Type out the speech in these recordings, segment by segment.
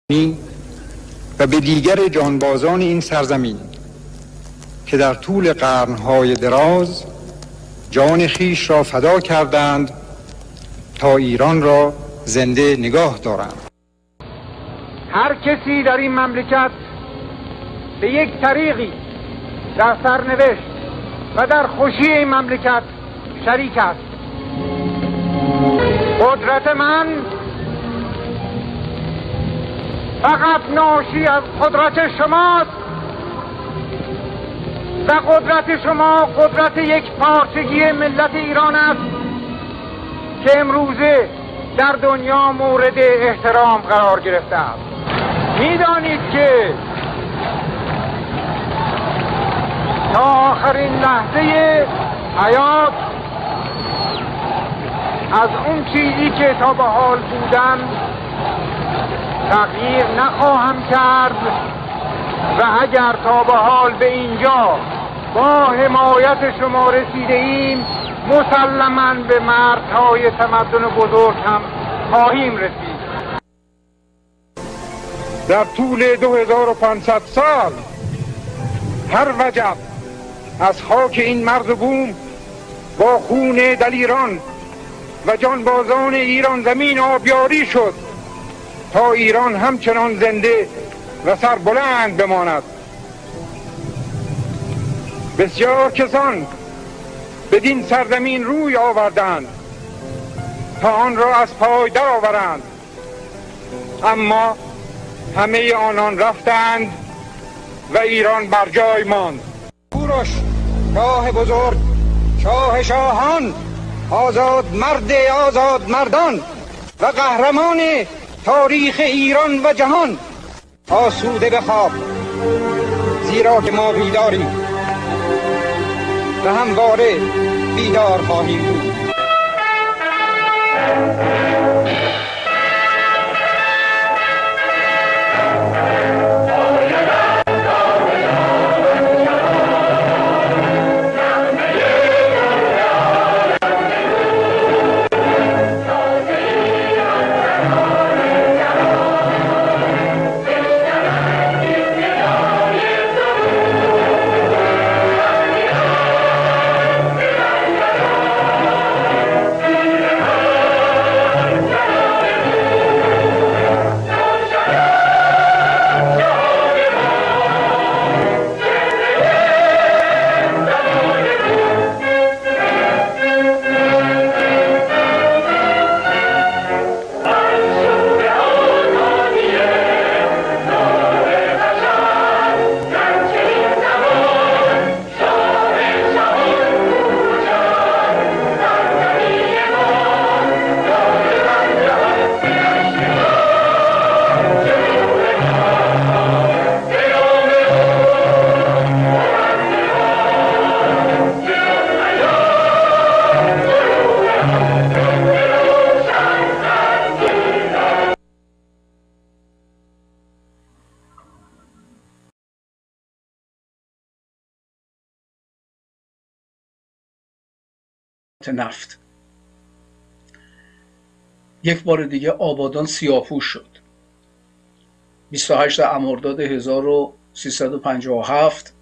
و به دیگر جانبازان این سرزمین که در طول قرنهای دراز جان خیش را فدا کردند تا ایران را زنده نگاه دارند. هر کسی در این مملکت به یک طریقی در سرنوشت و در خوشی این مملکت شریک است. قدرت من فقط ناشی از قدرت شماست و قدرت شما قدرت یک پارچگی ملت ایران است که امروزه در دنیا مورد احترام قرار گرفته است. میدانید که تا آخرین لحظه حیات از اون چیزی که تا به حال بودم تغییر نخواهم کرد و اگر تا به حال به اینجا با حمایت شما رسیده ایم مسلماً به مردهای تمدن بزرگ هم خواهیم رسید. در طول 2500 سال هر وجب از خاک این مرز بوم با خون دلیران و جانبازان ایران زمین آبیاری شد تا ایران همچنان زنده و سربلند بماند. بسیار کسان بدین سرزمین روی آوردند تا آن را از پای درآورند، اما همه آنان رفتند و ایران بر جای ماند. کوروش شاه بزرگ، شاه شاهان، آزاد مرد آزاد مردان و قهرمان تاریخ ایران و جهان، آسوده بخواب زیرا که ما بیداریم و همواره بیدار خواهیم بود. نفت. یک بار دیگه آبادان سیاه‌پوش شد. 28 مرداد 1357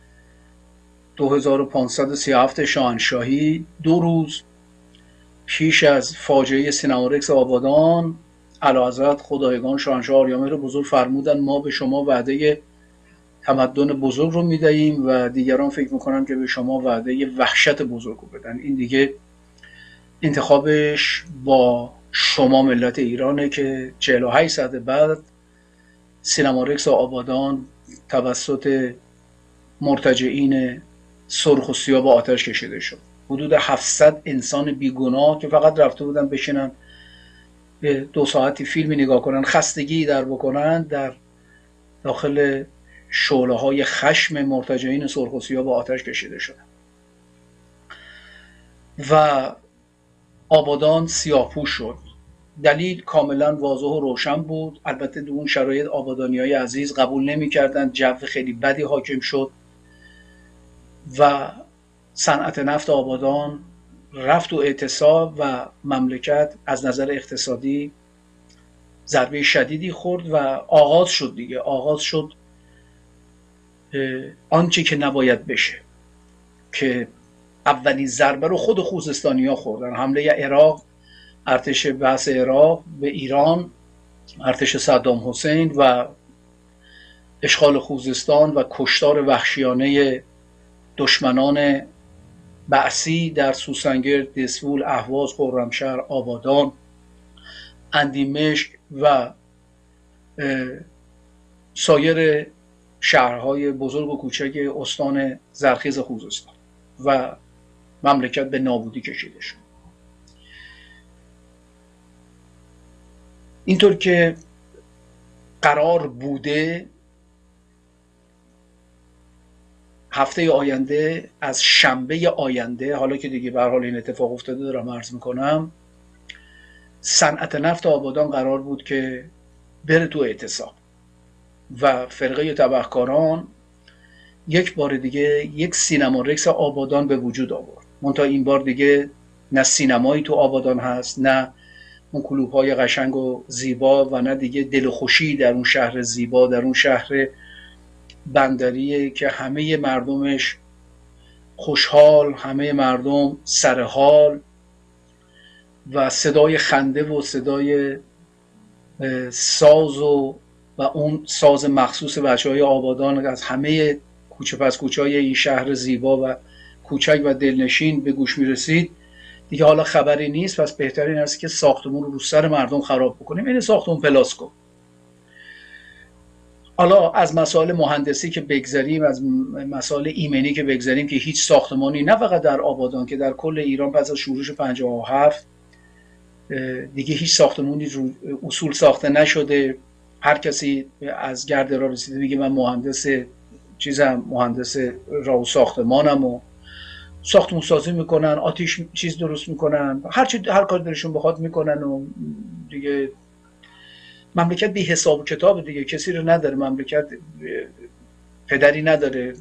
2537 شاهنشاهی، 2 روز پیش از فاجعه سینمارکس آبادان، اعلیحضرت خدایگان شاهنشاه آریامهر بزرگ فرمودن ما به شما وعده تمدن بزرگ رو میدهیم و دیگران فکر میکنن که به شما وعده وحشت بزرگ رو بدن. این دیگه انتخابش با شما ملت ایرانه که 48 ساعت بعد سینمارکس آبادان توسط مرتجعین سرخ و سیاه با آتش کشیده شد. حدود 700 انسان بیگناه که فقط رفته بودن بشینن به 2 ساعتی فیلمی نگاه کنن، خستگی در بکنن، در داخل شعله های خشم مرتجعین سرخ و سیاه با آتش کشیده شد و آبادان سیاه‌پوش شد. دلیل کاملا واضح و روشن بود. البته در اون شرایط آبادانیای عزیز قبول نمی‌کردند، جو خیلی بدی حاکم شد و صنعت نفت آبادان رفت و اعتصاب و مملکت از نظر اقتصادی ضربه شدیدی خورد و آغاز شد دیگه، آغاز شد آنچه که نباید بشه، که اولین ضربه رو خود خوزستانی‌ها خوردن. حمله عراق، ارتش بعث عراق به ایران، ارتش صدام حسین و اشغال خوزستان و کشتار وحشیانه دشمنان بعثی در سوسنگرد، دسفول، اهواز، خرمشهر، آبادان، اندیمشک و سایر شهرهای بزرگ و کوچک استان زرخیز خوزستان و مملکت به نابودی کشیده شد. اینطور که قرار بوده هفته آینده، از شنبه آینده، حالا که دیگه به هر حال این اتفاق افتاده دارم عرض میکنم، صنعت نفت آبادان قرار بود که بره تو اعتصاب و فرقه تبهکاران یک بار دیگه یک سینما رکس آبادان به وجود آورد. منتها این بار دیگه نه سینمایی تو آبادان هست، نه اون کلوب‌های قشنگ و زیبا و نه دیگه دل خوشی در اون شهر زیبا، در اون شهر بندریه که همه مردمش خوشحال، همه مردم سرحال و صدای خنده و صدای ساز و اون ساز مخصوص بچه‌های آبادان از همه کوچه پس کوچه‌های این شهر زیبا و کوچک و دلنشین به گوش میرسید. دیگه حالا خبری نیست، پس بهترین است که ساختمون رو سر مردم خراب بکنیم. این ساختمون پلاسکو. حالا از مسائل مهندسی که بگذریم، از مسائل ایمنی که بگذریم، که هیچ ساختمانی نه فقط در آبادان که در کل ایران پس از شورش 57 دیگه هیچ ساختمانی اصول ساخته نشده. هر کسی از گرد راه رسیده میگه من مهندس مهندس راه و ساختمانم و ساختمون سازی میکنن، آتیش چیز درست میکنن، هر کار دلشون بخواد میکنن و دیگه مملکت بی حساب و کتاب دیگه، کسی رو نداره، مملکت پدری نداره،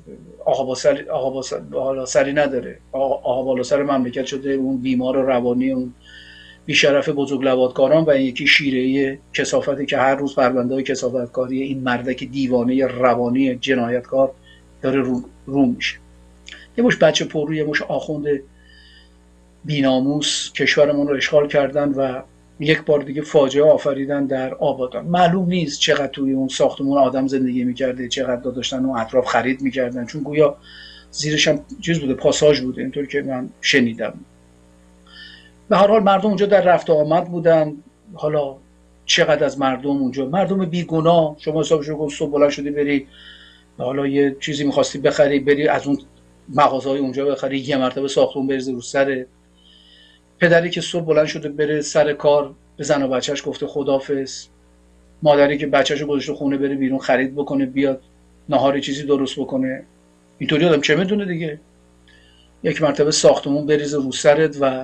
آقا سری نداره، آقا بالا سر مملکت شده اون بیمار روانی، اون بیشرف بزرگلوادکاران و این یکی شیره کثافتی که هر روز پرونده‌های کثافتکاری این مردک دیوانه روانی جنایتکار داره رو میشه. یه مش بچه پررو، یه مش آخوند بیناموس کشورمون رو اشغال کردن و یک بار دیگه فاجعه آفریدن در آبادان. معلوم نیست چقدر توی اون ساختمون آدم زندگی میکرده، چقدر داشتن اون اطراف خرید میکردن، چون گویا زیرش هم چیز بوده، پاساژ بوده، اینطور که من شنیدم. به هر حال مردم اونجا در رفت و آمد بودن. حالا چقدر از مردم اونجا، مردم بیگناه، شما حسابشو کن صبح بلند شدی بری حالا یه چیزی می‌خواستی بخری، بری از اون مغازه‌های اونجا بخری، یه مرتبه ساختمون بریزه رو سر پدری که صبح بلند شده بره سر کار، به زن و بچهش گفته خداحافظ، مادری که بچه‌شو گذاشته خونه بره بیرون خرید بکنه بیاد ناهار چیزی درست بکنه. اینطوری آدم چه میدونه دیگه. یک مرتبه ساختمون بریزه رو سرت و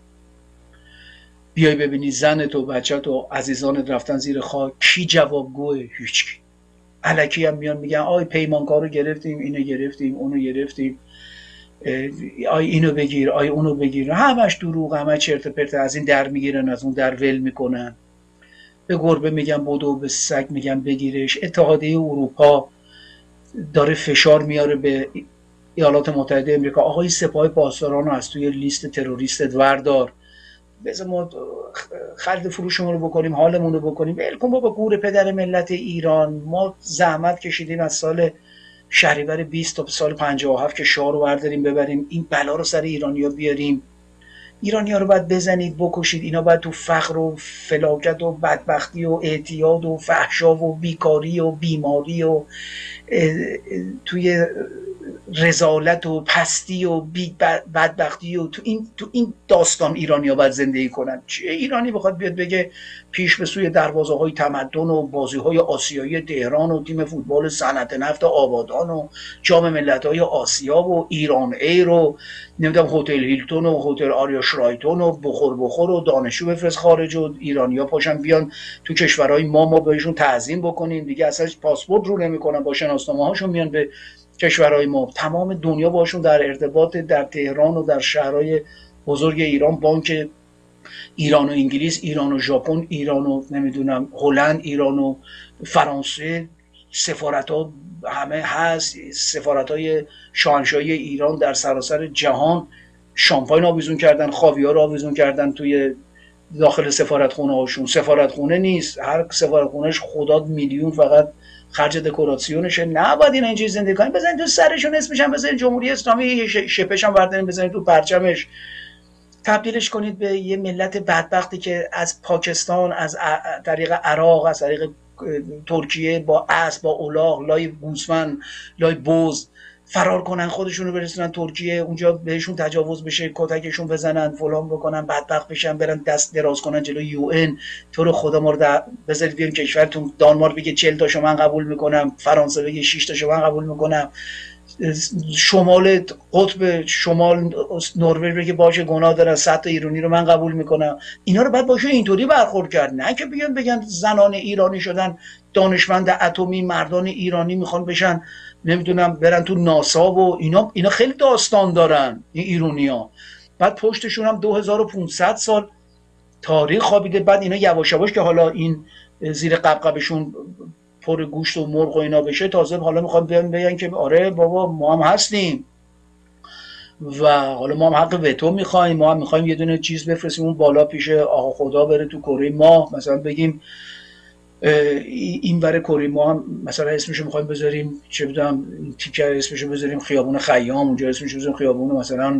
بیای ببینی زنت و بچت و عزیزانت رفتن زیر خاک. کی جوابگوه؟ هیچکی. الکی هم میان میگن آی پیمانکار رو گرفتیم، اینو گرفتیم، اونو گرفتیم، آی اینو بگیر، آی اونو بگیر. همش دروغ، همه چرت پرت. از این در میگیرن، از اون در ول میکنن. به گربه میگن بدو، به سگ میگن بگیرش. اتحادیه اروپا داره فشار میاره به ایالات متحده امریکا، آقای سپاه پاسداران رو از توی لیست تروریستت وردار، بذار ما خرید فروشمون رو بکنیم، حالمون رو بکنیم. ولکن بابا، گور پدر ملت ایران. ما زحمت کشیدیم از سال شهریور 20 تا سال 57 که شاه رو برداریم ببریم، این بلا رو سر ایرانیا بیاریم. ایرانیا رو باید بزنید، بکشید. اینا باید تو فقر و فلاکت و بدبختی و اعتیاد و فحشا و بیکاری و بیماری و توی رذالت و پستی و بدبختی و تو این داستان ایرانی‌ها باید زندگی کنن. چه ایرانی بخواد بیاد بگه پیش به سوی دروازه‌های تمدن و بازی‌های آسیایی تهران و تیم فوتبال صنعت نفت آبادان و جام ملت‌های آسیا و ایران ایر و نمیدونم هتل هیلتون و هتل آریا شرایتون و بخور و دانشجو بفرست خارج و ایرانی‌ها پاشن بیان تو کشورهای ما بهشون تعظیم بکنیم دیگه. اصلا پاسپورت رو نمی‌کنن، با شناسنامه‌هاشون میان به کشورهای ما. تمام دنیا باشون در ارتباط، در تهران و در شهرهای بزرگ ایران. بانک ایران و انگلیس، ایران و ژاپن، ایران و نمیدونم هلند، ایران و فرانسه، سفارت ها همه هست، سفارت های شاهنشاهی ایران در سراسر جهان شامپاین آویزون کردن، خاویار آویزون کردن توی داخل سفارتخونه هاشون. سفارتخونه نیست، هر سفارتخونهش خداد میلیون فقط خرج دکوراسیونشه. نباید این اینجوری زندگی کنیم. بزنید تو سرشون اسمش هم بزنید جمهوری اسلامی، شپش هم بردارید بزنید تو پرچمش، تبدیلش کنید به یه ملت بدبختی که از پاکستان، از طریق عراق، از طریق ترکیه با اسب، با الاغ، لای گوسفند، لای بز فرار کنن، خودشون رو برسونن ترکیه، اونجا بهشون تجاوز بشه، کتکشون بزنن، فلان بکنن، بدبخت بشن، برن دست دراز کنن جلوی یو ان. تو رو خدا ما رو بذارید بیاریم کشورتون. دانمارک بگه 40 تاشو من قبول میکنم، فرانسه بگه 6 تاشو من قبول میکنم، شمال قطب شمال نروژ بگه باشه گناه دارن 100 تا ایرانی رو من قبول میکنم. اینا رو بعد باشه اینطوری برخورد کرد، نه که بگن زنان ایرانی شدن دانشمند اتمی، مردان ایرانی میخوان بشن نمیدونم برن تو ناسا و اینا خیلی داستان دارن این ایرانی‌ها. بعد پشتشون هم 2500 سال تاریخ خوابیده. بعد اینا یواش یواش که حالا این زیر قبقبشون پر گوشت و مرغ و اینا بشه، تازه حالا میخوان بگن که آره بابا ما هم هستیم و حالا ما هم حق وتو میخوایم، ما هم میخوایم یه دونه چیز بفرستیم اون بالا پیش آقا خدا بره تو کره ماه، مثلا بگیم این برای کره ماه هم مثلا اسمشو میخوایم بذاریم چه بدونم تیکه اسمشو بذاریم خیابون خیام، اونجا اسمشو بذاریم خیابون مثلا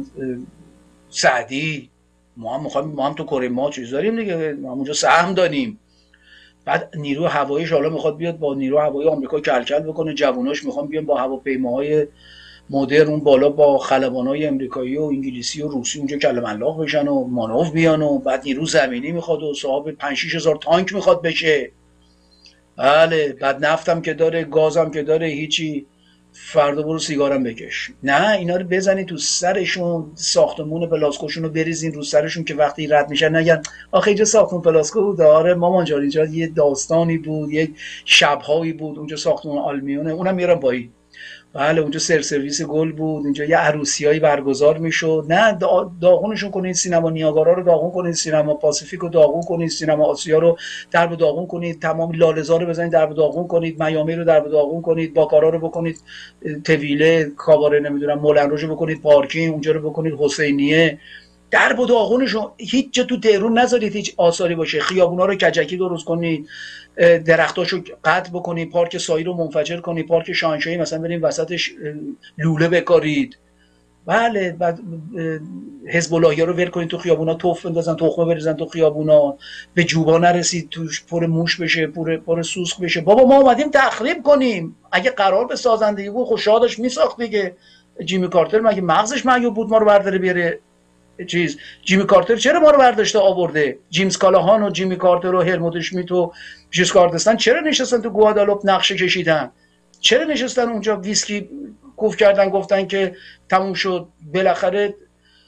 سعدی. ما هم تو کره ماه چیز داریم دیگه، ما هم اونجا سهم داریم. بعد نیرو هواییش حالا میخواد بیاد با نیرو هوایی آمریکا کلکل بکنه، جووناش میخوان بیان با هواپیماهای مدرن اون بالا با خلبانای امریکایی و انگلیسی و روسی اونجا کلم الله بشن و مانور بیان. و بعد نیرو زمینی میخواد و صاحب 5-6 هزار تانک میخواد بشه. بله، بعد نفتم که داره، گازم که داره، هیچی، فردا برو سیگارم بکش. نه، اینا رو بزنید تو سرشون، ساختمون پلاسکوشون رو بریزین رو سرشون که وقتی رد میشن نگن آخه اینجا ساختمون پلاسکو بود. آره مامان جان اینجا یه داستانی بود، یک شبهایی بود، اونجا ساختمون آلمیونه، اونم میارم بایی. بله اونجا سرویس گل بود، اونجا یه عروسیایی برگزار میشد. نه، داغونشون کنید، سینما نیاگارا رو داغون کنید، سینما پاسیفیک رو داغون کنید، سینما آسیا رو درب داغون کنید، تمام لاله‌زار رو بزنید درب داغون کنید، میامی رو درب داغون کنید، باکارا رو بکنید طویله، کاباره نمیدونم مولن روژ بکنید پارکینگ، اونجا رو بکنید حسینیه، درب و داغونشون. هیچ جا تو تهران نذارید هیچ آثاری باشه. خیابونا رو کجکی درست کنید، درختاشو قطع بکنید، پارک سایی رو منفجر کنید، پارک شاهنشاهی مثلا بریم وسطش لوله بکارید. بله، بعد حزب اللهی رو ول کنید تو خیابونا، توف بندازن، تخمه بریزن تو خیابونا، به جوبا نرسید توش پر موش بشه، پر سوسک بشه. بابا ما اومدیم تخریب کنیم. اگه قرار به سازندگی بود خب شادش میساخت دیگه. جیمی کارتر مگه مغزش معیوب بود ما رو برداره بیاره چیز؟ جیمی کارتر چرا ما رو برداشته آورده؟ جیمز کالاهان و جیمی کارتر و هلموت اشمیت و ژیسکار دستن چرا نشستن تو گوادالوپ نقشه کشیدن؟ چرا نشستن اونجا ویسکی کوف کردن، گفتن که تموم شد، بالاخره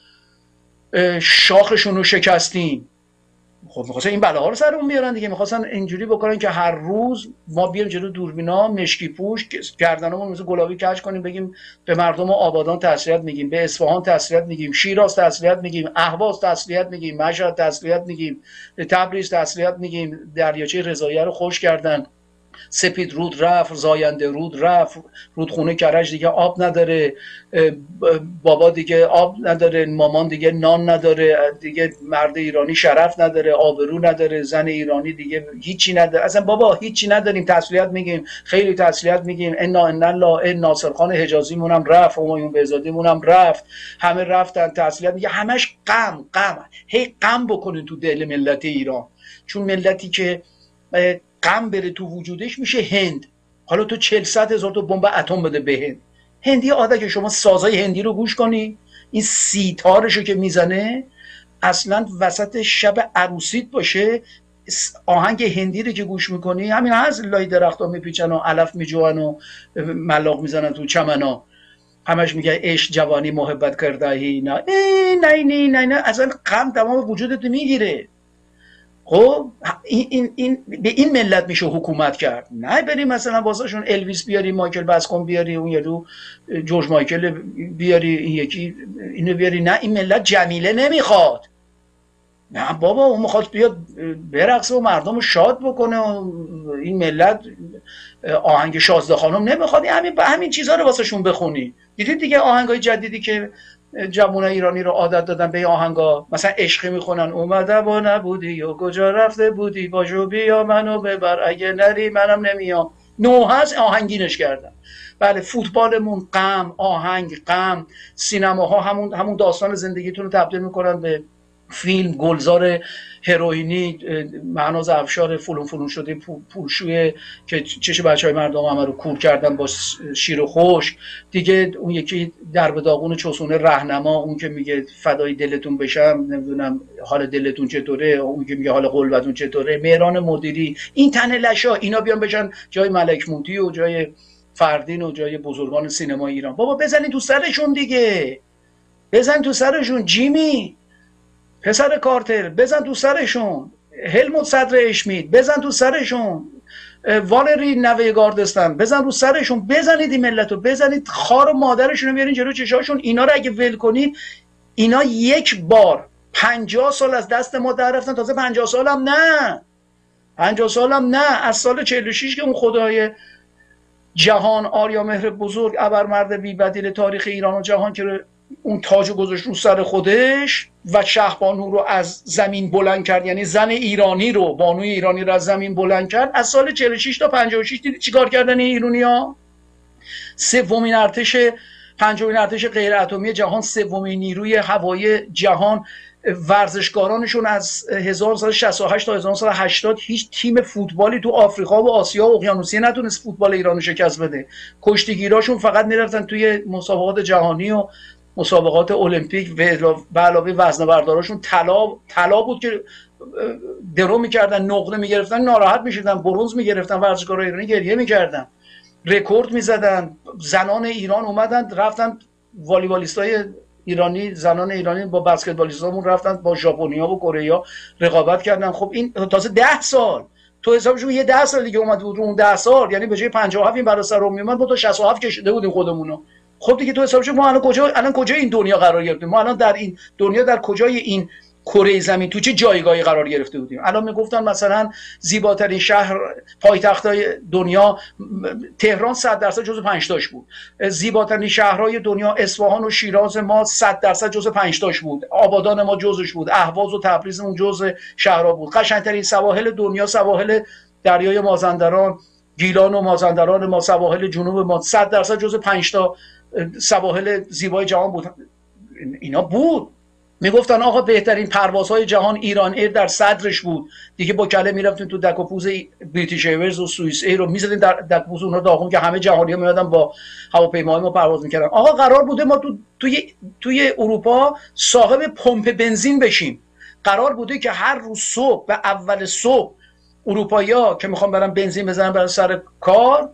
شاخشون رو شکستیم؟ خب می‌خواستن این بلاها رو سرمون بیارن دیگه. می‌خواستن اینجوری بکنن که هر روز ما بیایم جلو دوربینا مشکی پوش گردنمون مثل گلابی کج کنیم، بگیم به مردم آبادان تسلیت میگیم، به اصفهان تسلیت میگیم، شیراز تسلیت میگیم، اهواز تسلیت میگیم، مشهد تسلیت میگیم، تبریز تسلیت میگیم. دریاچه رضاییه رو خوش کردن، سپید رود رفت، زاینده رود رفت، رودخونه کرج دیگه آب نداره، بابا دیگه آب نداره، مامان دیگه نان نداره، دیگه مرد ایرانی شرف نداره، آبرو نداره، زن ایرانی دیگه هیچی نداره. اصلا بابا هیچی نداریم، تسلیت میگیم، خیلی تسلیت میگیم. ان الله ناصرخان حجازی مونم رفت، همایون بهزادی مونم رفت، همه رفتن، تسلیت میگه. همش غم هی غم بکنین تو دل ملت ایران، چون ملتی که غم بره تو وجودش میشه هند. حالا تو 40-100 هزار تا بمب اتم بده به هند. هندی عادت که شما سازای هندی رو گوش کنی، این سیتارشو که میزنه اصلا وسط شب عروسیت باشه، آهنگ هندی رو که گوش میکنی همین هست، لای درختا میپیچن و علف میجوان و ملاق میزنن تو چمنا، همش میگه عشق جوانی محبت کردهی، نه اصلا غم تمام وجودت میگیره. خب این به این ملت میشه حکومت کرد، نه بریم مثلا واسهشون الویس بیاری، مایکل باسکوم بیاری، اون یارو جورج مایکل بیاری، این یکی اینو بیاری. نه، این ملت جمیله نمیخواد. نه بابا، اون میخواد بیاد برقصه و مردم رو شاد بکنه و این ملت آهنگ شازده خانم نمیخواد. همین چیزها رو واسهشون بخونی. دیدید دیگه آهنگای جدیدی که جوانای ایرانی رو عادت دادن به آهنگا، مثلا عشقی میخونن، اومده و نبودی یا کجا رفته بودی، باشو بیا منو ببر اگه نری منم نمیام، نو هست آهنگینش کردن. بله، فوتبالمون غم، آهنگ غم، سینماها همون داستان زندگیتون رو تبدیل میکنن به فیلم. گلزار هروئینی، مهناز افشار فلون شده پولشوی که چش بچهای مردم همه رو کور کردن با شیر و خشک دیگه. اون یکی در به داغون چوسونه رهنما، اون که میگه فدای دلتون بشم، نمیدونم حال دلتون چطوره، اون که میگه حال قلبتون چطوره، مهران مدیری، این تن لشا، اینا بیان بشن جای ملک موتی و جای فردین و جای بزرگان سینما ایران. بابا بزنین تو سرشون دیگه، بزن تو سرشون. جیمی پسر کارتر بزن تو سرشون، هلموت صدر اشمید بزن تو سرشون، والری نوه گاردستان بزن رو سرشون. بزنید این ملت رو، بزنید خار و مادرشون رو بیارین جلو چشاشون. اینا رو اگه ول کنید، اینا یک بار 50 سال از دست ما در رفتن. تازه 50 سال هم نه، 50 سال هم نه، از سال 46 که اون خدای جهان آریامهر بزرگ، ابرمرد بی بدیل تاریخ ایران و جهان که اون تاجو گذاشت رو سر خودش و شهبانو رو از زمین بلند کرد، یعنی زن ایرانی رو، بانوی ایرانی رو از زمین بلند کرد. از سال 46 تا 56 دیدی چیکار کردن این ایرانی‌ها؟ سومین ارتش، پنجمین ارتش غیر اتمی جهان، سومین نیروی هوایی جهان. ورزشکارانشون از 1968 تا 1980 هیچ تیم فوتبالی تو آفریقا و آسیا و اقیانوسیه نتونست فوتبال ایران شکست بده. کشتیگیراشون فقط میرفتن توی مسابقات جهانی و مسابقات المپیک و علاوه وزنه‌برداراشون طلا بود که درو میکردن، نقره میگرفتن، ناراحت میشدن، برنز میگرفتن، ورزشکارای ایرانی گریه میکردن، رکورد میزدن. زنان ایران اومدن رفتن، والیبالیستای ایرانی، زنان ایرانی با بسکتبالیستامون رفتن با ژاپنیا و کره‌ها رقابت کردن. خب این تازه 10 سال، تو حسابشون یه 10 سال دیگه اومد بود، اون 10 سال یعنی به جای 57 این برا سر رو میومد، ما تا 67 کشیده بودیم خودمونو. خب دیگه تو حسابش ما الان کجا این دنیا قرار گرفتیم؟ ما الان در این دنیا در کجای این کره زمین تو چه جایگاهی قرار گرفته بودیم؟ الان میگفتن مثلا زیباترین شهر پایتختای دنیا تهران 100% جزو 5 تاش بود. زیباترین شهرهای دنیا اصفهان و شیراز ما 100% جزو 5 تاش بود. آبادان ما جزوش بود. اهواز و تبریزمون جزو شهرها بود. قشنگترین سواحل دنیا سواحل دریای مازندران، گیلان و مازندران ما، سواحل جنوب ما 100% جزو 5 تا سواحل زیبای جهان بود. اینا بود. میگفتن آقا بهترین پروازهای جهان ایران ایر در صدرش بود دیگه. با کله میرفتیم تو دک و پوز بریتیش ایرز و سوئیس ایر رو میزدیم در دک و پوز اونها داغون که همه جهانی‌ها میادن با هواپیماهای ما پرواز میکردن. آقا قرار بوده ما توی اروپا صاحب پمپ بنزین بشیم. قرار بوده که هر روز صبح و اول صبح اروپایی‌ها که میخوان برن بنزین بزنن برای سر کار،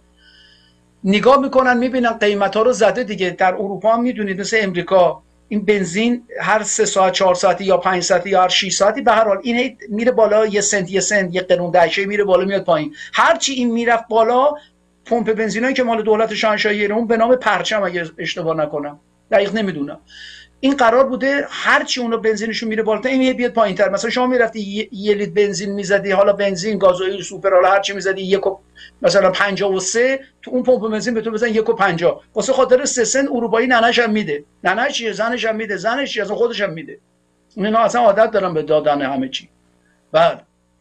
نگاه میکنن میبینن قیمت‌ها رو زده دیگه. در اروپا هم میدونید مثل امریکا این بنزین هر 3 ساعت 4 ساعتی یا 5 ساعتی یا هر 6 ساعتی به هر حال این میره بالا، یه سنت یه قرون دهشه میره بالا میاد پایین. هرچی این میرفت بالا، پمپ بنزینایی که مال دولت شاهنشاهی ایران به نام پرچم اگه اشتباه نکنم، دقیق نمیدونم، این قرار بوده هرچی اونا بنزینشون میره بالاتر این بیاد پایینتر. مثلا شما میرفتی یه لیتر بنزین میزدی، حالا بنزین گازوئیل سوپر حالا هرچی میزدی یک مثلا 53 تو اون پمپ بنزین به تو بزن 1.50 واسه خاطر 3 سنت اروپایی ننش هم میده. ننش چیه؟ زنش هم میده. زنش چیه؟ اصلا خودش هم میده. اینا اصلا عادت دارن به دادن همه چی. بعد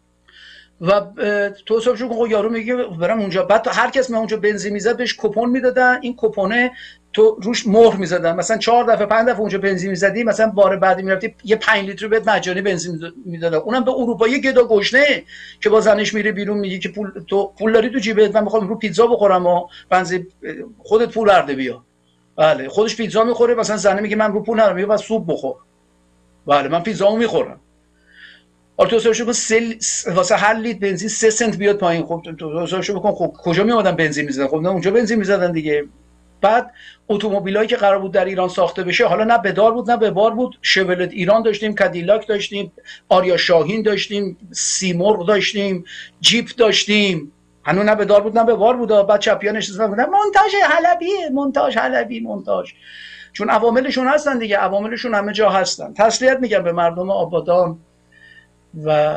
و تو حسابشو کن یارو میگه برم اونجا، بعد هر کس من اونجا بنزین میزد بهش کوپن میدادن، این کوپنه تو روش مهر میزدن، مثلا 4 دفعه 5 دفعه اونجا بنزین میزدی، مثلا بار بعدی میرفتی یه 5 لیتر بهت مجانی بنزین میدادن. اونم به اروپایی گدا گشنه که با زنش میره بیرون میگه که پول داری تو جیبت، من میخوام رو پیتزا بخورم و بنزین خودت پول ارده بیا. بله خودش پیتزا میخوره، مثلا زنه میگه من رو پول ندارم، میگه بس سوپ بخور. بله من پیتزامو میخورم. تو حسابشو کن واسه هر لیتر بنزین 3 سنت بیاد پایین. خب تو حسابشو بکن خب کجا میومدن بنزین میزدن؟ خب نه اونجا بنزین میزدن دیگه. بعد اتومبیلایی که قرار بود در ایران ساخته بشه، حالا نه به دار بود نه به بار بود، شولت ایران داشتیم، کادیلاک داشتیم، آریا شاهین داشتیم، سیمرغ داشتیم، جیپ داشتیم، هنوز نه به دار بود نه به بار بود. بعد چپیان نشستن گفتن مونتاژ حلبیه، مونتاژ. چون عواملشون هستن دیگه، عواملشون همه جا هستن. تسلیت میگم به مردم آبادان و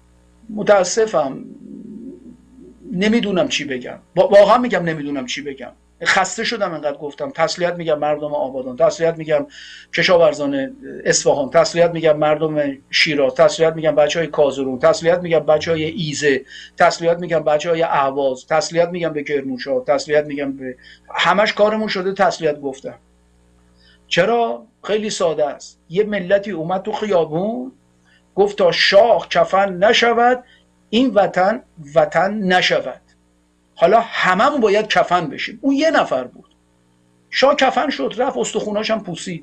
متاسفم، نمیدونم چی بگم، واقعا میگم نمیدونم چی بگم. خسته شدم انقدر گفتم. تسلیت میگم مردم آبادان، تسلیت میگم کشاورزان اصفهان، تسلیت میگم مردم شیراز، تسلیت میگم بچهای کازرون، تسلیت میگم بچهای ایزه، تسلیت میگم بچهای اهواز، تسلیت میگم به کرمانشاه، تسلیت میگم به همش کارمون شده تسلیت گفتم. چرا؟ خیلی ساده است. یه ملتی اومد تو خیابون گفت تا شاه کفن نشود این وطن وطن نشود. حالا هممون باید کفن بشیم. اون یه نفر بود. شاه کفن شد، رفت، استخوناش هم پوسید.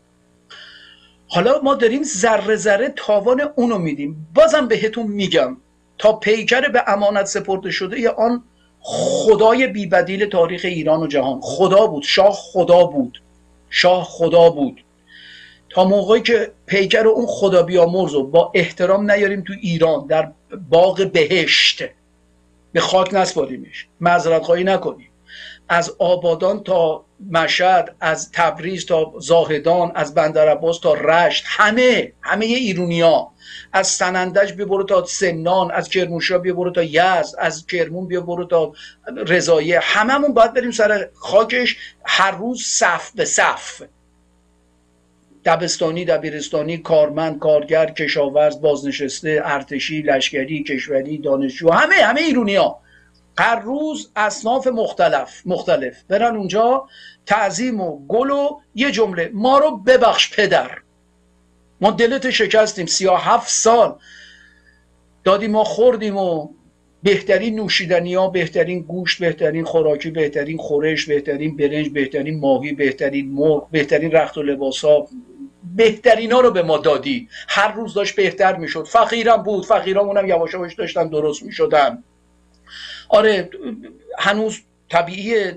حالا ما داریم ذره ذره تاوان اونو میدیم. بازم بهتون میگم تا پیکر به امانت سپرده شده یا آن خدای بی‌بدیل تاریخ ایران و جهان خدا بود. شاه خدا بود. شاه خدا بود. تا موقعی که پیکر اون خدا بیامرز رو با احترام نیاریم تو ایران در باغ بهشت به خاک نسپاریمش، معذرت خواهی نکنیم، از آبادان تا مشهد، از تبریز تا زاهدان، از بندرعباس تا رشت، همه ایرونیا، از سنندج بیا برو تا سنان، از کرمانشاه بیا برو تا یزد، از کرمون بیا برو تا رضایه، هممون باید بریم سر خاکش هر روز صف به صف. دبستانی، دبیرستانی، کارمند، کارگر، کشاورز، بازنشسته، ارتشی، لشکری، کشوری، دانشجو، همه ایرونیا هر روز اصناف مختلف برن اونجا تعظیم و گل و یه جمله ما رو ببخش پدر، ما دلت شکستیم، 37 سال دادیم ما خوردیم و بهترین نوشیدنی ها، بهترین گوشت، بهترین خوراکی، بهترین خورش، بهترین برنج، بهترین ماهی، بهترین مرغ، بهترین رخت و لباس ها، بهترین ها رو به ما دادی. هر روز داشت بهتر میشد. فقیرم بود، فقیرامون هم یواش یواش داشتن درست میشدن. آره هنوز طبیعی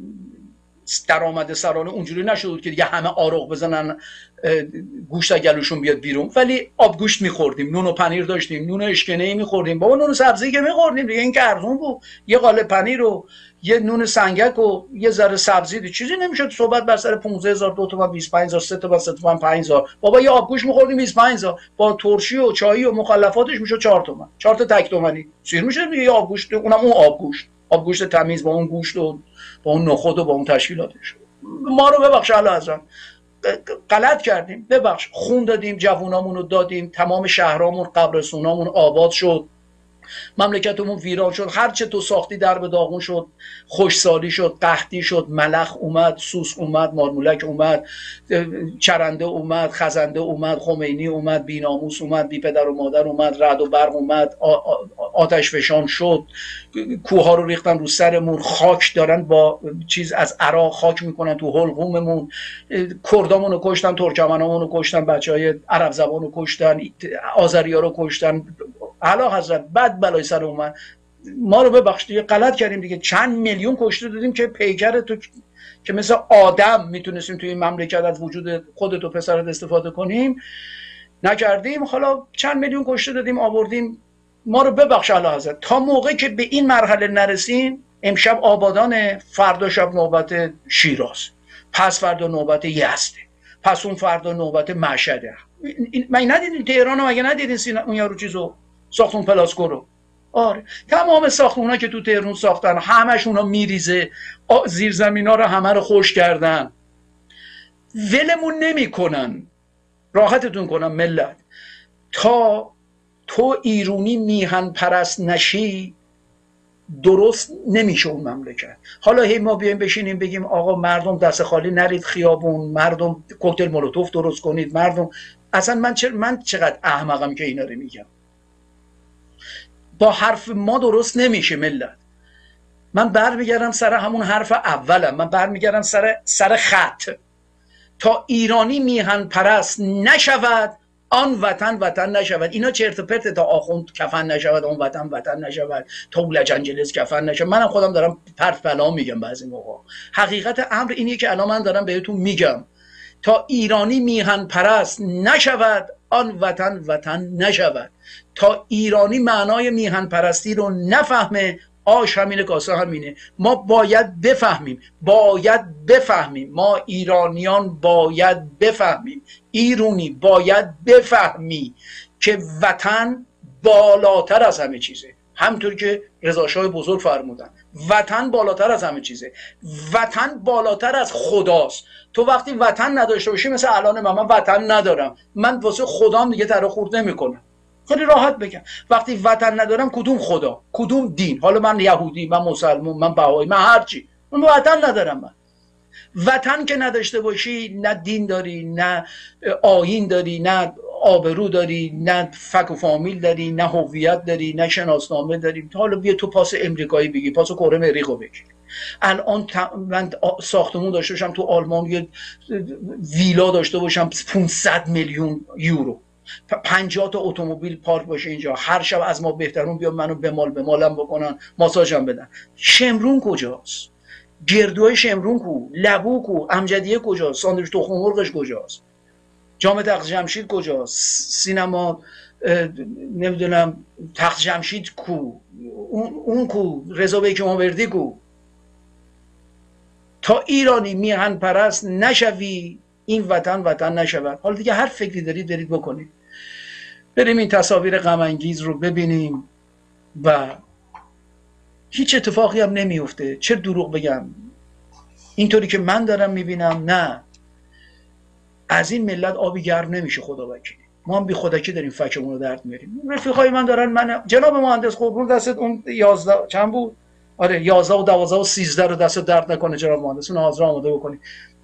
درآمد سرانه اونجوری نشده بود که دیگه همه آروغ بزنن گوشت گلوشون بیاد بیرون، ولی آبگوشت میخوردیم، نون و پنیر داشتیم، نون اشکنه‌ای میخوردیم، بابا نون و سبزی که میخوردیم دیگه، این که ارزون بود. یه قالب پنیر و یه نون سنگک و یه ذره سبزی دی. چیزی نمیشد صحبت بر سر 15000 2 تومن 25000 3 تومن 3 تومن 5000. بابا یه آبگوشت میخوردیم 25000 با ترشی و چایی و مخلفاتش میشد 4 تومن، 4 تا تک تومنی سیر میشد دیگه. آبگوشت، اونم اون آبگوشت تمیز با اون گوشت و با اون نخود و با اون تشکیلاتش. ما رو ببخش اعلی حضرت، غلط کردیم، ببخش. خون دادیم، جوونامون رو دادیم، تمام شهرامون، قبرستونامون آباد شد، مملکتمون ویران شد، هر چه تو ساختی در به داغون شد، خوشسالی شد، قحطی شد، ملخ اومد، سوس اومد، مارمولک اومد، چرنده اومد، خزنده اومد، خمینی اومد، بیناموس اومد، بی پدر و مادر اومد، رعد و برق اومد، آتش فشان شد، کوها رو ریختن رو سرمون، خاک دارن با چیز از عراق خاک میکنن تو حلقوممون، کردامون رو کشتن، ترکمنامون رو کشتن، بچهای عرب زبان رو کشتن، آذریا رو کشتن. اعلی حضرت بد بلای سر اومد. ما رو ببخش دیگه، غلط کردیم دیگه. چند میلیون کشته دادیم که پیکر تو که مثل آدم میتونستیم توی این مملکت از وجود خودت و پسرت استفاده کنیم، نکردیم. حالا چند میلیون کشته دادیم آوردیم. ما رو ببخش اعلی حضرت. تا موقعی که به این مرحله نرسیم، امشب آبادان، فردا شب نوبت شیراز، پس فردا نوبت یزده، پس اون فردا نوبت مشهده. من ندیدین تهران رو؟ مگه ندیدین اون یارو چیزو ساختمون پلاسکو رو؟ آره تمام ساختمونا که تو تهران ساختن همشون میریزه، زیرزمینا رو همه رو خوش کردن، ولمون نمیکنن. راحتتون کنم ملت، تا تو ایرونی میهن پرست نشی درست نمیشه اون مملکت. حالا هی ما بیایم بشینیم بگیم آقا مردم دست خالی نرید خیابون، مردم کوکتل مولوتوف درست کنید، مردم. اصلا من چقدر احمقم که اینا رو میگم. با حرف ما درست نمیشه ملت. من برمیگردم سر همون حرف اولم، من برمیگردم سر خط. تا ایرانی میهن پرست نشود آن وطن وطن نشود. اینا چرت و پرت. تا آخوند کفن نشود آن وطن وطن نشود، تا لس آنجلس کفن نشود. منم خودم دارم پرت بلا میگم بعضی موقع. حقیقت امر اینیه که الان من دارم بهتون میگم تا ایرانی میهن پرست نشود آن وطن وطن نشود. تا ایرانی معنای میهن پرستی رو نفهمه، آش همینه کاسه همینه. ما باید بفهمیم، ما ایرانیان باید بفهمیم، ایرونی باید بفهمی که وطن بالاتر از همه چیزه. همطور که رضا شاه بزرگ فرمودن وطن بالاتر از همه چیزه، وطن بالاتر از خداست. تو وقتی وطن نداشته باشی، مثل الان من وطن ندارم، من واسه خدام دیگه تره خورد نمیکنم. خیلی راحت بگم وقتی وطن ندارم کدوم خدا کدوم دین، حالا من یهودی، من مسلمان، من بهایی، من هرچی، من وطن ندارم. من وطن که نداشته باشی، نه دین داری، نه آیین داری، نه آبرو داری، نه فک و فامیل داری، نه هویت داری، نه شناسنامه داری. حالا بیا تو پاس امریکایی بگی، پاس کره مریخو بگی. الان من ساختمون داشته باشم تو آلمان، یه ویلا داشته باشم 500 میلیون یورو، 50 تا اتومبیل پارک باشه اینجا، هر شب از ما بهترون بیان منو بمالم بکنن، ماساژم بدن. شمرون کجاست؟ گردوهای شمرون کو؟ لبو کو؟ امجدیه کجاست؟ ساندویچ تخم مرغش کجاست؟ جام تخت جمشید کجاست؟ سینما نمیدونم تخت جمشید کو؟ اون کو؟ رضا بیک ماوردی کو؟ تا ایرانی میهن پرست نشوی، این وطن نشود. حالا دیگه هر فکری دارید بکنید. بریم این تصاویر غم انگیز رو ببینیم و هیچ اتفاقی هم نمیفته. چه دروغ بگم، اینطوری که من دارم میبینم نه، از این ملت آبی گرم نمیشه. خدا وکیلی ما هم بی خودکی داریم فکمون رو درد میاریم. رفیقای من دارن، من جناب مهندس قربون دستت، اون 11 چند بود؟ آره 11 و 12 و 13 رو دست درد نکنه جناب مهندس، اون حاضر آماده بکنید.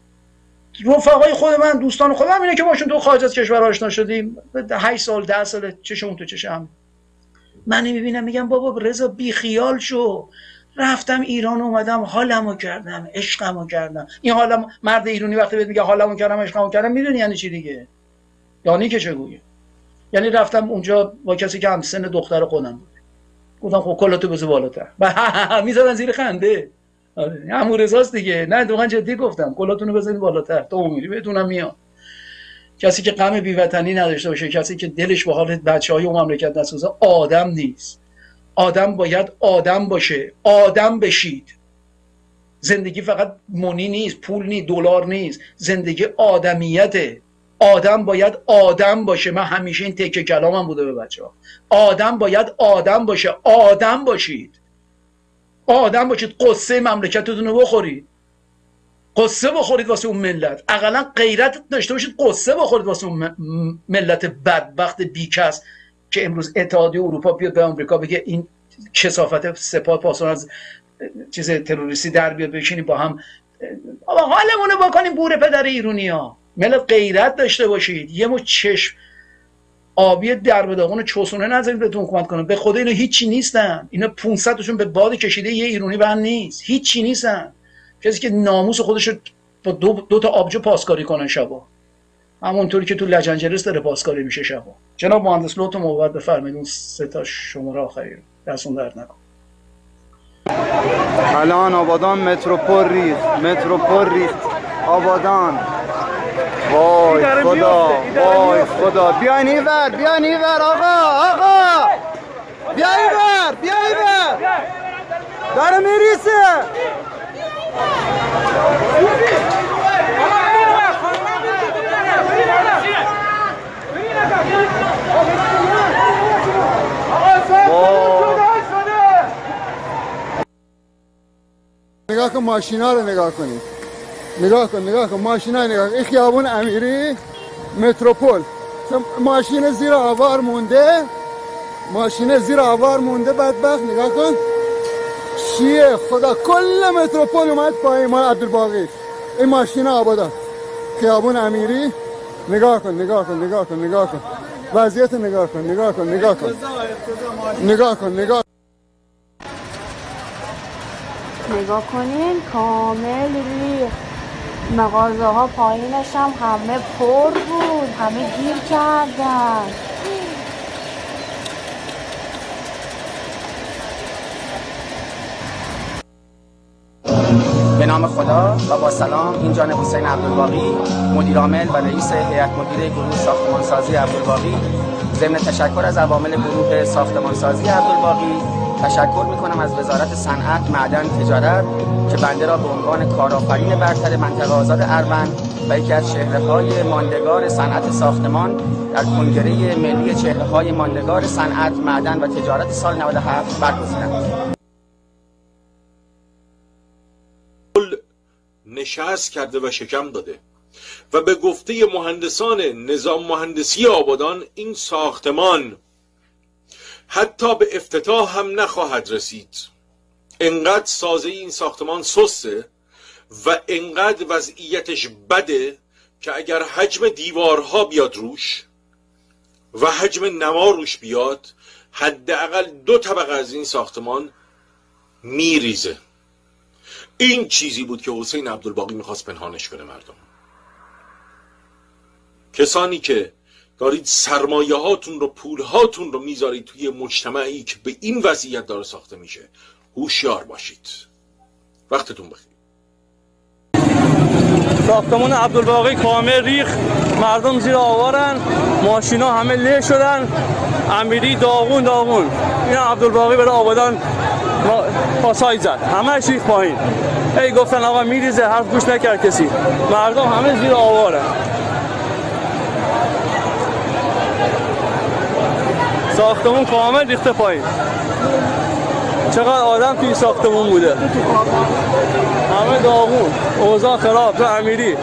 رفقای خود من، دوستان خودم، اینه که باشون تو خارج از کشور آشنا شدیم 8 سال 10 سال، چشمون تو چشم. من میبینم میگم بابا رضا بی خیال شو، رفتم ایران اومدم حالمو کردم، عشقمو کردم. این حالم، مرد ایرانی وقتی بهت میگه حالمو کردم عشقمو کردم، میدونی یعنی چی دیگه؟ یعنی که چگویه؟ یعنی رفتم اونجا با کسی که همسن دختر خودم بود، گفتم خب کلاتو بذار بالاتر، میذارن زیر خنده. عمو رضاست دیگه. نه واقعا جدی گفتم، کلاتونو بزنید بالاتر تا امیری بهتونم میاد. کسی که غم بی‌وطنی نداشته باشه، کسی که دلش به حال بچه‌های اون مملکت نسوزه، آدم نیست. آدم باید آدم باشه، آدم بشید. زندگی فقط مونی نیست، پول نیست، دلار نیست، زندگی آدمیته. آدم باید آدم باشه. من همیشه این تکه کلامم بوده به بچه‌ها. آدم باید آدم باشه. آدم باشید، آدم باشید. قصه مملکتتون رو بخورید، قصه بخورید واسه اون ملت. اقلا غیرت داشته باشید، قصه بخورید واسه اون ملت بدبخت بیکس که امروز اتحادیه اروپا بیاد به آمریکا بگه این کثافت سپاه پاسداران از چیز تروریستی در بیاد، بشینیم با هم حالمون بکنیم. بوره پدر ایرونیا. ملت غیرت داشته باشید. یه مو چشم آبی در به داغون چوسونه نذارید بهتون حکومت کنه. به خدا اینا هیچی نیستن. اینا 500 تاشون به باد کشیده یه ایرانی بند نیست، هیچی نیستن. کسی که ناموس خودش با دو تا آبجو پاسکاری کنن شبا، همونطوری که تو لجنجرس داره پاسکاری میشه شبا. جناب مهندس لطف موبت بفرمایید اون 3 تا شماره آخری رو دستون درد نکن. الان آبادان متروپول ریخت آبادان. وای خدا، وای خدا. بیاین اینور آقا بیا اینور داره میریسه. نگاه کن ماشینا رو نگاه کنید. نگاه کن ماشینا نگاه کن. این خیابون امیری متروپول، ماشین زیر آوار مونده بدبخت. نگاه کن چیه خدا، کل متروپول اومد پایین. ما عبدالباقی این ماشین آبادان، خیابون امیری. نگاه کن وضعیت نگاه کنین کامل ریخت. مغازه ها پایینش هم همه پر بود، همه گیر کردن. به نام خدا و با سلام. این جانب حسین عبدالباقی، مدیر عامل و رئیس هیئت مدیره گروه ساختمانسازی عبدالباقی. ضمن تشکر از عوامل گروه ساختمانسازی عبدالباقی، تشکر میکنم از وزارت صنعت، معدن، تجارت که بنده را به عنوان کارآفرین برتر منطقه آزاد اروند و یکی از چهره‌های ماندگار صنعت ساختمان در کنگره ملی چهره‌های ماندگار صنعت، معدن و تجارت سال 97 برگزیدند. نشست کرده و شکم داده و به گفته مهندسان نظام مهندسی آبادان این ساختمان حتی به افتتاح هم نخواهد رسید. انقدر سازه این ساختمان سسته و انقدر وضعیتش بده که اگر حجم دیوارها بیاد روش و حجم نما روش بیاد، حداقل 2 طبقه از این ساختمان میریزه. این چیزی بود که حسین عبدالباقی میخواست پنهانش کنه مردم. کسانی که دارید سرمایه هاتون رو، پول هاتون رو میذارید توی مجتمعی که به این وضعیت داره ساخته میشه، هوشیار باشید. وقتتون بخیر. ساختمان عبدالباقی کامل ریخ، مردم زیر آوارن، ماشینا همه له شدن، امیری داغون. این عبدالباقی برای آبادان پاسای زد، همه ریخ پایین. ای گفتن آقا میریزه، حرف گوش نکرد کسی. مردم همه زیر آوارن. ساختمون کامل ریخته پایین. چقدر آدم توی ساختمون بوده، همه داغون، اوضاع خراب. تو امیری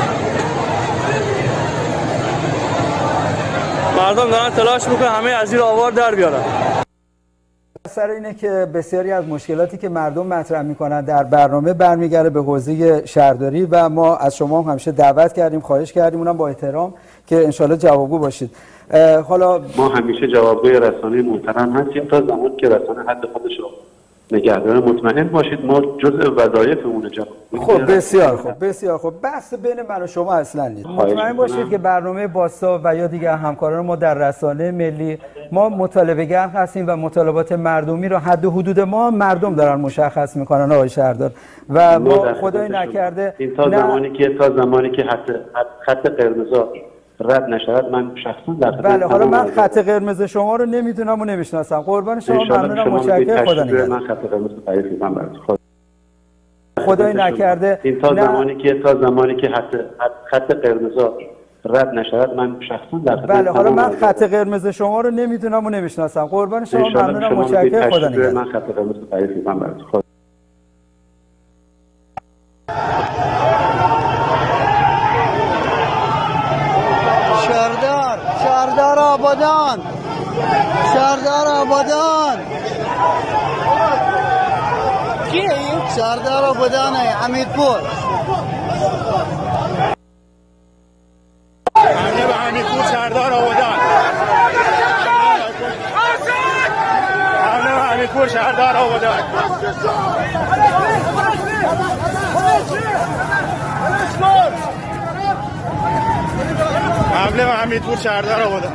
مردم دارن تلاش میکنن همه از زیر آوار در بیارن. سر اینه که بسیاری از مشکلاتی که مردم مطرح میکنن در برنامه برمیگرده به حوزه شهرداری و ما از شما هم همیشه دعوت کردیم، خواهش کردیم، اونم با احترام که انشالله جوابگو باشید. حالا ما همیشه جوابگوی رسانه محترم هستیم تا زمان که رسانه حد خودش رو نگهدار. مطمئن باشید ما جزء وظایفمون جوابگویی. خب بسیار خوب. بحث بین من و شما اصلا نیست. مطمئن باشید که برنامه باسا و یا دیگر همکاران ما در رسانه ملی ما مطالبه‌گر هستیم و مطالبات مردمی رو حد و حدود ما مردم دارن مشخص میکنن آقای شهردار و ما خدای نکرده این تا زمانی که خط قرمزا رد نشود من شخصا در بله. حالا من خط قرمز شما رو نمیدونم و نمیشناسم. قربان شما، ممنونم، متشکرم. خدا نگهدار. من خط قرمز رو تعریف می‌کنم براتون. خدای نکرده این تا زمانی که خط قرمزا رد نشود من شخصا در بله. حالا من خط قرمز شما رو نمیدونم و نمیشناسم. قربان شما، ممنونم، متشکرم. خدا نگهدار. من خط قرمز رو تعریف می‌کنم براتون. شهردار آبادان، شهردار آبادان کیه؟ شهردار آبادان حمیدپور. حمیدپور شهردار آبادان. حمیدپور شهردار آبادان. حمله و حمیدپور شهردار آبادان.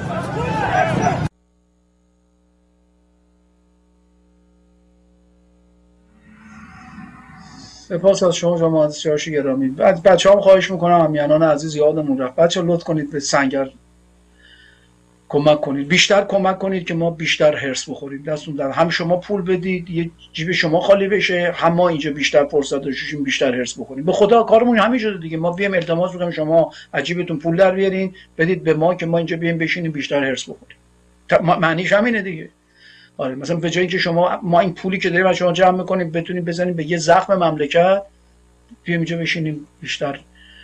سپاس از شما جناب مهندس جهاشی گرامی. بچه‌هام خواهش میکنم، همیهنان عزیز یادمون رفت، بچه‌ها لطف کنید به سنگر کمک کنید، بیشتر کمک کنید که ما بیشتر هرس بخوریم. دستون در هم شما پول بدید، یه جیب شما خالی بشه، هم ما اینجا بیشتر فرصت داشتیم بیشتر هرس بخوریم. به خدا کارمون همین شده دیگه. ما بیام التماس می‌کنیم شما از جیبتون پول در بیارین بدید به ما که ما اینجا بیام بشینیم بیشتر هرس بخوریم. معنیش همینه دیگه. آره، مثلا به جای اینکه ما این پولی که داریم از شما جمع می‌کنیم بتونیم بزنیم به یه زخم مملکت، بیام اینجا بشینیم بیشتر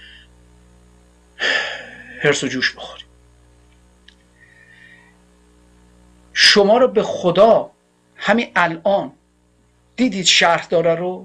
هرس و جوش بخوریم. شما رو به خدا همین الان دیدید شهردار رو؟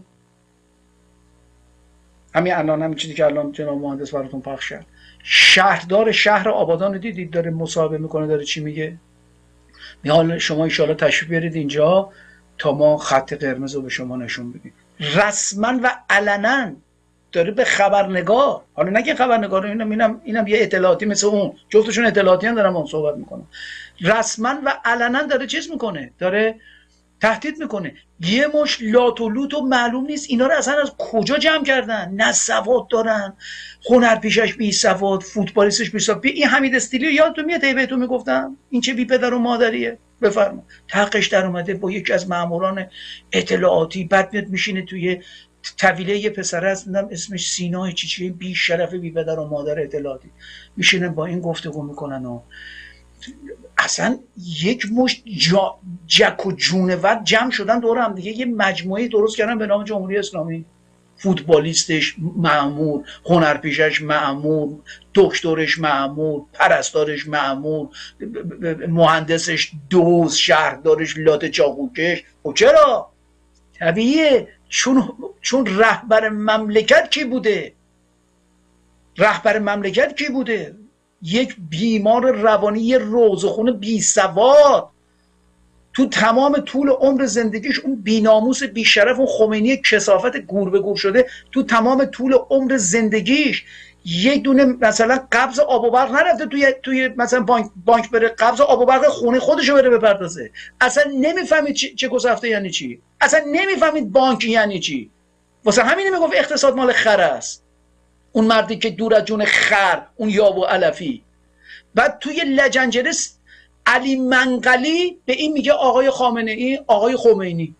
همین الان همین چیزی که الان جناب مهندس براتون پخش کرد، شهردار شهر آبادان رو دیدید داره مصاحبه میکنه، داره چی میگه؟ حالا شما ان شاءالله تشریف بیارید اینجا تا ما خط قرمز رو به شما نشون بدیم. رسما و علنا داره به خبرنگار، حالا نگه خبرنگار، اینم یه اطلاعاتی مثل اون، جفتشون اطلاعاتی هم دارن صحبت میکنن، رسما و علنا داره چیز میکنه، داره تهدید میکنه. یه مش لات و لوت و معلوم نیست اینا رو اصلا از کجا جمع کردن، نه سواد دارن، هنرپیشش بی سواد، فوتبالیستش بی سواد. این حمید استیلیو یادتون میاد بهتون میگفتم این چه بی پدر و مادریه؟ بفرما تقش در اومده با یکی از ماموران اطلاعاتی، بعد میاد میشینه توی طویله یه پسر هست اسمش سینا چیچی، بی شرف بی پدر و مادر اطلاعاتی، میشینن با این گفتگو میکنن و اصلا یک مشت جک و جونور جمع شدن دور هم دیگه، یه مجموعه درست کردن به نام جمهوری اسلامی. فوتبالیستش مأمور، هنرپیشش مأمور، دکترش مأمور، پرستارش مأمور، مهندسش دوز، شهردارش لاته چاقوکش. و چرا؟ طبیعیه، چون رهبر مملکت کی بوده؟ رهبر مملکت کی بوده؟ یک بیمار روانی، یه روزخون بی سواد، تو تمام طول عمر زندگیش اون بیناموس بیشرف، اون خمینی کثافت گور به گور شده، تو تمام طول عمر زندگیش یک دونه مثلا قبض آب و برق نرفته توی مثلا بانک بره قبض آب و برق خونه خودشو بره بپردازه. اصلا نمیفهمید چه گسفته یعنی چی، اصلا نمیفهمید بانک یعنی چی. واسه همین میگفت اقتصاد مال خر است، اون مردی که دور از جون خر، اون یاب و علفی. بعد توی لجنجره علی منقلی به این میگه آقای خامنه ای، آقای خمینی.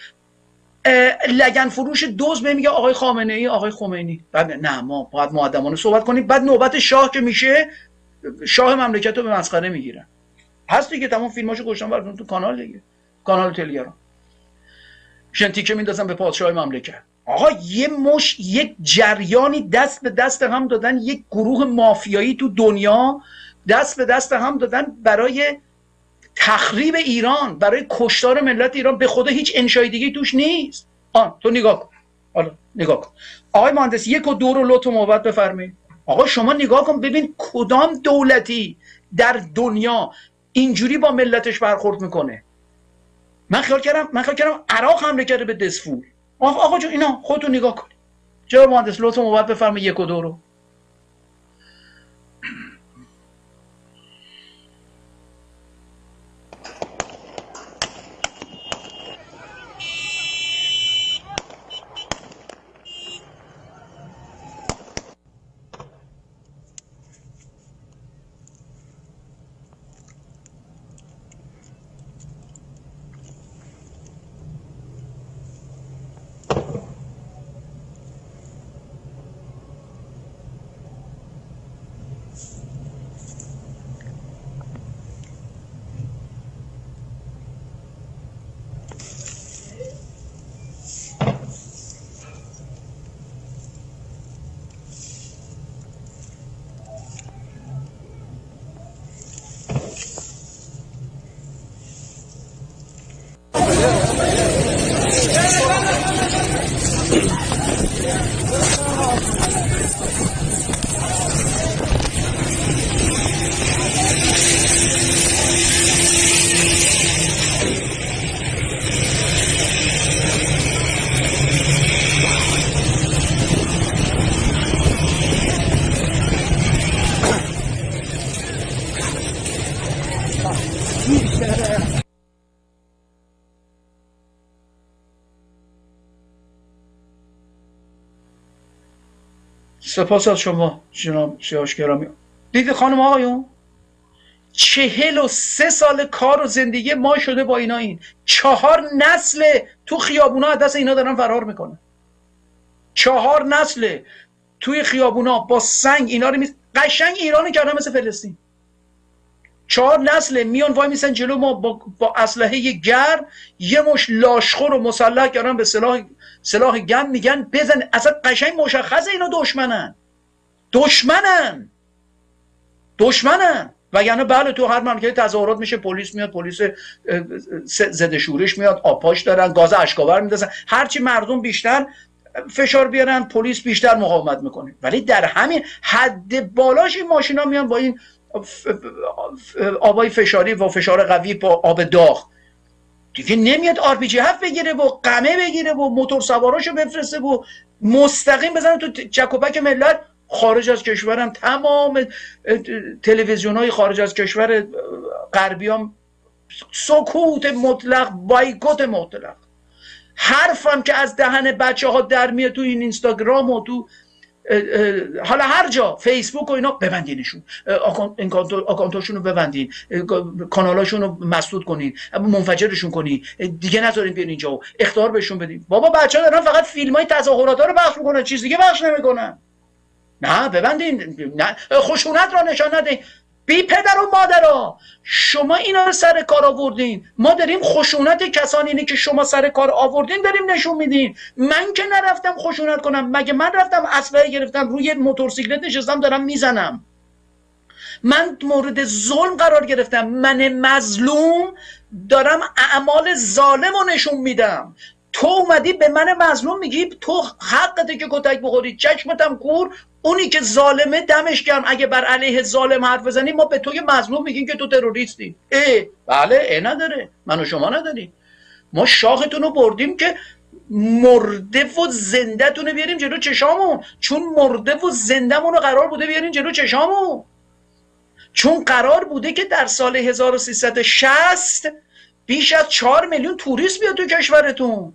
لگن فروش دوز به میگه آقای خامنه ای، آقای خمینی. بعد نه، ما باید مؤدبانه صحبت کنیم. بعد نوبت شاه که میشه، شاه مملکت رو به مسخره میگیرن. هست دیگه، تمام فیلماشو گذاشتم براتون تو کانال دیگه، کانال تلگرام. شنتیکه میندازن به پادشاه مملکت. آقا یک جریانی دست به دست هم دادن، یک گروه مافیایی تو دنیا دست به دست هم دادن برای تخریب ایران، برای کشتار ملت ایران. به خدا هیچ انشای دیگه توش نیست. تو نگاه کن، حالا نگاه کن آقای مهندس، 1 و 2 رو لطف و محبت بفرمایید. آقا شما نگاه کن ببین کدام دولتی در دنیا اینجوری با ملتش برخورد میکنه. من خیال کردم عراق حمله کرده به دسفول. آقا جون اینا خودتون نگاه کن. جناب مهندس لطف و محبت بفرمایید 1 و 2 رو. سپاس از شما جناب سیاوش گرامی. دیدید خانم آقایون، 43 سال کار و زندگی ما شده با اینا. این 4 نسل تو خیابونا از دست اینا دارن فرار میکنن. 4 نسل توی خیابونا با سنگ اینا رو قشنگ ایرانی کردن مثل فلسطین. 4 نسل میان وای میسن جلو ما با اسلحه گرم، یه مش لاشخور و مسلح کردن به سلاح گرم، میگن بزن. اصلا قشنگ مشخصه اینا دشمنن. وگرنه بله تو هر مملکت تظاهرات میشه، پلیس میاد، پلیس ضد شورش میاد، آپاش دارن، گاز اشکاور میندازن، هرچی مردم بیشتر فشار بیارن پلیس بیشتر مقاومت میکنه. ولی در همین حد بالاش این ماشینا میان با این آبای فشاری و فشار قوی با آب داغ دیگه نمیاد RPG 7 بگیره و قمه بگیره و موتور سواراشو بفرسته و مستقیم بزنه تو چکوپک ملت. خارج از کشورم تمام تلویزیون‌های خارج از کشور غربی هم سکوت مطلق، بایکوت مطلق. حرفم که از دهن بچه ها در میاد تو این اینستاگرام و تو حالا هر جا فیسبوک و اینا ببندینشون، اکانتاشون رو ببندین، کانالاشون رو مسدود کنین، منفجرشون کنین، دیگه نذارین بیان اینجا و اخطار بهشون بدین. بابا بچه‌ها دارن فقط فیلمای تظاهرات رو پخش میکنن، چیز دیگه پخش نمیکنن. نه ببندین، نه خشونت را نشان ندین. بی پدر و مادرها، شما اینا رو سر کار آوردین، ما داریم خشونت کسانی که شما سر کار آوردین داریم نشون میدین. من که نرفتم خشونت کنم، مگه من رفتم اسلحه گرفتم روی موتورسیکلت نشستم دارم میزنم؟ من مورد ظلم قرار گرفتم، من مظلوم دارم اعمال ظالم رو نشون میدم. تو اومدی به من مظلوم میگی تو حقته که کتک بخوری، چشمتم کور. اونی که ظالمه دمش گرم، اگه بر علیه ظالم حرف بزنی ما به تو مظلوم میگیم که تو تروریستی. بله نداره، من و شما نداریم. ما شاختون رو بردیم که مرده و زنده تونه بیاریم جلو چشامون، چون مرده و زندهمون رو قرار بوده بیاریم جلو چشامون، چون قرار بوده که در سال 1360 بیش از 4 میلیون توریست بیاد تو کشورتون.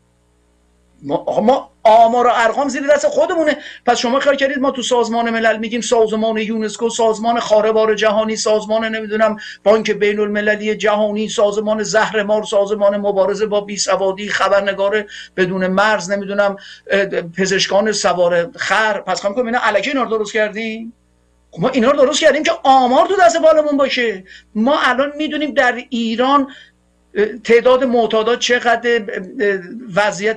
ما آمار و ارقام زیر دست خودمونه. پس شما خیال کردید ما تو سازمان ملل میگیم سازمان یونسکو، سازمان خاربار جهانی، سازمان نمیدونم بانک بین المللی جهانی، سازمان زهرمار، سازمان مبارزه با بیسوادی، خبرنگار بدون مرز، نمیدونم پزشکان سوار خر. پس خواهم کنم اینا الکی اینا رو درست کردیم؟ ما اینا رو درست کردیم که آمار تو دست بالمون باشه. ما الان میدونیم در ایران تعداد معتادات چقدر، وضعیت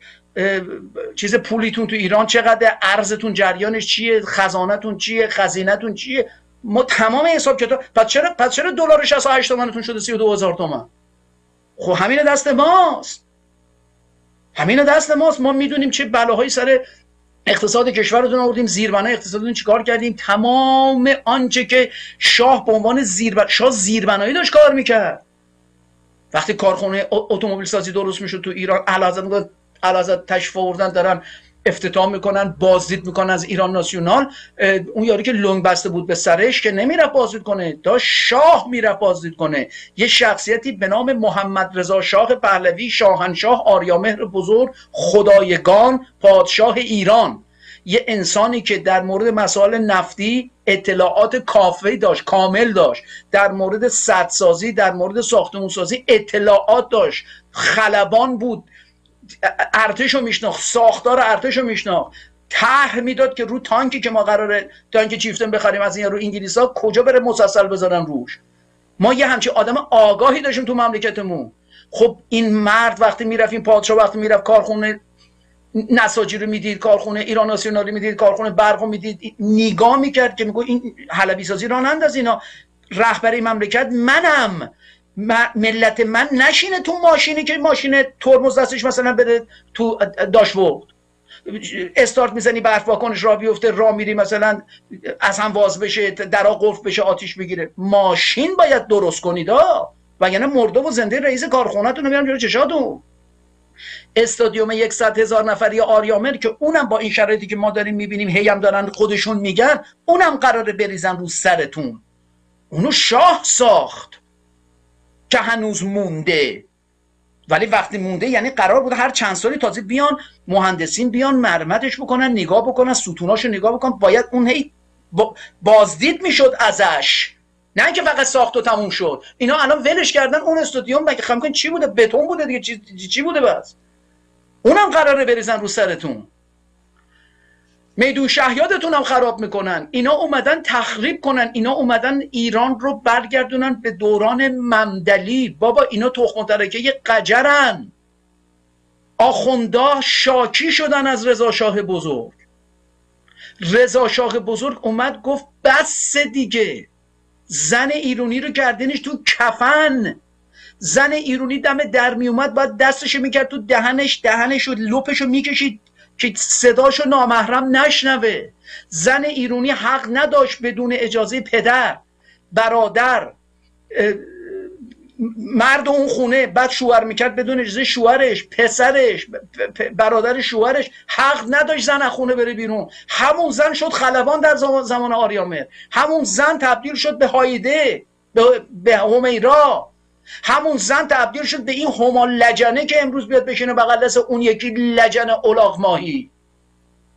چیز پولیتون تو ایران چقدر، ارزتون جریانش چیه، خزانتون چیه، خزینتون چیه، ما تمام حساب کتاب. پس چرا دلار 68 تومنتون شده 32,000 تومان؟ خب همین دست ماست، همین دست ماست. ما میدونیم چه بلاهایی سر اقتصاد کشورتون آوردیم، زیربنای اقتصادتون چیکار کردیم. تمام آنچه که شاه به عنوان شاه زیربنایی داشت کار میکرد. وقتی کارخونه اتومبیل سازی درست میشد تو ایران، اعلیحضرت تشریف آوردن دارن افتتاح میکنن، بازدید میکنن از ایران ناسیونال. اون یاری که لنگ بسته بود به سرش که نمیرفت بازدید کنه، داشت شاه میرفت بازدید کنه. یه شخصیتی به نام محمد رضا شاه پهلوی، شاهنشاه آریامهر بزرگ، خدایگان، پادشاه ایران، یه انسانی که در مورد مسائل نفتی اطلاعات کافی داشت، کامل داشت، در مورد سدسازی، در مورد ساختمانسازی اطلاعات داشت، خلبان بود، ارتشو میشناخت، ساختار ارتشو میشناخت، طرح میداد که رو تانکی که ما قراره تانک چیفتن بخریم از این رو انگلیسا کجا بره مسلسل بذارن روش. ما یه همچین آدم آگاهی داشتیم تو مملکتمون. خب این مرد وقتی میرفت، این پادشاه وقتی میرفت کارخونه نساجی رو میدید، کارخونه ایران ناسیونال رو میدید، کارخونه برق رو میدید، نگاه میکرد که میگه این حلبی سازی راه ننداز، اینا رهبر مملکت منم، ملت من نشینه تو ماشینی که ماشین ترمز دستش مثلا بره تو داشبورد، استارت میزنی برف واکنش راه بیفته، راه میری مثلا از هم واز بشه، درا قفل بشه، آتیش بگیره. ماشین باید درست کنید وگرنه مرده و زنده رئیس کارخونه‌تون رو میارم جلوی چشاتون. استادیوم 100,000 نفری آریامر که اونم با این شرایطی که ما داریم میبینیم هی هم دارن خودشون میگن، اونم قراره بریزن رو سرتون. اونو شاه ساخت که هنوز مونده، ولی وقتی مونده یعنی قرار بود هر چند سالی تازه بیان مهندسین بیان مرمتش بکنن، نگاه بکنن، ستوناشو نگاه بکنن. باید اون هی بازدید میشد ازش، نه اینکه فقط ساخت و تموم شد. اینا الان ولش کردن. اون استادیوم مگه خم کن چی بوده؟ بتون بوده دیگه، چی بوده؟ بس اونم قراره بریزن رو سرتون. میدون شهیادتون هم خراب میکنن. اینا اومدن تخریب کنن، اینا اومدن ایران رو برگردونن به دوران ممدلی. بابا اینا تخم و ترکه قجرن. آخوندا شاکی شدن از رضا شاه بزرگ. رضا شاه بزرگ اومد گفت بس دیگه، زن ایرانی رو کردنش تو کفن. زن ایرانی دم در می اومد باید دستشو میکرد تو دهنشو لپشو میکشید که صداشو نامحرم نشنوه. زن ایرانی حق نداشت بدون اجازه پدر، برادر، مرد اون خونه بعد شوهر میکرد بدون اجازه شوهرش، پسرش، برادر شوهرش، حق نداشت زن از خونه بره بیرون. همون زن شد خلبان در زمان آریامر. همون زن تبدیل شد به هایده، به همیرا. همون زن تبدیل شد به این هما لجنه که امروز بیاد بشینه بغل دست اون یکی لجن الاغ ماهی.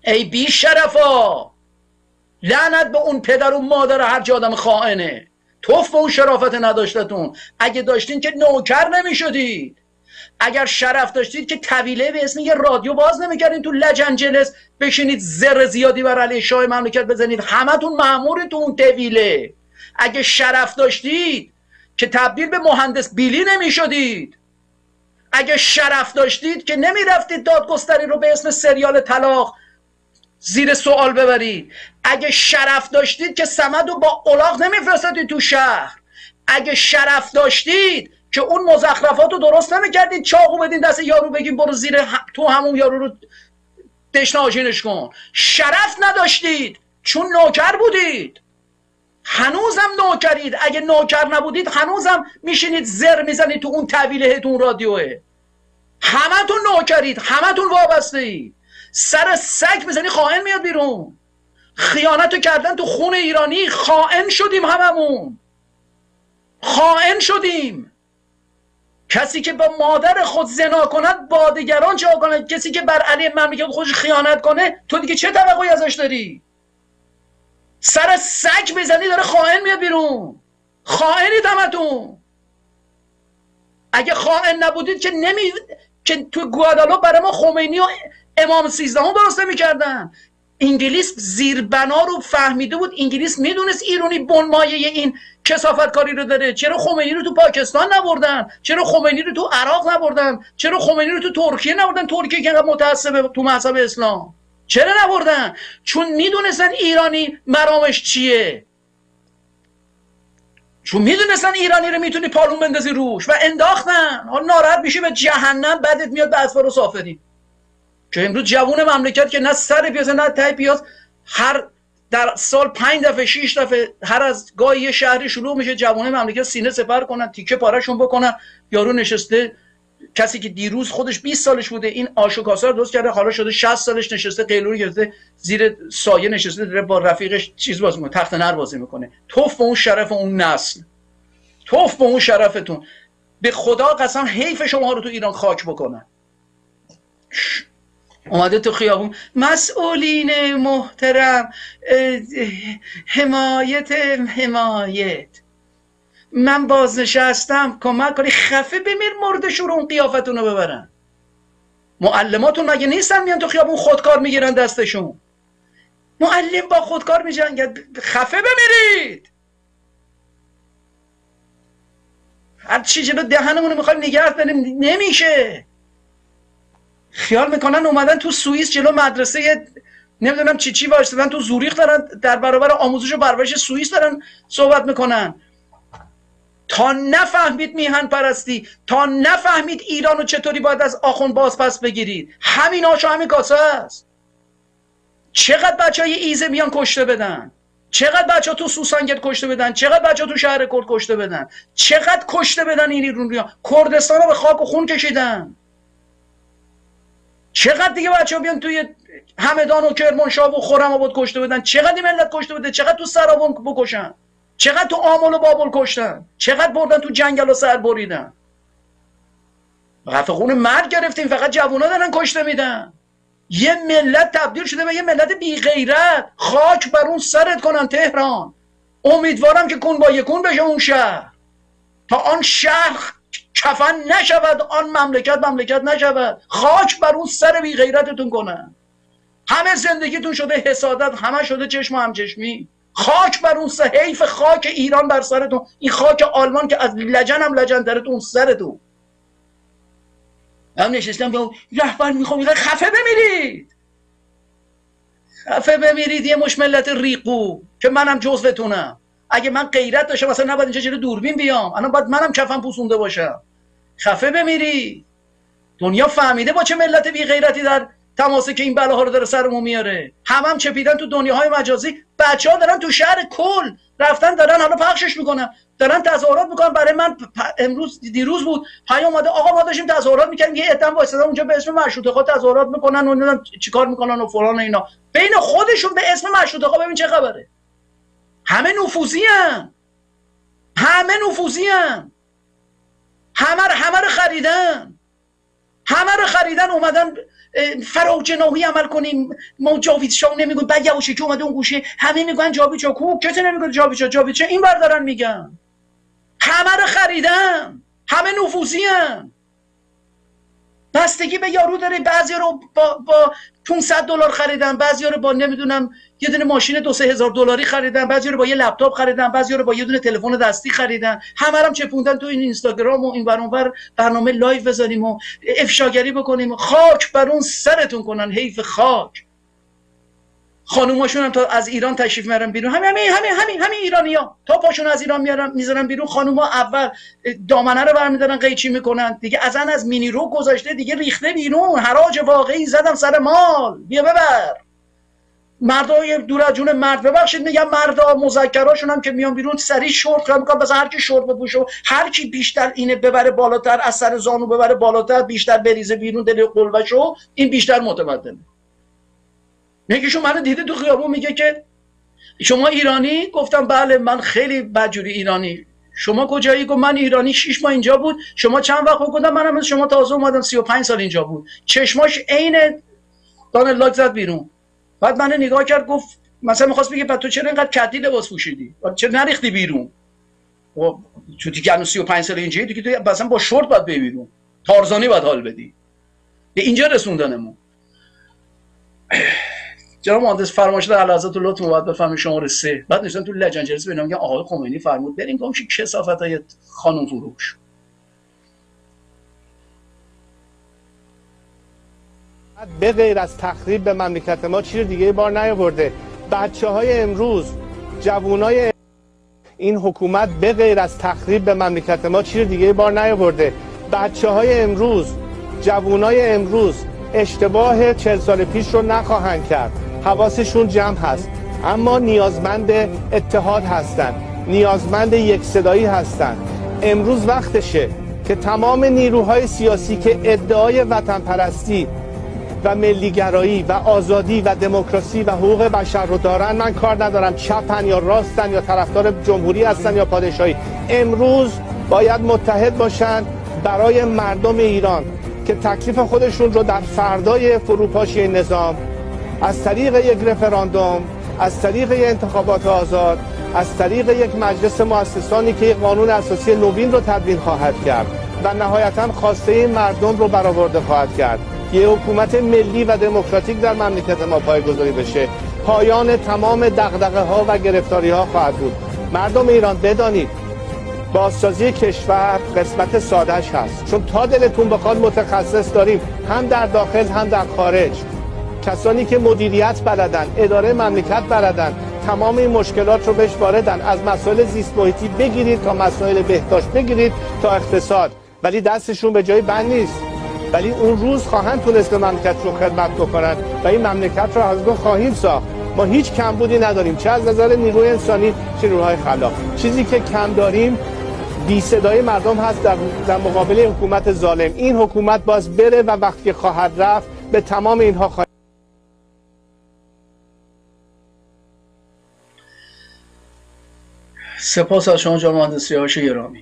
ای بی شرفا، لعنت به اون پدر و مادر هر چی آدم خائنه. توف به اون شرافت نداشتتون. اگه داشتین که نوکر نمیشدید. اگر شرف داشتید که طویله به اسم یه رادیو باز نمیکردین تو لجنجلس بشینید زر زیادی بر علیه شاه مملکت بزنید. همتون مأمورید تو اون طویله. اگه شرف داشتید که تبدیل به مهندس بیلی نمیشدید. اگه شرف داشتید که نمیرفتید دادگستری رو به اسم سریال طلاق زیر سوال ببرید. اگه شرف داشتید که صمد رو با الاغ نمیفرستادید تو شهر. اگه شرف داشتید که اون مزخرفات رو درست نمیکردید، چاقو بدین دست یارو بگیم برو زیر تو همون یارو رو دشنه آشینش کن. شرف نداشتید چون نوکر بودید. هنوزم نوکرید. اگه نوکر نبودید هنوزم میشینید زر میزنید تو اون طویله تو اون رادیوه. همتون نوکرید، همتون وابسته اید. سر سگ بزنی خائن میاد بیرون. خیانتو کردن تو خون ایرانی. خائن شدیم، هممون خائن شدیم. کسی که با مادر خود زنا کند با دیگران چه کند؟ کسی که بر علیه مملکت خودش خیانت کنه تو دیگه چه توقعی ازش داری؟ سر سگ بزنی داره خائن میاد بیرون. خائنید همتون. اگه خائن نبودید که تو گوادالوپ برای ما خمینی و امام 13 درست نمی‌کردن. انگلیس زیربنا رو فهمیده بود. انگلیس میدونست ایرانی بنمایه این کثافتکاری رو داره. چرا خمینی رو تو پاکستان نبردن؟ چرا خمینی رو تو عراق نبردن؟ چرا خمینی رو تو ترکیه نبردن؟ ترکیه که متعصب تو مذهب اسلام. چرا نبردن؟ چون میدونستن ایرانی مرامش چیه. چون میدونستن ایرانی رو میتونی پالون بندازی روش و انداختن. حالا ناراحت میشی به جهنم، بعدت میاد به اسفار و سافرین. که امروز جوون مملکت که نه سر پیاز نه ته پیاز، هر در سال 5 دفعه 6 دفعه هر از گاهی یه شهری شلوغ میشه، جوون مملکت سینه سپر کنن، تیکه پارهشون بکنن. یارو نشسته، کسی که دیروز خودش 20 سالش بوده این آش و کاسه رو درست کرده، حالا شده 60 سالش، نشسته قیلوری گرفته زیر سایه نشسته داره با رفیقش چیز بازی میکنه، تخت نرد بازی میکنه. توف به اون شرف اون نسل، توف به اون شرفتون. به خدا قسم حیف شما رو تو ایران خاک بکنن. اومده تو خیابون مسئولین محترم، حمایت من بازنشستم کمک کنی. خفه بمیر مرد شور اون قیافتون رو ببرن. معلماتون مگه نیستن میان تو خیابون خودکار میگیرن دستشون؟ معلم با خودکار میجنگد. خفه بمیرید. هر چی جلو دهنمون رو میخوایم نگه داریم نمیشه. خیال میکنن اومدن تو سوئیس جلو مدرسه نمیدونم چی وایسادن تو زوریخ دارن در برابر آموزش و پرورش سوئیس دارن صحبت میکنن. تا نفهمید میهن پرستی، تا نفهمید ایرانو چطوری باید از آخوند باز پس بگیرید، همین آش و همین کاسه است. چقدر بچهای ایزه میان کشته بدن، چقدر بچه ها تو سوسنگت کشته بدن، چقدر بچه ها تو شهر کرد کشته بدن، چقدر کشته بدن این ایرانیان. کردستان رو به خاک و خون کشیدن. چقدر دیگه بچه ها بیان توی همدان و کرمانشاه و خرم‌آباد کشته بدن، چقدر این ملت کشته بده، چقدر تو سرابون بکشن، چقدر تو آمل و بابل کشتن، چقدر بردن تو جنگل و سر بریدن. رفع خون مرگ گرفتیم، فقط جوونا دارن کشته میدن. یه ملت تبدیل شده به یه ملت بی غیرت. خاک بر اون سرت کنن تهران. امیدوارم که کون با یکون بشه اون شهر، تا آن شهر کفن نشود، آن مملکت نشود. خاک بر اون سر بی غیرتتون کنن. همه زندگیتون شده حسادت، همه شده چشم و همچشمی. خاک بر اون سر، حیف خاک ایران بر سرتون. این خاک آلمان که از لجن هم لجن‌ترتون سرتون. هم نشستم به رهبر میخوام خفه بمیرید، خفه بمیرید. یه مش ملت ریقو که منم جزوتونم. اگه من غیرت داشتم مثلا نباید اینجا جلوی دوربین بیام، الان باید منم کفن پوسونده باشم. خفه بمیرید. دنیا فهمیده با چه ملت بی غیرتی در تماسه که این بلاها رو داره سرمون میاره. هم چپیدن تو دنیاهای مجازی. بچه‌ها دارن تو شهر کل رفتن دارن حالا پخشش میکنن، دارن تظاهرات میکنن. برای من دیروز بود پیام اومده آقا ما داشتیم تظاهرات میکردیم، یه عده‌ام وایسادن اونجا به اسم مشروطه خواه تظاهرات میکنن و نمیدونم چیکار میکنن و فلان اینا. بین خودشون به اسم مشروطه خواه ببین چه خبره. همه نفوذی‌ان، همه رو خریدن. همه رو خریدن اومدن فراجناحی عمل کنیم. ما جاوید شاه نمیگن، بعد یواشکی اومده اون گوشه همه میگن جاوید شاه کو، کسی نمیگه جاوید شاه این ور دارن میگن. همه رو خریدن، همه نفوذیان. بستگی به یارو داره. بعضیا رو با $500 خریدن، بعضیا رو با نمیدونم یه دونه ماشین $2,000 خریدن، بعضیا رو با یه لپتاپ خریدن، بعضیا رو با یه دونه تلفن دستی خریدن. همه رو چپوندن تو این اینستاگرام و این ور اون ور برنامه لایو بزنیم و افشاگری بکنیم. خاک بر اون سرتون کنن، حیف خاک. خانوماشون هم تا از ایران تشریف میارن بیرون، همین ایرانی‌ها تا پاشون از ایران میذارن بیرون. خانوما اول دامنه رو برمی‌دارن قیچی میکنن دیگه، ازن از مینی رو گذاشته دیگه، ریخته بیرون. حراج واقعی زدم سر مال، بیا ببر. مردای دور از جون مرد، ببخشید میگم مردا مذکراشون هم که میان بیرون سری شورت میکنن، مثلا هر کی شورت بپوشه، هر کی بیشتر اینه ببره بالاتر، از سر زانو ببره بالاتر، بیشتر بریزه بیرون دل قلبشو، این بیشتر متمدنه. یکیشون منو دیده تو خیابون میگه که شما ایرانی؟ گفتم بله من خیلی بدجوری ایرانی. شما کجایی؟ گفت من ایرانی، 6 ماه اینجا بود. شما چند وقت؟ گفتم منم مثل شما تازه اومدم، 35 سال اینجا بود. چشماش عین دانل لاک زد بیرون. بعد منو نگاه کرد گفت مثلا می‌خواست بگه بعد تو چرا اینقدر کتی لباس پوشیدی؟ چرا نریختی بیرون؟ خب تو دیگه الان 35 سال اینجایی دیگه، تو مثلا با شورت باید بری بیرون، تارزانی باید حال بدی. به اینجا رسوندنمون. جناب مهندس فرمایشات اعلیحضرت لطف باید بفهمید شماره 3. بعد نشستن تو لجن جلسه ببینم میگن آقای خمینی فرمود بریم گم شی کثافتای خانم فروش. به غیر از تخریب به مملکت ما چیز دیگه بار نیاورده. بچه‌های امروز، جوانای این حکومت به غیر از تخریب به مملکت ما چیز دیگه بار نیاورده. بچه‌های امروز، جوانای امروز اشتباه 40 سال پیش رو نخواهند کرد. حواسشون جمع هست، اما نیازمند اتحاد هستند، نیازمند یک صدایی هستند. امروز وقتشه که تمام نیروهای سیاسی که ادعای وطن پرستی و ملیگرایی و آزادی و دموکراسی و حقوق بشر رو دارن، من کار ندارم چپن یا راستن یا طرفدار جمهوری هستن یا پادشاهی، امروز باید متحد باشن برای مردم ایران که تکلیف خودشون رو در فردای فروپاشی نظام از طریق یک رفراندوم، از طریق یک انتخابات آزاد، از طریق یک مجلس مؤسسانی که یک قانون اساسی نوین رو تدوین خواهد کرد و نهایتاً خواسته مردم رو برآورده خواهد کرد. یک حکومت ملی و دموکراتیک در مملکت ما پایه‌گذاری بشه. پایان تمام دغدغه‌ها و گرفتاری‌ها خواهد بود. مردم ایران بدانید بازسازی کشور قسمت سادهش هست، چون تا دلتون بخواد متخصص داریم، هم در داخل هم در خارج. کسانی که مدیریت بلدن، اداره مملکت بلدن، تمام این مشکلات رو بهش واردن. از مسائل زیست محیطی بگیرید تا مسائل بهداشت، بگیرید تا اقتصاد، ولی دستشون به جای بند نیست. ولی اون روز خواهند تونست به مملکت رو خدمت بکنن و این مملکت رو از نو خواهیم ساخت. ما هیچ کمبودی نداریم، چه از نظر نیروی انسانی چه نیروهای خلاق. چیزی که کم داریم بی صدای مردم هست در مقابل حکومت ظالم. این حکومت باز بره و وقتی خواهد رفت به تمام اینها خواهد. سپاس از شما جناب مهندس سیاوش گرامی.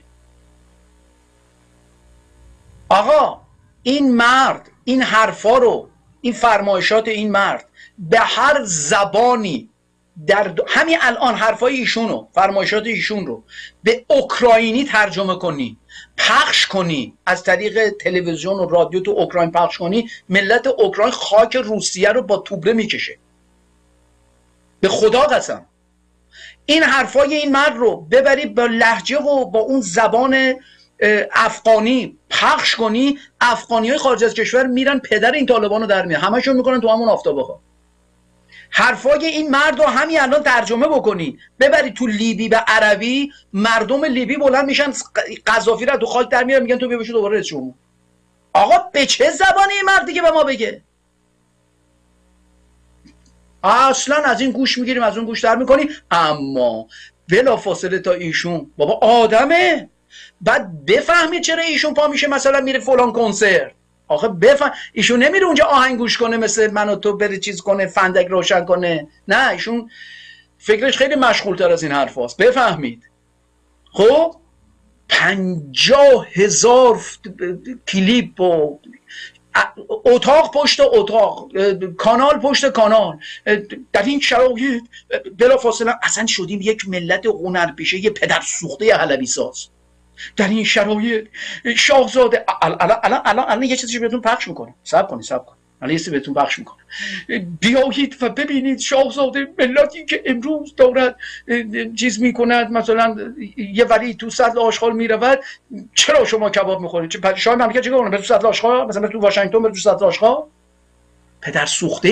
آقا این مرد این حرفا رو، این فرمایشات این مرد به هر زبانی در همین الان حرفای ایشون رو، فرمایشات ایشون رو به اوکراینی ترجمه کنی، پخش کنی، از طریق تلویزیون و رادیو تو اوکراین پخش کنی، ملت اوکراین خاک روسیه رو با توبره میکشه. به خدا قسم. این حرفای این مرد رو ببری با لهجه و با اون زبان افغانی پخش کنی، افغانی های خارج از کشور میرن پدر این طالبان رو در میارن، همشون میکنن تو همون آفتابخا. حرفای این مرد رو همین الان ترجمه بکنی ببری تو لیبی به عربی، مردم لیبی بلند میشن قذافی رو تو خاک در میارن، میگن تو بیا بشو دوباره رئیس جمهور. آقا به چه زبانی این مرد دیگه به ما بگه؟ اصلا از این گوش میگیریم از اون گوش در میکنیم. اما بلا فاصله تا ایشون بابا آدمه، بعد بفهمید چرا ایشون پا میشه مثلا میره فلان کنسرت. آخه بفهم ایشون نمیره اونجا آهنگ گوش کنه مثل من و تو بره چیز کنه فندک روشن کنه، نه ایشون فکرش خیلی مشغول تر از این حرف هست. بفهمید خب 50,000 کلیپ و اتاق پشت اتاق، کانال پشت کانال. در این شرایط بلافاصله اصلا شدیم یک ملت هنرپیشه، یه پدر سوخته حلبی ساز. در این شرایط شاهزاده الان یه چیزی بهتون پخش میکنم، صبر کنید الان یه چیزی بهتون پخش میکنم، بیایید و ببینید شاهزاده ملتی که امروز دارد چیز میکند، مثلا یه ولی تو سطل آشغال میرود، چرا شما کباب میخورید؟ شاه مملکت چیکار کنه؟ تو سطل آشغال، مثلا تو واشنگتن بره تو سطل آشغال؟ پدر سوخته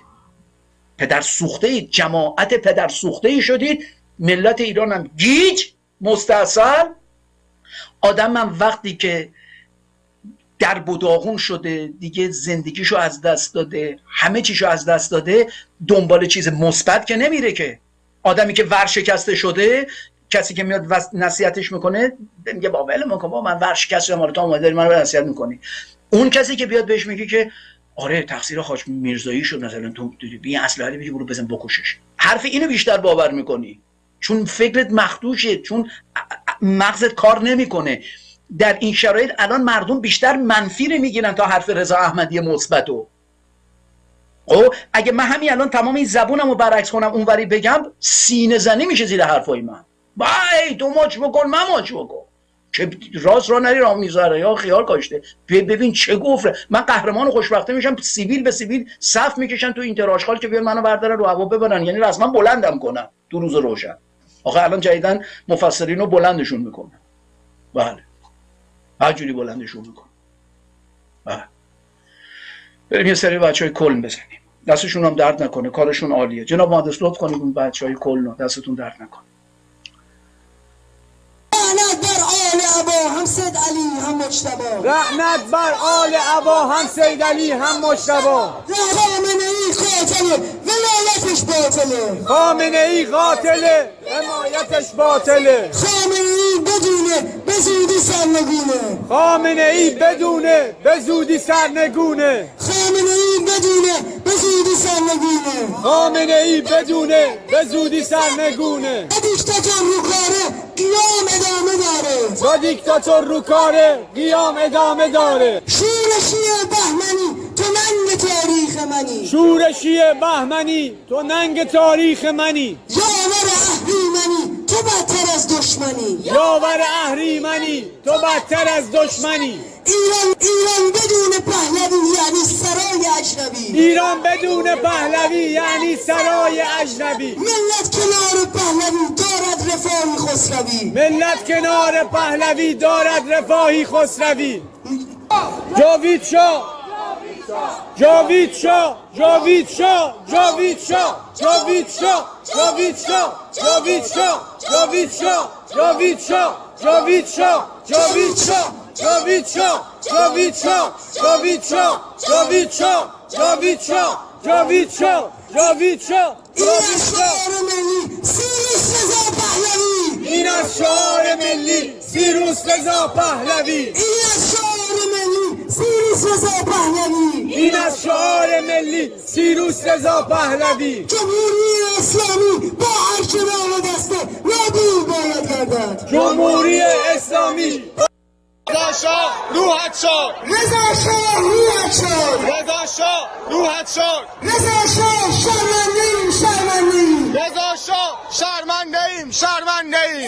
اید، جماعت پدر سوخته ای شدید. ملت ایران هم گیج مستاصل. آدمم وقتی که در بداغون شده، دیگه زندگیشو از دست داده، همه چیشو از دست داده، دنبال چیز مثبت که نمیره. که آدمی که ورشکسته شده، کسی که میاد نصیحتش میکنه میگه بابا ولم کن، من ورشکسته شدم، تو اومدی داری منو نصیحت میکنی. اون کسی که بیاد بهش میگه که آره تقصیر حاج میرزایی شد، مثلا تو بی اسلحه بگی برو بزن بکشش، حرف اینو بیشتر باور میکنی، چون فکرت مخدوشه، چون مغزت کار نمیکنه. در این شرایط الان مردم بیشتر منفی رو میگیرن تا حرف رضا احمدی مثبتو. اگه من همین الان تمام این زبونمو برعکس کنم اونوری بگم، سینه زنی میشه زیر حرفای من. بای تو ماچ بکن من ماچ بکن، که راست را نری راه میذاره یا خیال کاشته. ببین چه گفره. من قهرمان خوشبخته میشم، سیبیل به سیبیل صف میکشن تو این تراشخال که بیان منو بردارن رو هوا ببرن، یعنی رسما بلندم کنن تو روز روشن. آخه الان جدیدن مفسرینو بلندشون میکنن. بله هر جوری بلندشون میکنن. بله بریم یه سری بچهای کلن بزنیم، دستشون هم درد نکنه، کارشون عالیه. جناب مهندس لطف کنید اون بچهای کلن دستتون درد نکنه. لعنت بر آل عبا هم سید علی هم مجتبی، لعنت بر آل عبا هم سید علی هم مجتبی. خامنه ای قاتله ولایتش باطله، خامنه ای قاتله حمایتش باطله، خامنه ای بدونه به زودی سرنگونه، خامنه ای بدونه به زودی سرنگونه، خامنه ای بدونه به زودی سرنگونه، خامنه ای بدونه به زودی سرنگونه. دیکتاتور رو کاره قیام ادامه داره، با دیکتاتور رو کاره قیام ادامه داره. شورشی بهمنی تو ننگ تاریخ منی، شورشی بهمنی تو ننگ تاریخ منی، یاور اهریمنی تو بدتر از دشمنی، یاور اهریمنی تو بدتر از دشمنی. ایران بدون پهلوی یعنی سرای اجنبی، ایران بدون پهلوی یعنی سرای اجنبی. ملت کنار پهلوی دارد رفاهی خسروی، ملت کنار پهلوی دارد رفاهی خسروی. جاوید شاه، جاوید شاه، جاوید شاه، جاوید شاه، جاوید شاه، جاوید شاه، جاوید شاه، جاوید شاه، جاوید شاه، جاوید شاه، جاوید شاه، جاوید شاه، جاوید شاه، جاوید شاه، جاوید شاه، جاوید شاه، جاوید شاه، جاوید شاه. این از شعار ملی سیروس رضا پهلوی، این از شعار ملی سیروس رضا پهلوی، این از شعار ملی سیروس رضا پهلوی. جمهوری اسلامی با هر که راه دسته نابود باید گردد، جمهوری اسلامی. رضا شاه روحت شد، رضا شاه روحت شد، رضا شاه روحت شد، رضا شاه شرمنده‌ایم شرمنده‌ایم، رضا شاه شرمنده‌ایم شرمنده‌ایم.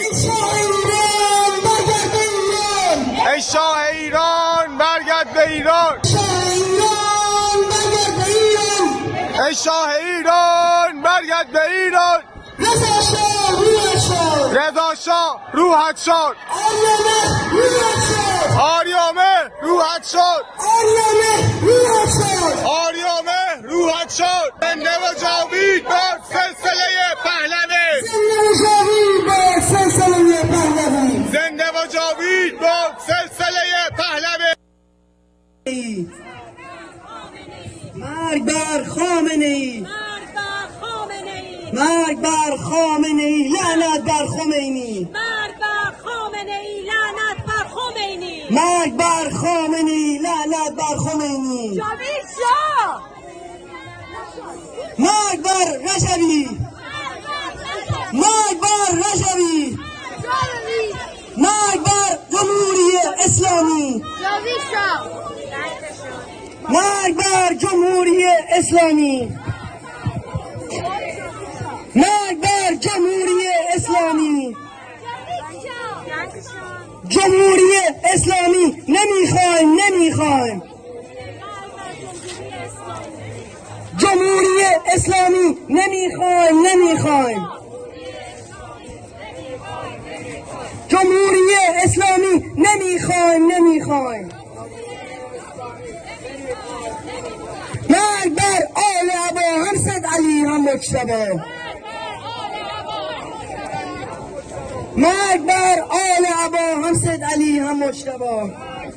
ای شاه ایران برگرد به ایران، ای شاه ایران برگرد به ایران. رضا شاه روحت شد، رضا شاه روحت شد، آریامه روحت شد، آریامه روحت شد، آریامه روحت شد، آریامه روحت شد. زنده و جاوید باد سلسله پهلوی، زنده و جاوید باد سلسله پهلوی، زنده و جاوید باد سلسله پهلوی. مرگ بر خامنه ای، مرگ بر خامنه ای، لعنت بر خمینی، مرگ بر خامنه ای، لعنت بر خمینی، مرگ بر خامنه ای، لعنت بر خمینی. جاوید شاه، مرگ بر رجبی، مرگ بر رجبی، مرگ بر جمهوری اسلامی، جاوید شاه، مرگ بر جمهوری اسلامی، مرگ بر جمهوری اسلامی. جمهوری اسلامی نمیخوایم، نمیخوایم. جمهوری اسلامی نمیخوایم، نمیخوایم. جمهوری اسلامی نمیخوایم، نمیخوایم. مرگ بر آل عبا همسد علی هم مجتبی، مرگ بر آل عبا همسد علی هم مجتبی.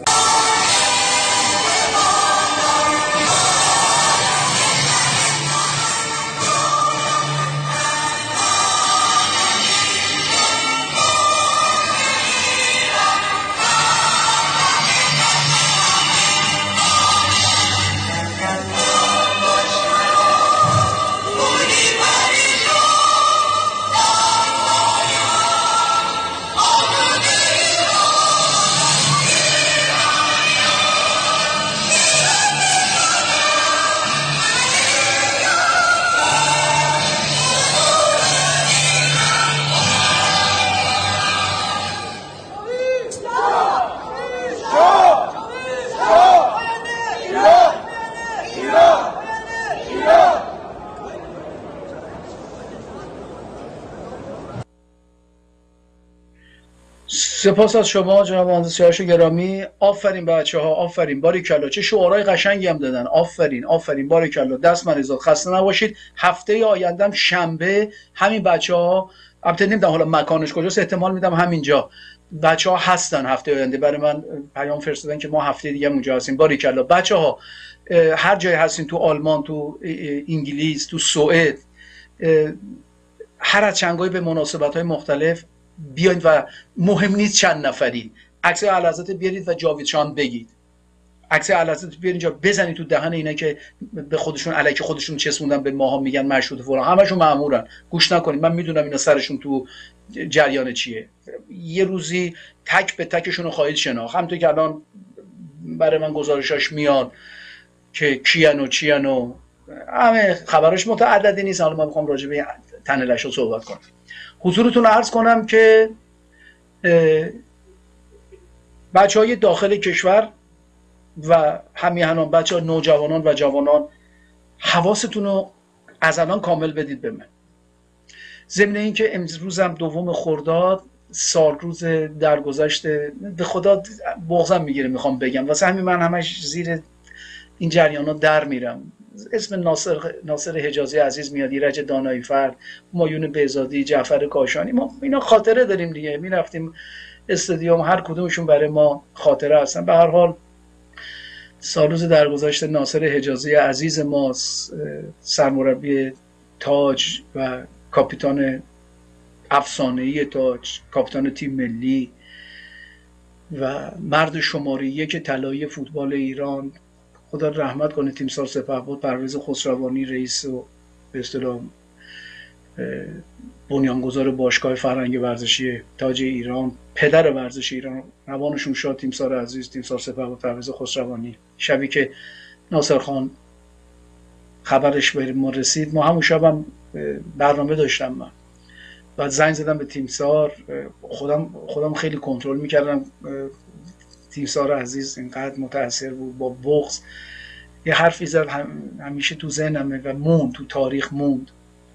سپاس از شما جناب مهندس سیاوش گرامی. آفرین بچه‌ها، آفرین، باریکلا. چه شعارهای قشنگی هم دادن. آفرین، آفرین، باریکلا. دست مریضات، خسته نباشید. هفته آیندهم شنبه همین بچه‌ها، البته نمیدونم حالا مکانش کجاست، احتمال میدم همینجا. بچه‌ها هستن هفته آینده، برای من پیام فرستادن که ما هفته دیگه اونجا هستیم. باریکلا بچه‌ها، هر جای هستین، تو آلمان، تو انگلیس، تو سوئد، هر از چنگایی به مناسبت‌های مختلف بیاین و مهم نیست چند نفری، عکس اعلیحضرت بیارید و جاوید شاه بگید. عکس اعلیحضرت بیارید اینجا بزنید تو دهن اینا که به خودشون علیک خودشون چسبوندن به ماها میگن مشروط فلان، همشون مأمورن. گوش نکنید، من میدونم اینا سرشون تو جریان چیه. یه روزی تک به تکشون رو خواهید شناخت. همونطور که الان برای من گزارشاش میاد که کیان و چیان و همه خبراش متعددی نیست. حالا من میخوام راجع به تنلش صحبت کنم. حضورتون عرض کنم که بچه‌های داخل کشور و همیهنان، بچه‌ها نوجوانان و جوانان، حواستون رو از الان کامل بدید به من. ضمن اینکه امروزم 2 خرداد، سال روز درگذشته، به خدا بغضم میگیره میخوام بگم، واسه همین من همش زیر این جریانات در میرم. اسم ناصر حجازی عزیز میاد، ایرج دانایی فرد، همایون بهزادی، جعفر کاشانی، ما اینا خاطره داریم دیگه. میرفتیم استادیوم، هر کدومشون برای ما خاطره هستن. به هر حال سالروز درگذشته ناصر حجازی عزیز ما، سرمربی تاج و کاپیتان افسانه‌ای تاج، کاپیتان تیم ملی و مرد شماره 1 طلایی فوتبال ایران، خدا رحمت کنه، تیمسار سپهبد پرویز خسروانی، رئیس و به اصطلاح بنیانگذار باشگاه فرهنگ ورزشی تاج ایران، پدر ورزش ایران، روانشون شاد، تیمسار عزیز، تیمسار سپهبد پرویز خسروانی. شبی که ناصر خان خبرش به ما رسید، ما همون شبم برنامه داشتم، من بعد زنگ زدم به تیمسار، خودم خیلی کنترل میکردم. تیمسار عزیز اینقدر متاثر بود، با بغض یه حرفی زد همیشه تو ذهنمه و موند، تو تاریخ موند،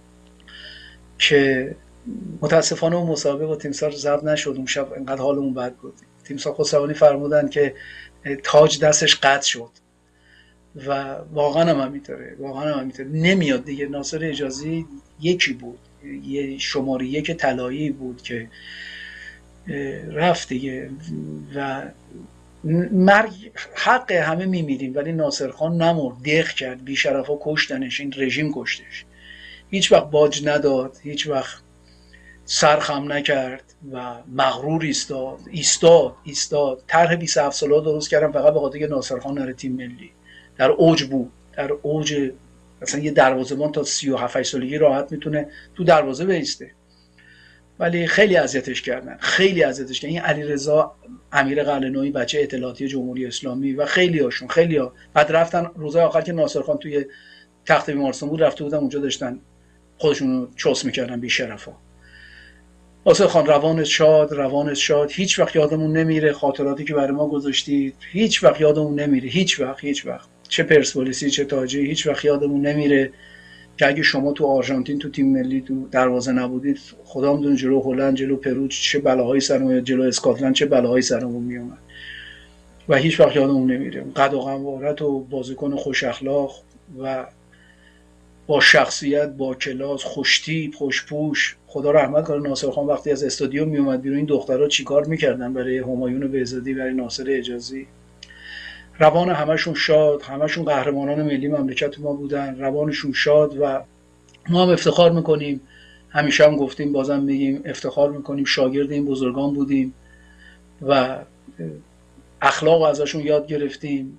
که متاسفانه اون مسابقه با تیمسار ضبط نشد. اون شب اینقدر حالمون بد بود. تیمسار خسروانی فرمودن که تاج دستش قطع شد و واقعا هم همینطوره، نمیاد دیگه. ناصر حجازی یکی بود، یه شماره 1 طلایی بود که رفت دیگه و مرگ حق همه میمیریم، ولی ناصر خان نمرد، دق کرد، بی‌شرفا کشتنش، این رژیم کشتش. هیچ وقت باج نداد، هیچ وقت سرخم نکرد و مغرور ایستاد. طرح 27 ساله درست کردم فقط به خاطر ناصر خان نره تیم ملی. در اوج بود، در اوج. مثلا یه دروازه‌بان تا 37 سالگی راحت میتونه تو دروازه بیسته ولی خیلی اذیتش کردن، خیلی اذیتش کردن. این علیرضا امیر قلعه‌نویی بچه اطلاعاتی جمهوری اسلامی و خیلی‌ها بعد رفتن روزهای آخر که ناصرخان توی تخت بیمارستان بود رفته بودن اونجا داشتن خودشونو چوس میکردن بی شرفا. ناصرخان روانت شاد، هیچ وقت یادمون نمیره خاطراتی که برای ما گذاشتید، هیچ وقت یادمون نمیره، هیچ وقت چه پرسپولیسی چه تاجی، هیچ وقت یادمون نمیره که اگه شما تو آرژانتین تو تیم ملی تو دروازه نبودید خدا میدونه جلو هلند، جلو پرو چه بلاهایی سرمون، جلو اسکاتلند چه بلاهایی سرمون میومد و هیچ وقت یادمون نمیره. قد و قوارت و بازیکن خوش اخلاق و با شخصیت، با کلاس، خوشتیپ، خوشپوش. خدا رحمت کنه ناصرخان وقتی از استادیوم میومد بیرون این دخترها چیکار میکردن برای همایون بهزادی، برای ناصر اجازی. روان همشون شاد، همشون قهرمانان ملی مملکت ما بودن، روانشون شاد و ما هم افتخار میکنیم، همیشه هم گفتیم بازم میگیم افتخار میکنیم شاگرد این بزرگان بودیم و اخلاق ازشون یاد گرفتیم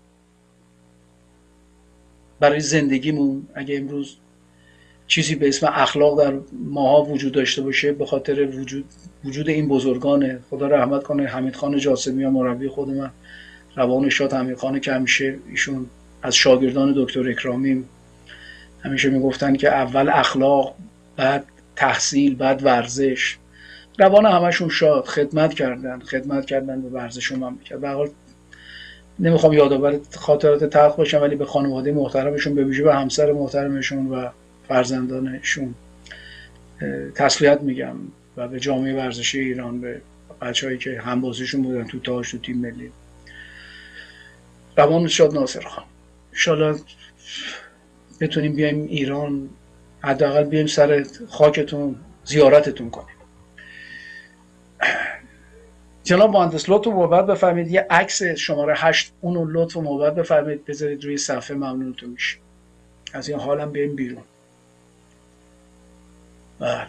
برای زندگیمون. اگه امروز چیزی به اسم اخلاق در ماها وجود داشته باشه به خاطر وجود این بزرگانه. خدا رحمت کنه حمیدخان جاسمی و مربی خود من، روان شاد حمیدخان که همیشه ایشون از شاگردان دکتر اکرامی همیشه میگفتن که اول اخلاق، بعد تحصیل، بعد ورزش. روان همشون شاد، خدمت کردن به ورزش و مملکت. به هر حال نمیخوام یادآور خاطرات تلخ باشم ولی به خانواده محترمشون، به ویژه به همسر محترمشون و فرزندانشون تسلیت میگم و به جامعه ورزشی ایران، به بچه‌هایی که همبازیشون بودن تو تاج تو تیم ملی. روان شاد ناصرخان. ان شاءالله بتونیم بیایم ایران، حداقل بیایم سر خاکتون زیارتتون کنیم. جناب مهندس لطف و محبت بفرمایید یه عکس شماره 8 اونو لطف و محبت بفرمایید بذارید روی صفحه، ممنونتون میشه. از این حالم بیایم بیرون. بله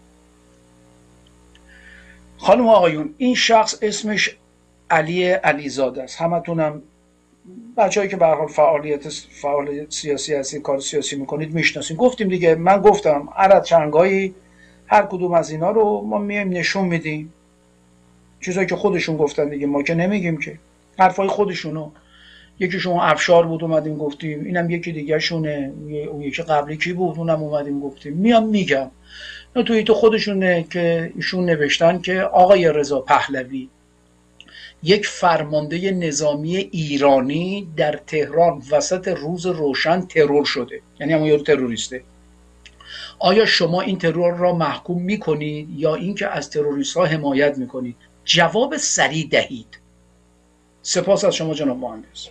خانم و آقایون، این شخص اسمش علی علیزاده است. همتونم بچه‌هایی که به هر حال فعال سیاسی هستید، کار سیاسی میکنید میشناسید. گفتیم دیگه، من گفتم هر چنگایی هر کدوم از اینا رو ما میایم نشون میدیم، چیزایی که خودشون گفتن دیگه، ما که نمیگیم که، حرفای خودشونو. یکیشون افشار بود اومدیم گفتیم، اینم یکی دیگه شونه، اون یکی قبلی کی بود اونم اومدیم گفتیم. میگم نه توی تو خودشونه که ایشون نوشتن که آقای رضا پهلوی یک فرمانده نظامی ایرانی در تهران وسط روز روشن ترور شده، یعنی همون یارو تروریسته. آیا شما این ترور را محکوم میکنید یا اینکه از تروریست ها حمایت میکنید؟ جواب سریع دهید. سپاس از شما جناب مهندس.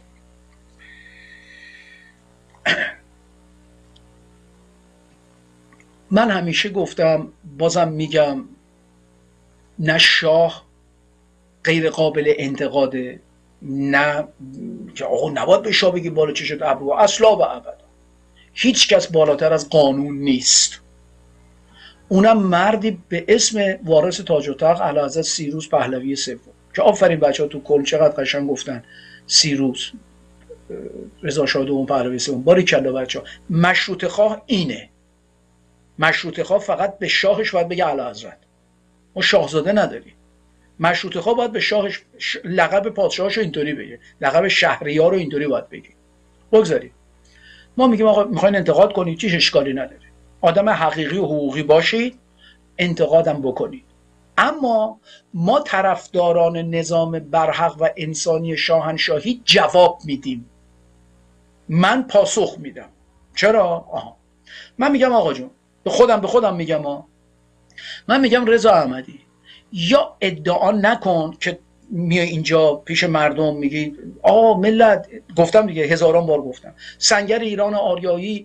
من همیشه گفتم، بازم میگم، نه شاه غیر قابل انتقاده، نه که آقا نباید به شاه بگی بالا چشت ابرو، اصلا و ابدا. هیچ کس بالاتر از قانون نیست. اونم مردی به اسم وارث تاج و تخت اعلیحضرت سیروس پهلوی سوم که آفرین بچه‌ها تو کل چقدر قشنگ گفتن. سیروس رضا شاه دوم پهلوی سوم، باریکلا بچه‌ها. مشروطه خواه اینه. مشروطه خواه فقط به شاهش باید بگه اعلیحضرت. ما شاهزاده نداریم. مشروطه خواه باید به شاهش لقب پادشاهش اینطوری بگه، لقب شهریار رو اینطوری باید بگه. بگذارید ما میگیم آقا میخواین انتقاد کنید، چیش اشکالی نداره، آدم حقیقی و حقوقی باشید، انتقادم بکنید. اما ما طرفداران نظام برحق و انسانی شاهنشاهی جواب میدیم. من پاسخ میدم. چرا؟ من میگم آقا جون، به خودم میگم من میگم رضا احمدی، یا ادعا نکن که میای اینجا پیش مردم میگی ملت، گفتم دیگه، هزاران بار گفتم، سنگر ایران آریایی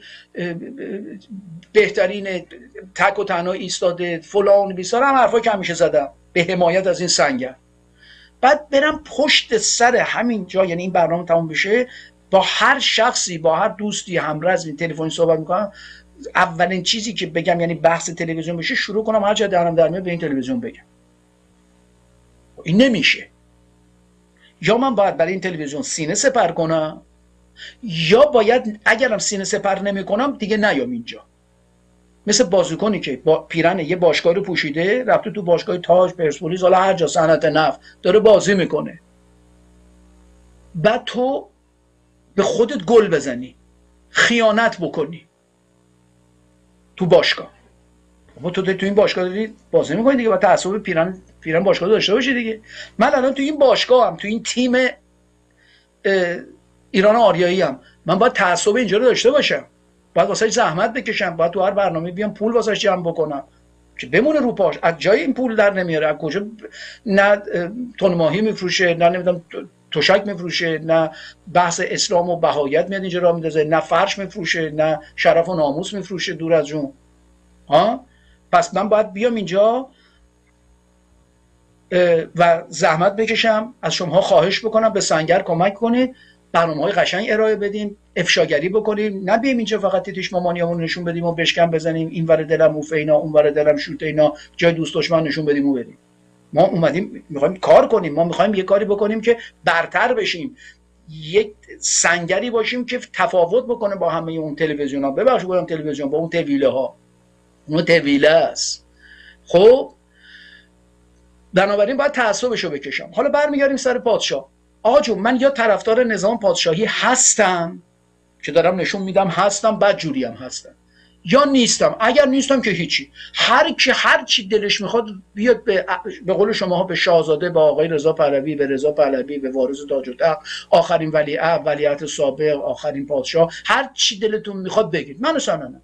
بهترین تک و تنها ایستاده، فلان بیسار، هم حرفا که همیشه زدم به حمایت از این سنگر. بعد برم پشت سر همین جا، یعنی این برنامه تموم بشه، با هر شخصی، با هر دوستی همرزمی تلفنی صحبت میکنم، اولین چیزی که بگم، یعنی بحث تلویزیون بشه، شروع کنم هر جا درم در میاد به این تلویزیون بگم. این نمیشه. یا من باید برای این تلویزیون سینه سپر کنم، یا باید اگرم سینه سپر نمی کنم دیگه نیام اینجا. مثل بازیکنی که با پیرن یه باشگاه رو پوشیده رفته تو باشگاه تاج، پرسپولیس، حالا هر جا، صنعت نفت داره بازی میکنه، بعد تو به خودت گل بزنی، خیانت بکنی تو باشگاه. تو این باشگاه داری بازی میکنی دیگه، با تعصب پیرن باشگاه داشته باشی دیگه. من الان تو این باشگاه هم، تو این تیم ایران آریایی هم، من باید تعصب اینجا رو داشته باشم، باید واسه زحمت بکشم، باید تو هر برنامه بیام پول واسه جمع بکنم که بمونه رو پاش. از جای این پول در نمیاره، از کجا؟ نه تن ماهی میفروشه، نه نمیدونم تشک میفروشه، نه بحث اسلام و بهایت میاد اینجا راه میندازه، نه فرش میفروشه، نه شرف و ناموس میفروشه، دور از جون. ها پس من باید بیام اینجا و زحمت بکشم، از شما خواهش بکنم به سنگر کمک کنید، برنامه‌های قشنگ ارائه بدیم، افشاگری بکنیم، نه بیایم اینجا فقط تیتیش مامانیامون نشون بدیم و بشکن بزنیم، این ور دلم اوفه اینا، اون ور دلم شوته اینا، جای دوست دشمن نشون بدیم و بریم. ما اومدیم میخوایم کار کنیم، ما میخوایم یه کاری بکنیم که برتر بشیم، یک سنگری باشیم که تفاوت بکنه با همه اون تلویزیون‌ها. ببخشید گفتم تلویزیون، با اون طویله ها، اون طویله است. خب بنابراین باید تعصبشو بکشم. حالا برمیگردیم سر پادشاه. آقا جون، من یا طرفدار نظام پادشاهی هستم که دارم نشون میدم هستم، بد جوری هم هستم، یا نیستم. اگر نیستم که هیچی، هر چی دلش میخواد بیاد به قول شماها به شاهزاده، به آقای رضا پهلوی، به رضا پهلوی، به وارث تاج و تخت، آخرین ولیعهد، ولیعهد سابق، آخرین پادشاه، هر چی دلتون میخواد بگید. من اصلا نه،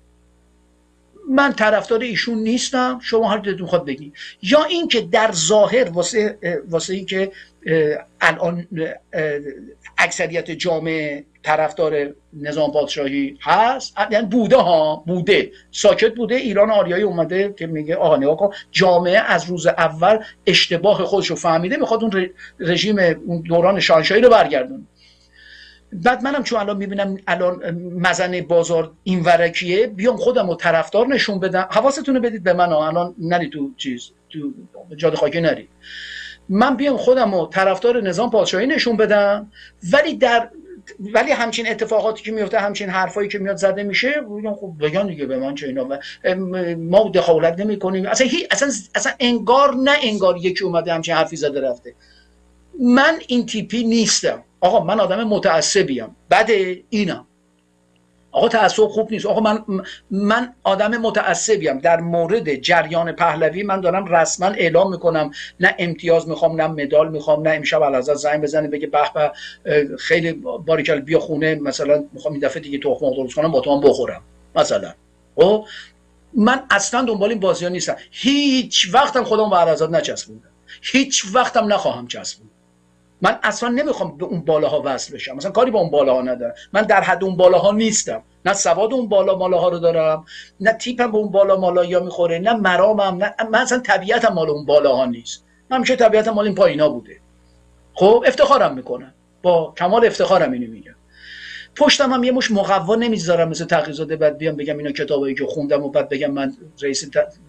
من طرفدار ایشون نیستم، شما هر دلتون میخواد بگید. یا اینکه در ظاهر واسه اینکه الان اکثریت جامعه طرفدار نظام پادشاهی هست، یعنی بوده ساکت بوده، ایران آریایی اومده که میگه آقا نگاه کن، جامعه از روز اول اشتباه خودش رو فهمیده، میخواد اون رژیم، اون دوران شاهنشاهی رو برگردونه. بعد منم چون الان میبینم الان مزن بازار این ورکیه، بیام خودم رو طرفدار نشون بدم. حواستون رو بدید به من، الان نری تو جاده خاکی نری، من بیام خودم رو طرفدار نظام پادشاهی نشون بدم، ولی همچین اتفاقاتی که میفته، همچین حرفایی که میاد زده میشه، خب بگن دیگه به من چه اینا، ما دخالت نمی‌کنیم. اصلا انگار نه انگار یکی اومده همچین حرفی زده رفته. من این تیپی نیستم آقا، من آدم متعصبیم، بده اینم آقا، تعصب خوب نیست آقا. من آدم متعصبیم. در مورد جریان پهلوی من دارم رسما اعلام میکنم، نه امتیاز میخوام، نه مدال میخوام، نه امشب الازاد زنگ بزنه بگه به به خیلی باریکل بیا خونه، مثلا میخوام این دفعه دیگه تخم مرغ درست کنم با تو هم بخورم مثلا. او من اصلا دنبال این بازی‌ها نیستم، هیچ وقتم خودم به الازاد نچسبوندم، هیچ وقتم نخواهم چسبوند. من اصلا نمیخوام به اون بالاها وصل بشم، مثلا کاری با اون بالاها ندارم، من در حد اون بالاها نیستم، نه سواد اون بالا مالاها رو دارم، نه تیپم به اون بالا مالایا میخوره، نه مرامم، نه من اصلا طبیعتم مال اون بالاها نیست، من همیشه طبیعتم مال این پایینا بوده. خب افتخارم میکنم، با کمال افتخارم اینو میگم. پشتم هم یه مش مقوا نمیذارم مثل تقی‌زاده، بعد بیام بگم اینا کتابایی که خوندم و بعد بگم من رئیس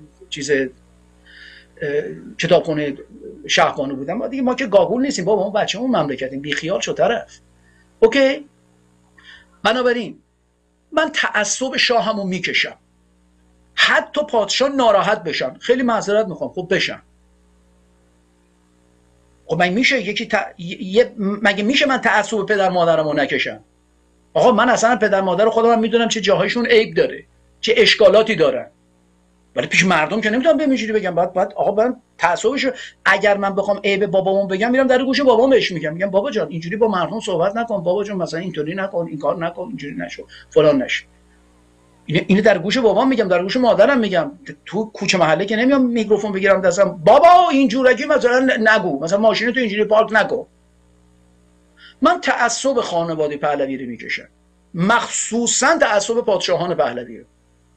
کتابخونه شهبانو بودم. دیگه ما که گاگول نیستیم بابا، ما بچه‌مون مملکتیم، بی خیال شو طرف. اوکی؟ بنابراین من تعصب شاهمو میکشم، حتی پادشاه ناراحت بشن، خیلی معذرت میخوام، خب بشن. خب مگه میشه مگه میشه من تعصب پدر مادرمو نکشم؟ آقا من اصلا پدر مادر خودم میدونم چه جاهایشون عیب داره، چه اشکالاتی دارن، ولی پیش مردم که نمیتونم به اینجوری بگم. بعد آقا من تعصبشو، اگر من بخوام عیب بابامو بگم، میرم در گوش بابام بهش میگم بابا جان اینجوری با مردم صحبت نکن، بابا جان مثلا اینطوری نکن، این کار نکن، اینجوری نشو، فلان نشو. اینو در گوش بابام میگم، در گوش مادرم میگم. تو کوچه محله که نمیام میکروفون بگیرم دستم بابا اینجوری مثلا نگو، مثلا ماشین تو اینجوری پارک نکن. من تعصب خانواده پهلوی رو میکشم، مخصوصا تعصب پادشاهان پهلوی رو.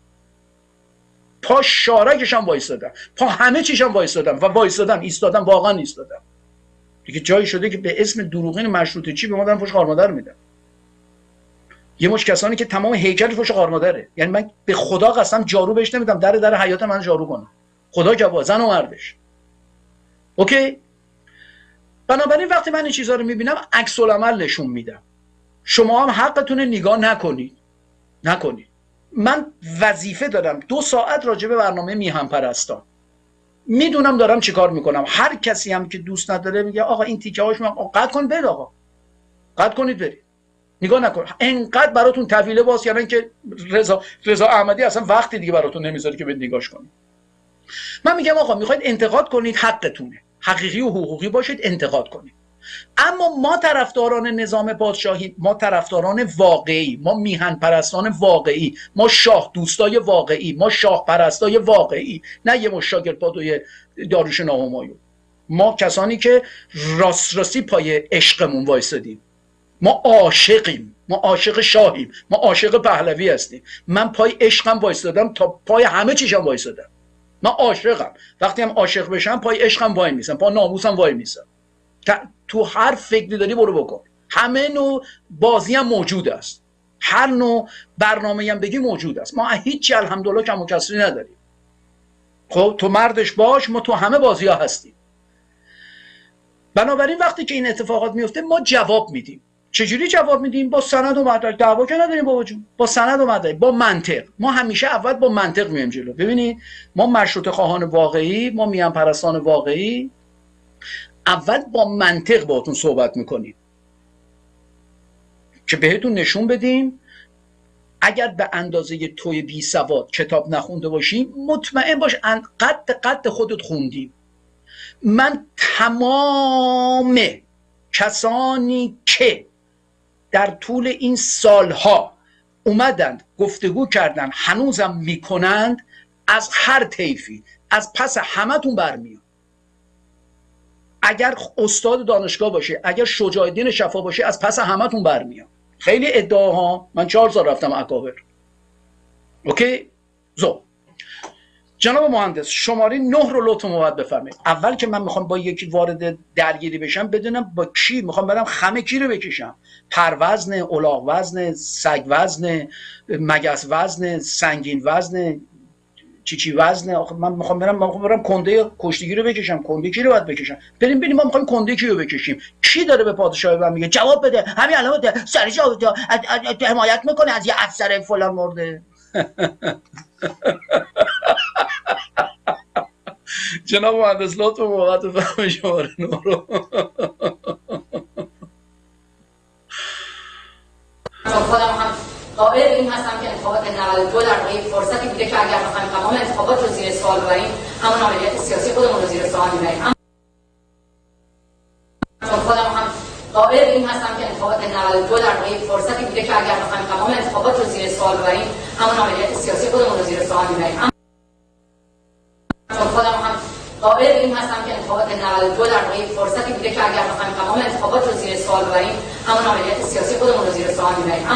پا شارکشم وایستادم، پا همه چیشم وایستادم و ایستادم، واقعا ایستادم. دیگه جایی شده که به اسم دروغین مشروطه چی به ما دارن فوش خار مادر میدن. یه مش کسانی که تمام هیکلش فوش خار مادره. یعنی من به خدا قسم جارو بهش نمیدم در حیات من جارو کنه، خدا که زن و مردش. اوکی؟ بنابراین وقتی من این چیزا رو میبینم عکس العمل نشون میدم. شما هم حقتونه نگاه نکنید. من وظیفه دارم 2 ساعت راجع به برنامه میهن پرستان، میدونم دارم چیکار میکنم. هر کسی هم که دوست نداره میگه آقا این تیکه هاش من قطع کن برید، آقا قطع کنید برید، نگاه نکن. انقدر براتون طویله باز کردن که رضا احمدی اصلا وقتی دیگه براتون نمیذاره که برید نگاش کنید. من میگم آقا میخواید انتقاد کنید، حقتونه، حقیقی و حقوقی باشید، انتقاد کنید. اما ما طرفداران نظام پادشاهی، ما طرفداران واقعی، ما میهن پرستان واقعی، ما شاه دوستای واقعی، ما شاه پرستای واقعی، نه یه مشاگرپادوی داروش ناهمایون، ما کسانی که راستی پای عشقمون وایسادیم، ما عاشقیم، ما عاشق شاهیم، ما عاشق پهلوی هستیم. من پای عشقم وایسادم تا پای همه چیزم وایسادم. من عاشقم، وقتی هم عاشق بشم پای عشقم وای میسم، پای ناموسم وای میسم. تو هر فکری داری برو بکن. همه نوع بازی هم موجود است، هر نوع برنامه هم بگی موجود است. ما هیچی الحمدلله کم و کسری نداریم. خب تو مردش باش، ما تو همه بازی ها هستیم. بنابراین وقتی که این اتفاقات میفته ما جواب میدیم. چجوری جواب میدیم؟ با سند و مدرک. دعوا که نداریم بابا جون، با سند و مدرک، با منطق. ما همیشه اول با منطق میایم جلو. ببینید ما مشروطه خواهان واقعی، ما میهن پرستان واقعی، اول با منطق باهاتون صحبت میکنیم که بهتون نشون بدیم اگر به اندازه توی بی سواد کتاب نخونده باشیم، مطمئن باش قد خودت خوندیم. من تمام کسانی که در طول این سالها اومدند گفتگو کردن، هنوزم میکنند، از هر طیفی از پس همتون برمیاد. اگر استاد دانشگاه باشه، اگر شجاع الدین شفا باشه، از پس همتون برمیاد. خیلی ادعاها. من 4 سال رفتم اکابر. اوکی؟ جناب مهندس شماره 9 رو لطفاً باید بفرمایید. اول که من میخوام با یکی وارد درگیری بشم بدونم با کی میخوام برم خمه کی رو بکشم. پروزن، الاغ وزن، سگ وزن، مگس وزن، سنگین وزن، چی وزنه. آخه من میخوام برم کنده کشتیگی رو بکشم. کنده کی رو باید بکشم؟ بریم ما میخوایم کنده کی رو بکشیم. کی داره به پادشاه من میگه جواب بده، همین الان بده، سرش حمایت میکنه از یه افسر فلان مرده. جناب مهندس لطفا بابت فهم شماره 9 رو. خودم هم قائل به این هستم که انتخابات 92 در واقع فرصتی بوده که اگر بخوایم تمام انتخابات رو زیر سوال ببریم، همون عملیات سیاسی خودمون رو زیر سوال میبریم. خودم هم قائل به این هستم که انتخابات 92 در واقع فرصتی بوده که اگر بخوایم تمام انتخابات رو زیر سوال ببریم، همون عملیات سیاسی خودمون رو زیر سوال میبریم. خودم هم قائل به این هستم که انتخابات 92 در واقع فرصتی بوده که اگر بخوایم تمام انتخابات رو زیر سوال ببریم، همون عملیات سیاسی خودمون رو زیر سوال میبریم.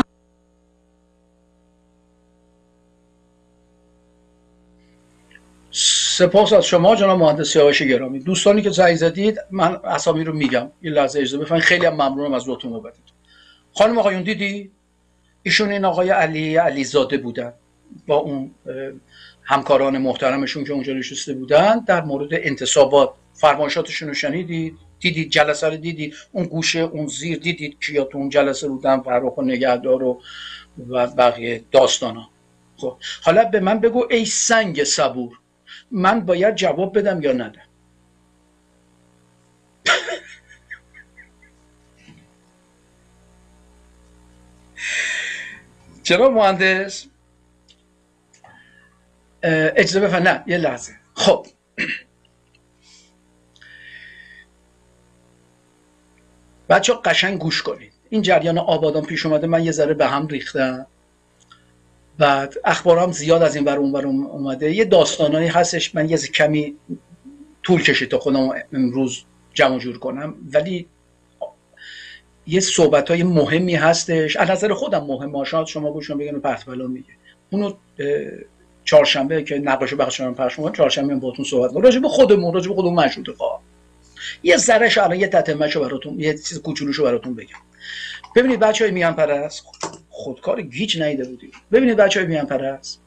سپاس از شما جناب مهندس سیاوش گرامی. دوستانی که زنگ زدید من اسامی رو میگم، یه لحظه اجازه بفرمایید. خیلی هم ممنونم از لطف محبتتون. خانم آقایون دیدی ایشون این آقای علیزاده بودن با اون همکاران محترمشون که اونجا نشسته بودن در مورد انتصابات. فرمایشاتشون رو شنیدید؟ دیدید جلسه رو دیدید؟ اون گوشه اون زیر دیدید کیا تو اون جلسه بودن؟ فرخ و نگهدار و بقیه داستانا. خب حالا به من بگو ای سنگ صبور، من باید جواب بدم یا ندم؟ جناب مهندس اجازه بفرمایید. نه یه لحظه. خب بچه ها قشنگ گوش کنید. این جریان آبادان پیش اومده، من یه ذره به هم ریختم، بعد اخبارام زیاد از این ور اون ور اومده. یه داستانایی هستش من یه کمی طول کشید تا خودم امروز جمع جور کنم، ولی یه صحبتای مهمی هستش از نظر خودم مهمه. شاید شما گوشون بگن پرتبلا میگه. اونو چهارشنبه که نقاش بخشم پخش می‌کنم، چهارشنبه باهاتون صحبت کنم راجع به خودمون، راجع به خودمون مشروطه خواه. یه ذرهش الان یه تتمه‌شو براتون، یه چیز کوچولوشو براتون بگم. ببینید بچهای میهن پرست، خودکار گیج نیده بودید. ببینید بچهای میهن پرست،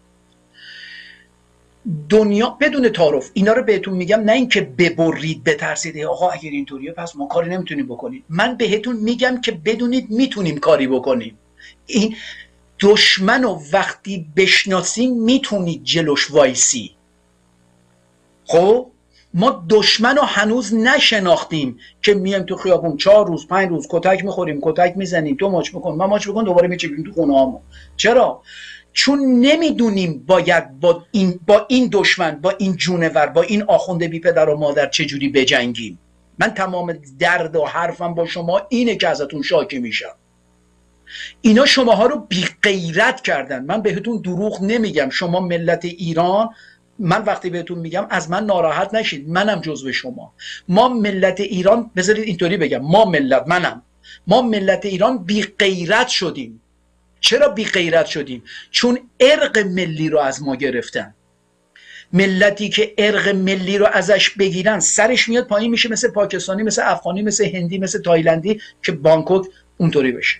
دنیا بدون تعارف اینا رو بهتون میگم، نه اینکه ببرید بترسید آقا اگر اینطوریه پس ما کاری نمیتونیم بکنیم. من بهتون میگم که بدونید میتونیم کاری بکنیم. این دشمن رو وقتی بشناسی میتونید جلوش وایسی. خب ما دشمن رو هنوز نشناختیم که میایم تو خیابون 4 روز 5 روز کتک میخوریم، کتک میزنیم، تو ماچ بکن من ماچ بکن، دوباره میچپیم تو خونه هامون. چرا؟ چون نمیدونیم باید با این دشمن، با این جونور، با این آخونده بی پدر و مادر چجوری بجنگیم. من تمام درد و حرفم با شما اینه که ازتون شاکی میشم. اینا شماها رو بی غیرت کردن. من بهتون دروغ نمیگم. شما ملت ایران، من وقتی بهتون میگم از من ناراحت نشید، منم جزو شما. ما ملت ایران، بذارید اینطوری بگم، ما ملت ایران بی غیرت شدیم. چرا بی غیرت شدیم؟ چون ارق ملی رو از ما گرفتن. ملتی که ارق ملی رو ازش بگیرن سرش میاد پایین میشه، مثل پاکستانی، مثل افغانی، مثل هندی، مثل تایلندی که بانکوک اونطوری بشه.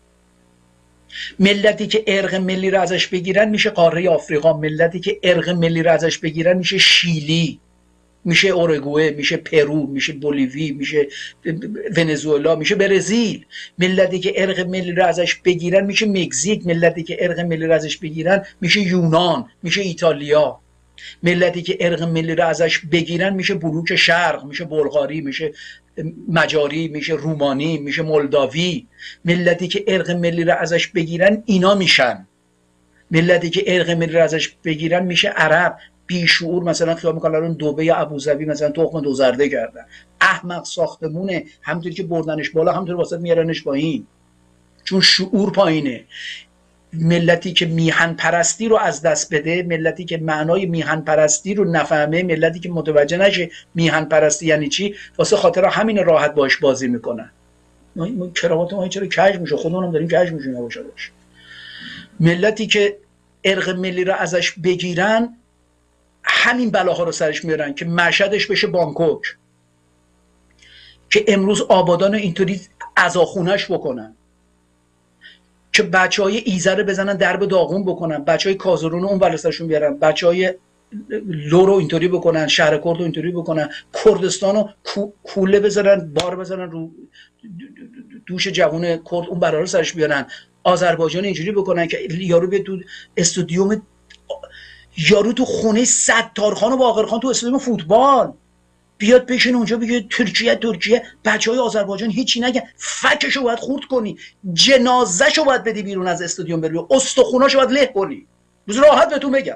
ملتی که ارق ملی رو ازش بگیرن میشه قاره آفریقا. ملتی که ارق ملی رو ازش بگیرن میشه شیلی، میشه اورگوئه، میشه پرو، میشه بولیوی، میشه ونزوئلا، میشه برزیل. ملتی که ارق ملی رو ازش بگیرن میشه مکزیک. ملتی که ارق ملی رو ازش بگیرن میشه یونان، میشه ایتالیا. ملتی که ارق ملی رو ازش بگیرن میشه بلوک شرق، میشه بلغاری، میشه مجاری، میشه رومانی، میشه مولداوی. ملتی که ارق ملی رو ازش بگیرن اینا میشن. ملتی که ارق ملی رو ازش بگیرن میشه عرب. بیشعور مثلا خیال میکنن الان دبی یا ابوظبی مثلا تخم دوزرده کردن. احمق ساختمونه، همونطوری که بردنش بالا همونطوری واسه میارنش پایین، چون شعور پایینه. ملتی که میهن پرستی رو از دست بده، ملتی که معنای میهن پرستی رو نفهمه، ملتی که متوجه نشه میهن پرستی یعنی چی، واسه خاطر همین راحت باش بازی میکنن. ما کراوات ما چرا کج میشه، خودمونم داریم کج میشیم نباشه. ملتی که ارق ملی رو ازش بگیرن همین بلاها رو سرش میارن که مشهدش بشه بانکوک، که امروز آبادان اینطوری عزاخونش بکنن، که بچهای ایزه رو بزنن درب داغون بکنن، بچهای کازرون رو اون ولستشون بیارن، بچهای لو رو اینطوری بکنن، شهر کرد رو اینطوری بکنن، کردستان رو کوله بزنن، بار بزنن رو دوش جوون کرد اون برا رو سرش بیارن، آذربایجان اینجوری بکنن که یارو به تو استودیوم، یارو تو خونه ستارخان و باقرخان تو استادیوم فوتبال بیاد بشین اونجا بگه ترکیه. بچهای آذربایجان هیچی نگن، فکشو باید خورد کنی، جنازهشو باید بدی بیرون از استادیوم، بری استخوناشو باید له کنی. راحت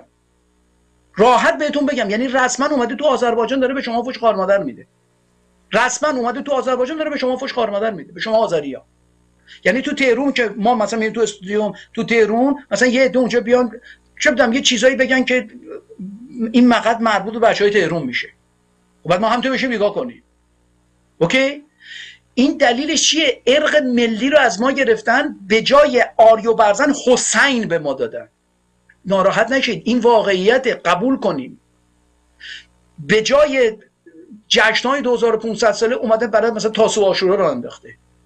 بهتون بگم، یعنی رسما اومده تو آذربایجان داره به شما فوش خار مادر میده. به شما آذریا. یعنی تو تهران که ما مثلا میریم تو استادیوم تو تهران، مثلا یه عده اونجا بیان چه بدم یه چیزایی بگن که این مقصد مربوط به بچهای تهران میشه، و بعد ما هم تو بشیم نگاه کنیم. اوکی؟ این دلیلش چیه؟ ارق ملی رو از ما گرفتن، به جای آریو برزن حسین به ما دادن. ناراحت نشید، این واقعیت، قبول کنیم. به جای جشن‌های 2500 ساله اومده برای مثلا تاسوعا عاشورا رو انداخته.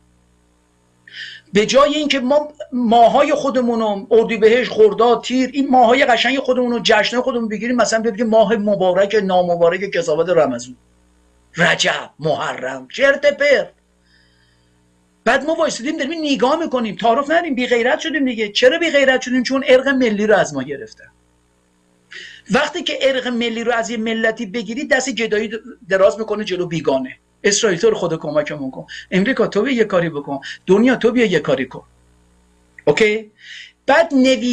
به جای اینکه ما ماهای خودمون رو اردیبهشت، خرداد، تیر، این ماهای قشنگ خودمون رو، جشن‌های خودمون بگیریم، مثلا بگیم ماه مبارک نامبارک کسافت رمضان، رجب، محرم، چرت پرت. بعد ما وایسیدیم داریم نگاه میکنیم، تعارف نداریم، بی غیرت شدیم دیگه. چرا بی غیرت شدیم؟ چون ارق ملی رو از ما گرفتن. وقتی که ارق ملی رو از یه ملتی بگیری، دست گدایی دراز میکنه جلو بیگانه. اسرائیل تو رو خدا کمکمون کن، امریکا تو بیا یه کاری بکن، دنیا تو بیا یه کاری کن. اوکی؟ بعد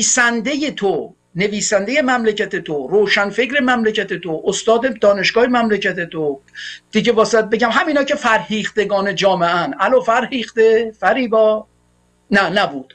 نویسنده مملکت تو، روشنفکر مملکت تو، استاد دانشگاه مملکت تو، دیگه واسط بگم همینا که فرهیختگان جامعه ان، الو فرهیخته، فریبا، نه نبود،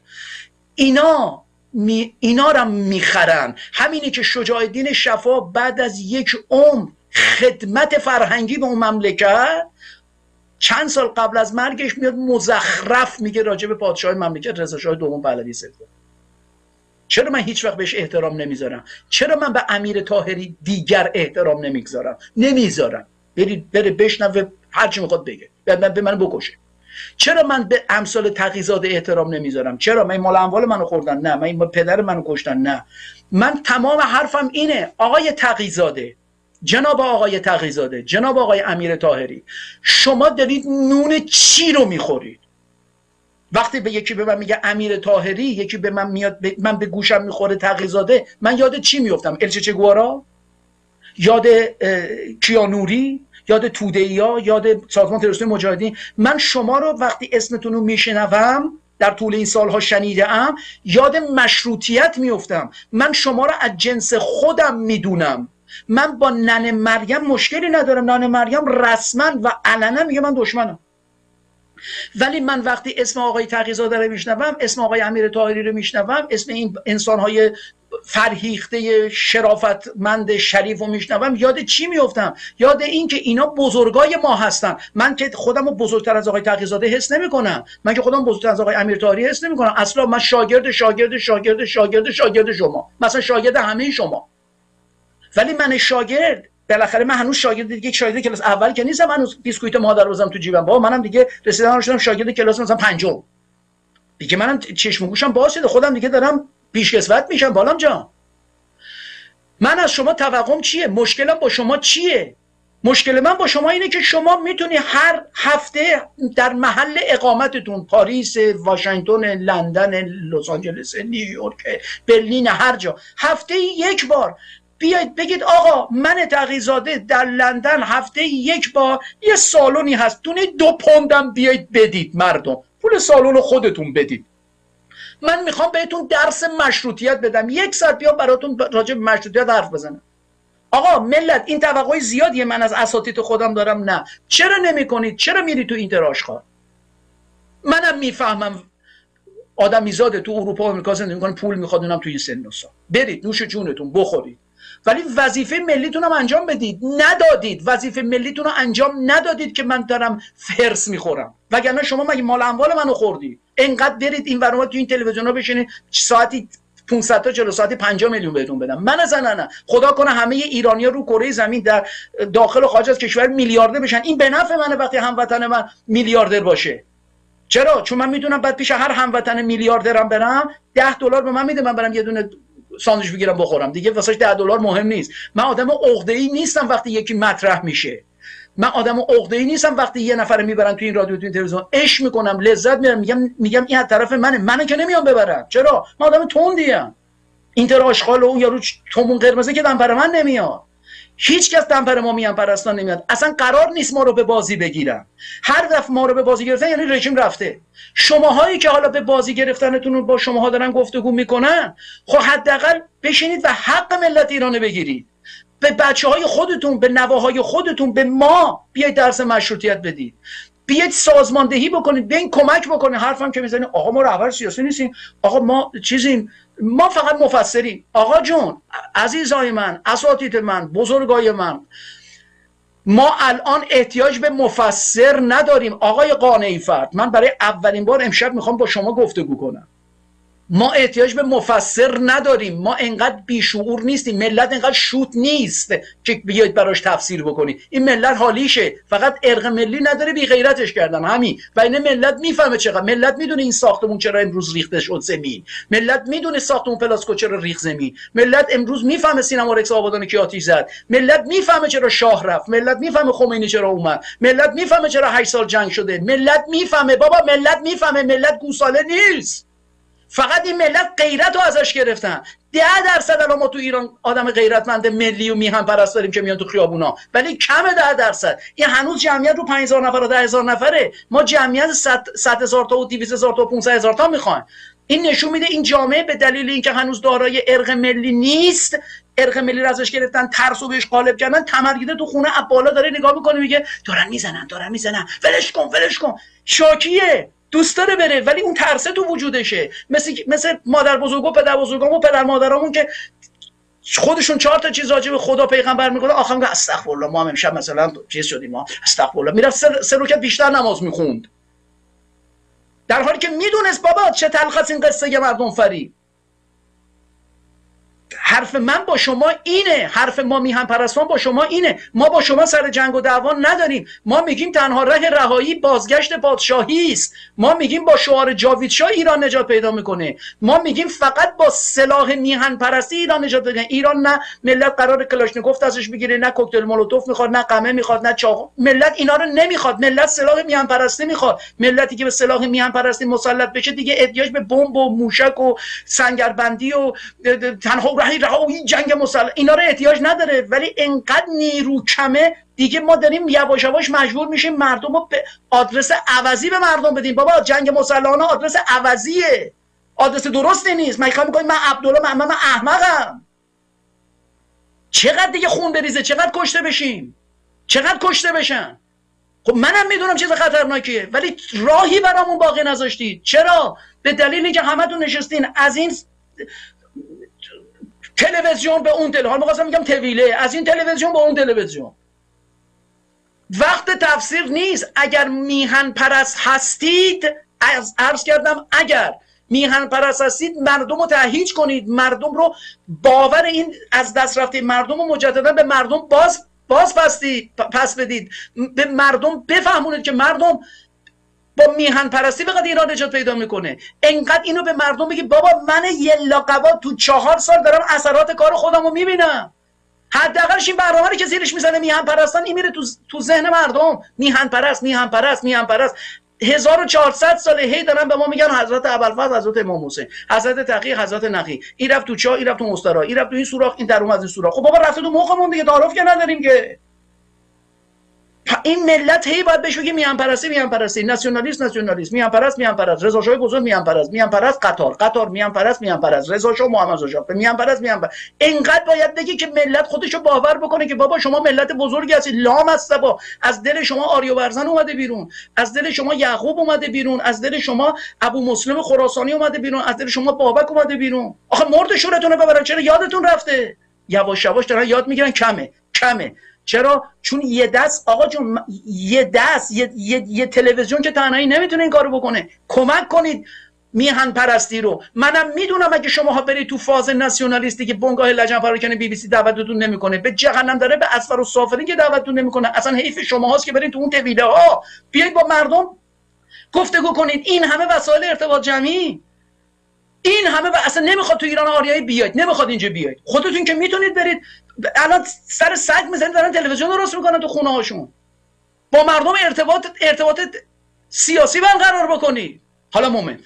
اینا رو میخرن. همینی که شجاع الدین شفا بعد از یک عمر خدمت فرهنگی به اون مملکت، چند سال قبل از مرگش میاد مزخرف میگه راجع به پادشاه مملکت رضا شاه دوم پهلوی سوم. چرا من هیچ وقت بهش احترام نمیذارم؟ چرا من به امیر طاهری دیگر احترام نمیذارم؟ بره بشنوه هر چی میخواد بگه، به من بکشه. چرا من به امثال تقی‌زاده احترام نمیذارم؟ چرا من مال اموال منو خوردن؟ نه. من پدر منو کشتن؟ نه. من تمام حرفم اینه، آقای تقی‌زاده، جناب آقای تقی‌زاده، جناب آقای امیر طاهری، شما دارید نون چی رو میخورید؟ وقتی به یکی به من میگه امیر طاهری، یکی به من میاد من به گوشم میخوره تقی‌زاده، من یاد چی میفتم؟ الچه گوارا، یاد کیانوری، یاد توده‌ایا، یاد سازمان تروریستی مجاهدین. من شما رو وقتی اسمتون رو میشنوم در طول این سالها شنیده‌ام، یاد مشروطیت میفتم. من شما رو از جنس خودم میدونم. من با ننه مریم مشکلی ندارم. ننه مریم رسما و علنا میگه من دشمنم. ولی من وقتی اسم آقای تقی‌زاده رو میشنوم، اسم آقای امیر طاهری رو میشنوم، اسم این انسان‌های فرهیخته شرافتمند شریف رو میشنوم، یاد چی میفتم؟ یاد این که اینا بزرگای ما هستن. من که خودم رو بزرگتر از آقای تقی‌زاده حس نمی کنم، من که خودم بزرگتر از آقای امیر طاهری حس نمی کنم اصلا. من شاگرد شما، مثلا شاگرد همه شما. ولی من شاگرد، بالاخره من هنوز شاگرد دیگه، شاگرد کلاس اول که نیستم، هنوز بیسکویت مادر بزنم تو جیبم. بابا منم دیگه رسیدم شدم شاگرد کلاس مثلا پنجم دیگه. منم چشم و گوشم باز شده، خودم دیگه دارم پیشکسوت میشم. بالام جان، من از شما توقعم چیه؟ مشکلم با شما چیه؟ مشکل من با شما اینه که شما میتونی هر هفته در محل اقامتتون، پاریس، واشنگتن، لندن، لس آنجلس، نیویورک، برلین، هر جا، هفته یک بار بیاید بگید آقا من تقی‌زاده در لندن هفته یک بار یه سالونی هست، دونه 2 پوندم بیایید بدید، مردم پول سالن خودتون بدید. من میخوام بهتون درس مشروطیت بدم، 1 ساعت بیام براتون راجع به مشروطیت حرف بزنم. آقا ملت، این توقعی زیادیه من از اساتید خودم دارم. نه، چرا نمی‌کنید؟ چرا میری تو اینترآشغال؟ منم میفهمم آدمیزاده تو اروپا و آمریکا زندگی می‌کنه، پول میخواد، اونم توی سن و سال. برید نوش جونتون بخورید، ولی وظیفه ملیتون رو انجام بدید. ندادید، وظیفه ملیتون رو انجام ندادید که من دارم فرس میخورم. وگرنه شما مگه مال اموال منو خوردی؟ انقدر برید این ور تو این تلویزیونا بشینید ساعتی 500 تا 40 ساعتی 50 میلیون بهتون بدم. من اصلا نه. خدا کنه همه ایرانی‌ها رو کره زمین در داخل و خارج از کشور میلیاردر بشن. این به نفع منه وقتی هموطن من میلیاردر باشه. چرا؟ چون من میدونم بعد پیش هر هموطن میلیاردرم برم $10 به من میده، من برم یه دونه ساندویچ بگیرم بخورم دیگه. واسش $10 مهم نیست. من آدم عقده‌ای نیستم وقتی یکی مطرح میشه. من آدم عقده‌ای نیستم وقتی یه نفر میبرن تو این رادیو تو این تلویزیون، عشق میکنم، لذت میبرم، میگم این از طرف منه که نمیام ببرم. چرا؟ من آدم تندیم. اینترآشغال و اون یارو تومون قرمزه که دمپر من نمیاد. هیچ کس دمپر ما میان پرستان نمیاد. اصلا قرار نیست ما رو به بازی بگیرن. هر دفعه ما رو به بازی گرفتن یعنی رژیم رفته. شماهایی که حالا به بازی گرفتنتون با شماها دارن گفتگو میکنن، خب حداقل بشینید و حق ملت ایران بگیرید. به بچه‌های خودتون، به نواهای خودتون، به ما بیاید درس مشروطیت بدید. بیاید سازماندهی بکنید، بیاید کمک بکنید. حرفم که میزنید آقا ما رهبر سیاسی نیستیم، آقا ما چیزیم، ما فقط مفسریم. آقا جون، عزیزای من، اساتید من، بزرگای من، ما الان احتیاج به مفسر نداریم. آقای قانعی فرد، من برای اولین بار امشب میخوام با شما گفتگو کنم. ما احتیاج به مفسر نداریم. ما انقدر بیشعور نیستیم، ملت انقدر شوت نیست که بیاید براش تفسیر بکنید. این ملت حالیشه، فقط ارق ملی نداره، بی غیرتش کردن همین. و این ملت میفهمه چقدر، ملت میدونه این ساختمون چرا امروز ریخته شد زمین، ملت میدونه ساختمون پلاسکو چرا ریخت زمین، ملت امروز میفهمه سینما رکس آبادان کی آتش زد، ملت میفهمه چرا شاه رفت، ملت میفهمه خمینی چرا اومد، ملت میفهمه چرا 8 سال جنگ شده، ملت میفهمه. بابا ملت میفهمه، ملت گوساله نیست. فقط این ملت غیرت رو ازش گرفتن. 10% الان ما تو ایران آدم غیرتمند ملی و میهن پرست داریم که میان تو خیابونا، ولی کمه 10%. این هنوز جمعیت رو 5000 نفر و 10000 نفره. ما جمعیت 100,000 تا و 200,000 تا و 500,000 تا میخوایم. این نشون میده این جامعه به دلیل اینکه هنوز دارای ارق ملی نیست، ارق ملی رو ازش گرفتن، ترس و بهش غالب کردن، تمرگیده تو خونه از بالا داره نگاه میکنه میگه دارن میزنن، ولش کن. شاکیه، دوست داره بره، ولی اون ترسه تو وجودشه. مثل مادر بزرگا، پدر بزرگا و پدر مادرامون که خودشون 4 تا چیز راجع به خدا پیغمبر میگن، آخر میگه استغفرالله، ما هم امشب مثلا چیز شدیم، ما استغفرالله، میرفت 3 رکعت بیشتر نماز میخوند، در حالی که میدونست بابا چه تلخ است این قصه مردم فریب. حرف من با شما اینه، حرف ما میهن پرستان با شما اینه. ما با شما سر جنگ و دعوا نداریم. ما میگیم تنها راه رهایی بازگشت پادشاهی است. ما میگیم با شعار جاوید شاه ایران نجات پیدا میکنه. ما میگیم فقط با سلاح میهن پرستی ایران نجات پیدا میکنه. ایران نه ملت قرار کلاشنیکوف ازش بگیره، نه کوکتل مولوتوف میخواد، نه قمه میخواد، نه چاقو. ملت اینا رو نمیخواد. ملت سلاح میهن پرستی میخواد. ملتی که به سلاح میهن پرستی مسلط بشه دیگه احتیاج به بمب و موشک و سنگربندی و تنها رهایی جنگ مسلح اینا رو احتیاج نداره. ولی انقدر نیرو کمه دیگه ما داریم یواش یواش مجبور میشیم مردم رو به آدرس عوضی به مردم بدیم. بابا جنگ مسلحانه آدرس عوضیه، آدرس درستی نیست. من میخوام بگم من عبدالله من احمقم. چقدر دیگه خون بریزه، چقدر کشته بشیم، چقدر کشته بشن. خب منم میدونم چیز خطرناکیه ولی راهی برامون باقی نذاشتید. چرا؟ به دلیل اینکه همتون نشستین از این تلویزیون به اون تلویزیون، می‌خواستم میگم طویله، از این تلویزیون به اون تلویزیون. وقت تفسیر نیست. اگر میهن پرست هستید، عرض کردم اگر میهن پرست هستید مردم رو تهییج کنید، مردم رو باور این از دست رفته مردم رو مجددا به مردم باز پس بدید، به مردم بفهمونید که مردم با میهن پرستی فقط ایران نجات پیدا میکنه. انقدر اینو به مردم بگی بابا من یلا قبا تو 4 سال دارم اثرات کار خودم رو میبینم. حداقلش این برنامه رو که زیرش میزنه میهن پرستان این میره تو ذهن مردم. میهن پرست میهن پرست میهن پرست 1400 ساله هی دارن به ما میگن حضرت ابوالفضل، حضرت امام حسین، حضرت تقی، حضرت نقی، این رفت تو چاه، این رفت تو مسترا، این رفت تو این سوراخ، این در اومد از این سوراخ. خب بابا رفته تو مخمون دیگه، تعارف که نداریم که. این ملت هی باید بهش بگه میهن پرستی میهن پرستی، ناسیونالیست ناسیونالیست، میهن پرست میهن پرست، رضا شاه بزرگ میهن پرست قطار میهن پرست رضا شاه محمد شاه میهن پرست. اینقدر باید بگی که ملت خودشو باور بکنه که بابا شما ملت بزرگی هستید. لام است با از دل شما آریابرزن اومده بیرون، از دل شما یعقوب اومده بیرون، از دل شما ابو مسلم خراسانی اومده بیرون، از دل شما بابک اومده بیرون. آخه مرد شورتون رو ببرن، چرا یادتون رفته؟ یواش یواش دارن یاد میگیرن کمه. چرا؟ چون یه دست آقا جون، یه تلویزیون که تنهایی نمیتونه این کارو بکنه. کمک کنید میهن پرستی رو. منم میدونم اگه شماها برید تو فاز ناسیونالیستی که بنگاه لجن پراکنه BBC دعوتتون نمیکنه، به جهنم داره به اسفر و سافلین که دعوتتون نمیکنه. اصلا حیف شماهاست که برید تو اون طویله ها. بیاید با مردم گفتگو کنید. این همه وسایل ارتباط جمعی، این همه اصلا نمیخواد تو ایران آریایی بیاید، نمیخواد اینجا بیاید. خودتون که میتونید برید. الان سر سگ میزنید دارن تلویزیون درست میکنن تو خونه هاشون. با مردم ارتباط سیاسی برقرار بکنید. حالا مومنت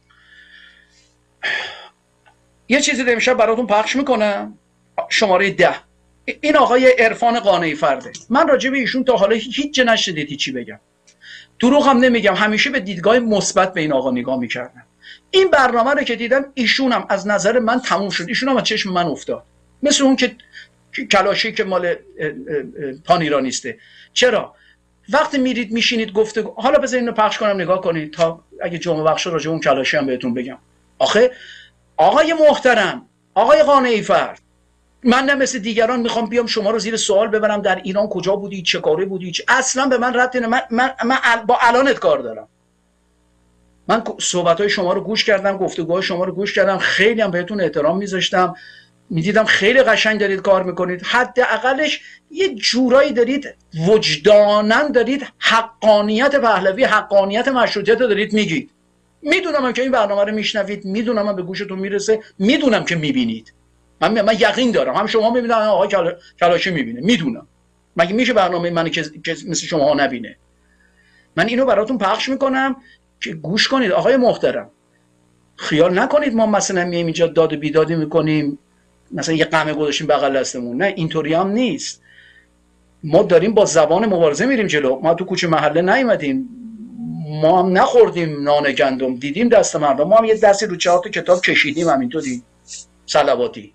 یه چیزی در امشب براتون پخش میکنم، شماره 10. این آقای عرفان قانعی فرده. من راجع به ایشون تا حالا هیچ جا نشدید هیچی بگم، دروغ هم نمیگم، همیشه به دیدگاه مثبت به این آقا نگاه میکردم. این برنامه رو که دیدم ایشونم از نظر من تموم شد، ایشونم از چشم من افتاد، مثل اون که کلاشی که مال پان ایرانیسته. چرا؟ وقتی میرید میشینید گفتگو، حالا بذارید اینو پخش کنم نگاه کنید تا اگه جمعه بخش راجع اون کلاشی هم بهتون بگم. آخه آقای محترم، آقای قانعی فرد، من نه مثل دیگران میخوام بیام شما رو زیر سوال ببرم در ایران کجا بودی، چه کاره بودی، اصلا به من ربطی نداره. من با الانت کار دارم. من صحبت‌های شما رو گوش کردم، گفتگوهای شما رو گوش کردم، خیلی هم بهتون احترام میذاشتم، میدیدم خیلی قشنگ دارید کار میکنید. حداقلش یه جورایی دارید وجداناً دارید حقانیت پهلوی، حقانیت مشروطیت رو دارید میگید. میدونم که این برنامه رو میشنوید، میدونم به گوشتون میرسه، میدونم که میبینید. من یقین دارم هم شما میبینید، آقای کلاشی میبینه، میدونم. مگه میشه برنامه من که مثل شما نبینه؟ من اینو براتون پخش میکنم که گوش کنید. آقای محترم، خیال نکنید ما مثلا میایم اینجا داد و بیدادی میکنیم، مثلا یه قمه گذاشتیم بغل دستمون. نه، اینطوری هم نیست. ما داریم با زبان مبارزه میریم جلو. ما تو کوچه محله نیومدیم، ما هم نخوردیم نان گندم، دیدیم دست مردم، ما هم یه دستی رو 4 تا کتاب کشیدیم همینطوری صلواتی.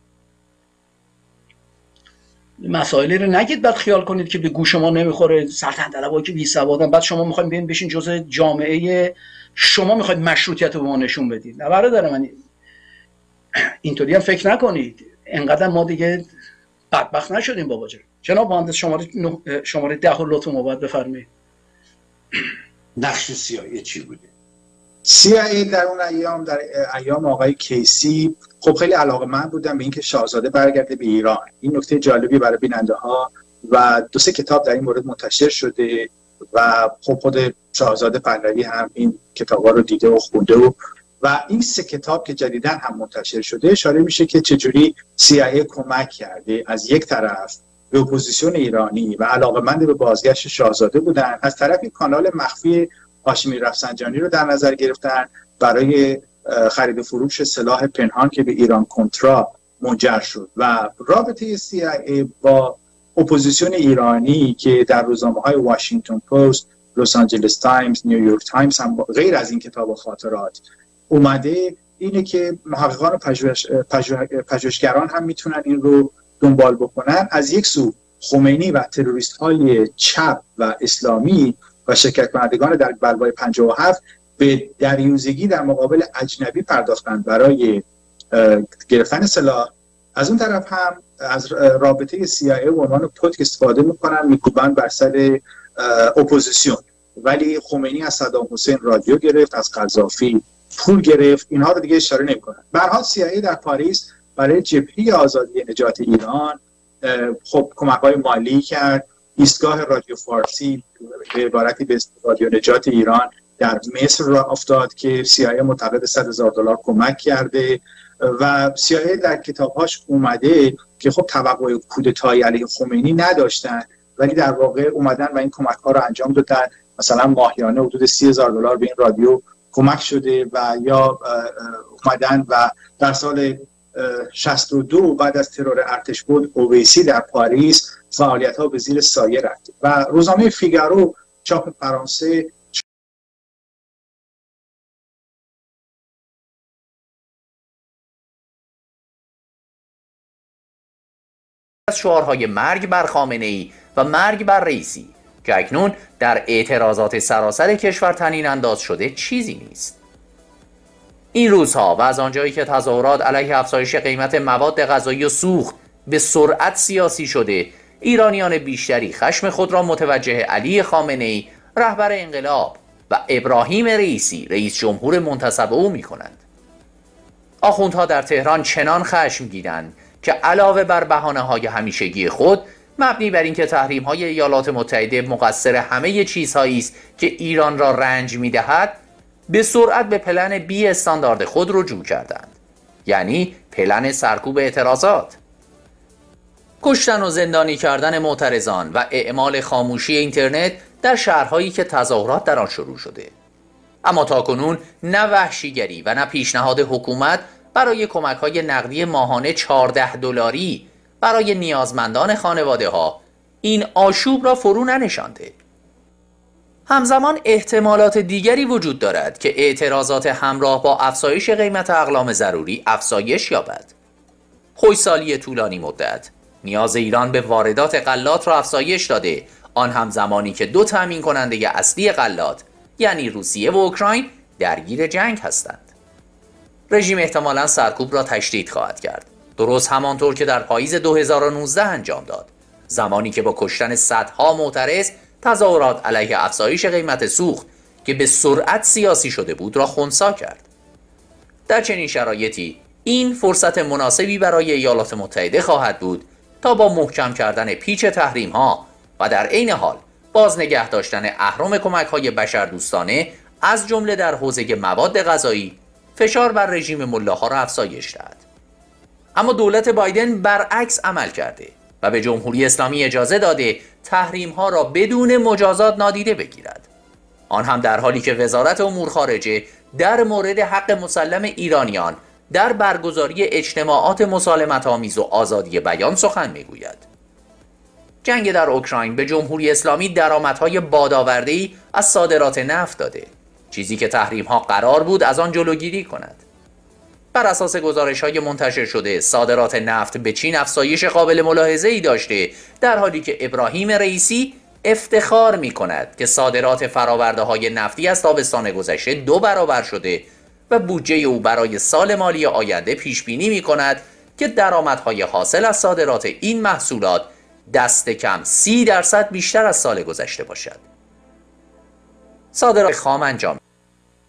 مسائلی رو نگید بعد خیال کنید که به گوش ما نمیخوره، سلطنت طلبایی که بی سوادن، بعد شما میخواید بیاین بشین جزء جامعه، شما میخواید مشروطیت رو به ما نشون بدید. نه برادر من، اینطوری هم فکر نکنید. انقدر ما دیگه بدبخت نشدیم بابا جان. جناب مهندس شماره 10 رو لطفاً باید بفرمایید. نقش سیاهی چی بوده؟ CIA در اون ایام، در ایام آقای کیسی، خب خیلی علاقه‌مند بودن به اینکه شاهزاده برگرده به ایران. این نکته جالبی برای بیننده ها و 2-3 کتاب در این مورد منتشر شده و خب خود شاهزاده پهلوی هم این کتابا رو دیده و خونده و این 3 کتاب که جدیداً هم منتشر شده اشاره میشه که چجوری CIA کمک کرده از یک طرف به اپوزیسیون ایرانی و علاقه‌مند به بازگشت شاهزاده بودن، از طرفی کانال مخفی هاشمی رفسنجانی رو در نظر گرفتن برای خرید و فروش سلاح پنهان که به ایران کنترا منجر شد و رابطه CIA با اپوزیسیون ایرانی که در روزنامه‌های واشنگتن پست، لس آنجلس تایمز، نیویورک تایمز هم غیر از این کتاب و خاطرات اومده اینه که محققان و پژوهشگران هم میتونن این رو دنبال بکنن. از یک سو خمینی و تروریست‌های چپ و اسلامی و شرکت کنندگان در بلوای 57 به دریوزگی در مقابل اجنبی پرداختند برای گرفتن سلاح. از اون طرف هم از رابطه CIA به عنوان پتک استفاده میکنن، میکوبن بر سر اپوزیسیون. ولی خمینی از صدام حسین رادیو گرفت، از قذافی پول گرفت، اینها رو دیگه اشاره نمیکنن. به هر حال CIA در پاریس برای جبهه آزادی نجات ایران خب کمک‌های مالی کرد. ایستگاه رادیو فارسی به عبارتی به رادیو نجات ایران در مصر را افتاد که CIA معتقد $100,000 کمک کرده و CIA در کتابهاش اومده که خب توقع کودتای علیه خمینی نداشتن ولی در واقع اومدن و این کمک‌ها رو انجام دادن. مثلا ماهیانه حدود $30,000 به این رادیو کمک شده و یا اومدن و در سال 62 بعد از ترور ارتشبد اویسی در پاریس فعالیت‌ها به زیر سایه رفت و روزنامه فیگارو چاپ فرانسه از شعارهای مرگ بر خامنه‌ای و مرگ بر رئیسی که اکنون در اعتراضات سراسر کشور طنین انداز شده چیزی نیست. این روزها و از آنجایی که تظاهرات علیه افزایش قیمت مواد غذایی و سوخت به سرعت سیاسی شده، ایرانیان بیشتری خشم خود را متوجه علی خامنه‌ای رهبر انقلاب و ابراهیم رئیسی رئیس جمهور منتصب او می کنند. آخوندها در تهران چنان خشمگینند که علاوه بر بهانه‌های همیشگی خود مبنی بر اینکه تحریم‌های ایالات متحده مقصر همه چیزهایی است که ایران را رنج می‌دهد، به سرعت به پلن بی استاندارد خود رجوع کردند، یعنی پلن سرکوب اعتراضات. کشتن و زندانی کردن معترضان و اعمال خاموشی اینترنت در شهرهایی که تظاهرات در آن شروع شده. اما تاکنون نه وحشیگری و نه پیشنهاد حکومت برای کمک‌های نقدی ماهانه $14 برای نیازمندان خانواده‌ها این آشوب را فرو ننشانده. همزمان احتمالات دیگری وجود دارد که اعتراضات همراه با افزایش قیمت اقلام ضروری افزایش یابد. خشکسالی طولانی مدت نیاز ایران به واردات غلات را افزایش داده، آن هم زمانی که 2 تامین کننده اصلی غلات یعنی روسیه و اوکراین درگیر جنگ هستند. رژیم احتمالاً سرکوب را تشدید خواهد کرد، درست همانطور که در پاییز 2019 انجام داد، زمانی که با کشتن صدها معترض تظاهرات علیه افزایش قیمت سوخت که به سرعت سیاسی شده بود را خنثی کرد. در چنین شرایطی این فرصت مناسبی برای ایالات متحده خواهد بود تا با محکم کردن پیچ تحریم‌ها و در عین حال باز نگه داشتن اهرم کمک‌های بشردوستانه از جمله در حوزه مواد غذایی فشار بر رژیم ملاها را افزایش دهد. اما دولت بایدن برعکس عمل کرده و به جمهوری اسلامی اجازه داده تحریم‌ها را بدون مجازات نادیده بگیرد. آن هم در حالی که وزارت امور خارجه در مورد حق مسلم ایرانیان در برگزاری اجتماعات مسالمت‌آمیز و آزادی بیان سخن می‌گوید. جنگ در اوکراین به جمهوری اسلامی درآمدهای بادآورده‌ای از صادرات نفت داده، چیزی که تحریم‌ها قرار بود از آن جلوگیری کند. بر اساس گزارش‌های منتشر شده، صادرات نفت به چین افزایش قابل ملاحظه‌ای داشته، در حالی که ابراهیم رئیسی افتخار می‌کند که صادرات فرآورده‌های نفتی از تابستان گذشته 2 برابر شده و بودجه او برای سال مالی آینده پیش‌بینی می‌کند که درآمدهای حاصل از صادرات این محصولات دست کم 30% بیشتر از سال گذشته باشد. صادرات خام انجام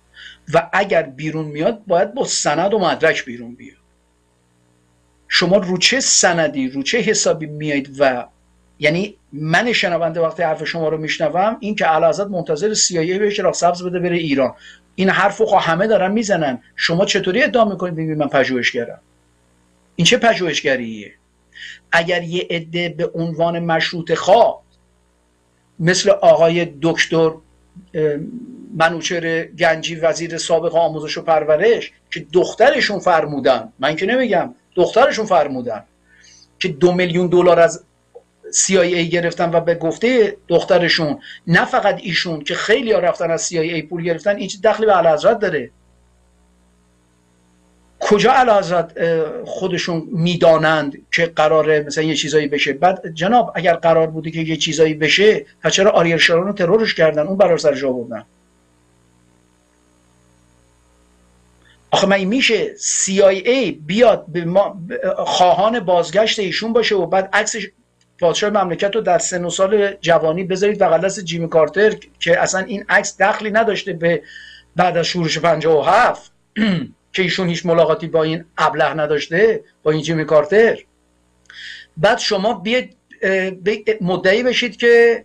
و اگر بیرون میاد باید با سند و مدرک بیرون بیاد. شما رو چه سندی رو چه حسابی میایید؟ و یعنی من شنونده وقتی حرف شما رو میشنوم این که اعلیحضرت منتظر CIA بهش راه سبز بده بره ایران، این حرفو خب همه دارن میزنن، شما چطوری ادعا میکنید ببینید من پژوهشگرم؟ این چه پژوهشگریه؟ اگر یه عده به عنوان مشروطه خواه مثل آقای دکتر منوچهر گنجی وزیر سابق آموزش و پرورش که دخترشون فرمودن، من که نمیگم، دخترشون فرمودن که 2 میلیون دلار از CIA گرفتن و به گفته دخترشون نه فقط ایشون که خیلی ها رفتن از CIA پول گرفتن، این چه دخلی به اعلیحضرت داره؟ کجا اعلیحضرت خودشون میدانند که قراره مثلا یه چیزایی بشه؟ بعد جناب اگر قرار بوده که یه چیزایی بشه پس چرا آریل شارون رو ترورش کردن، اون برای سرش آوردن؟ آخه من این میشه CIA بیاد به ما خواهان بازگشت ایشون باشه و بعد عکس پادشاه مملکت رو در سن و سال جوانی بذارید بغل دست جیمی کارتر که اصلا این عکس دخلی نداشته به بعد از شورش 57 که ایشون هیچ ملاقاتی با این ابله نداشته، با این جیمی کارتر. بعد شما بیاید مدعی بشید که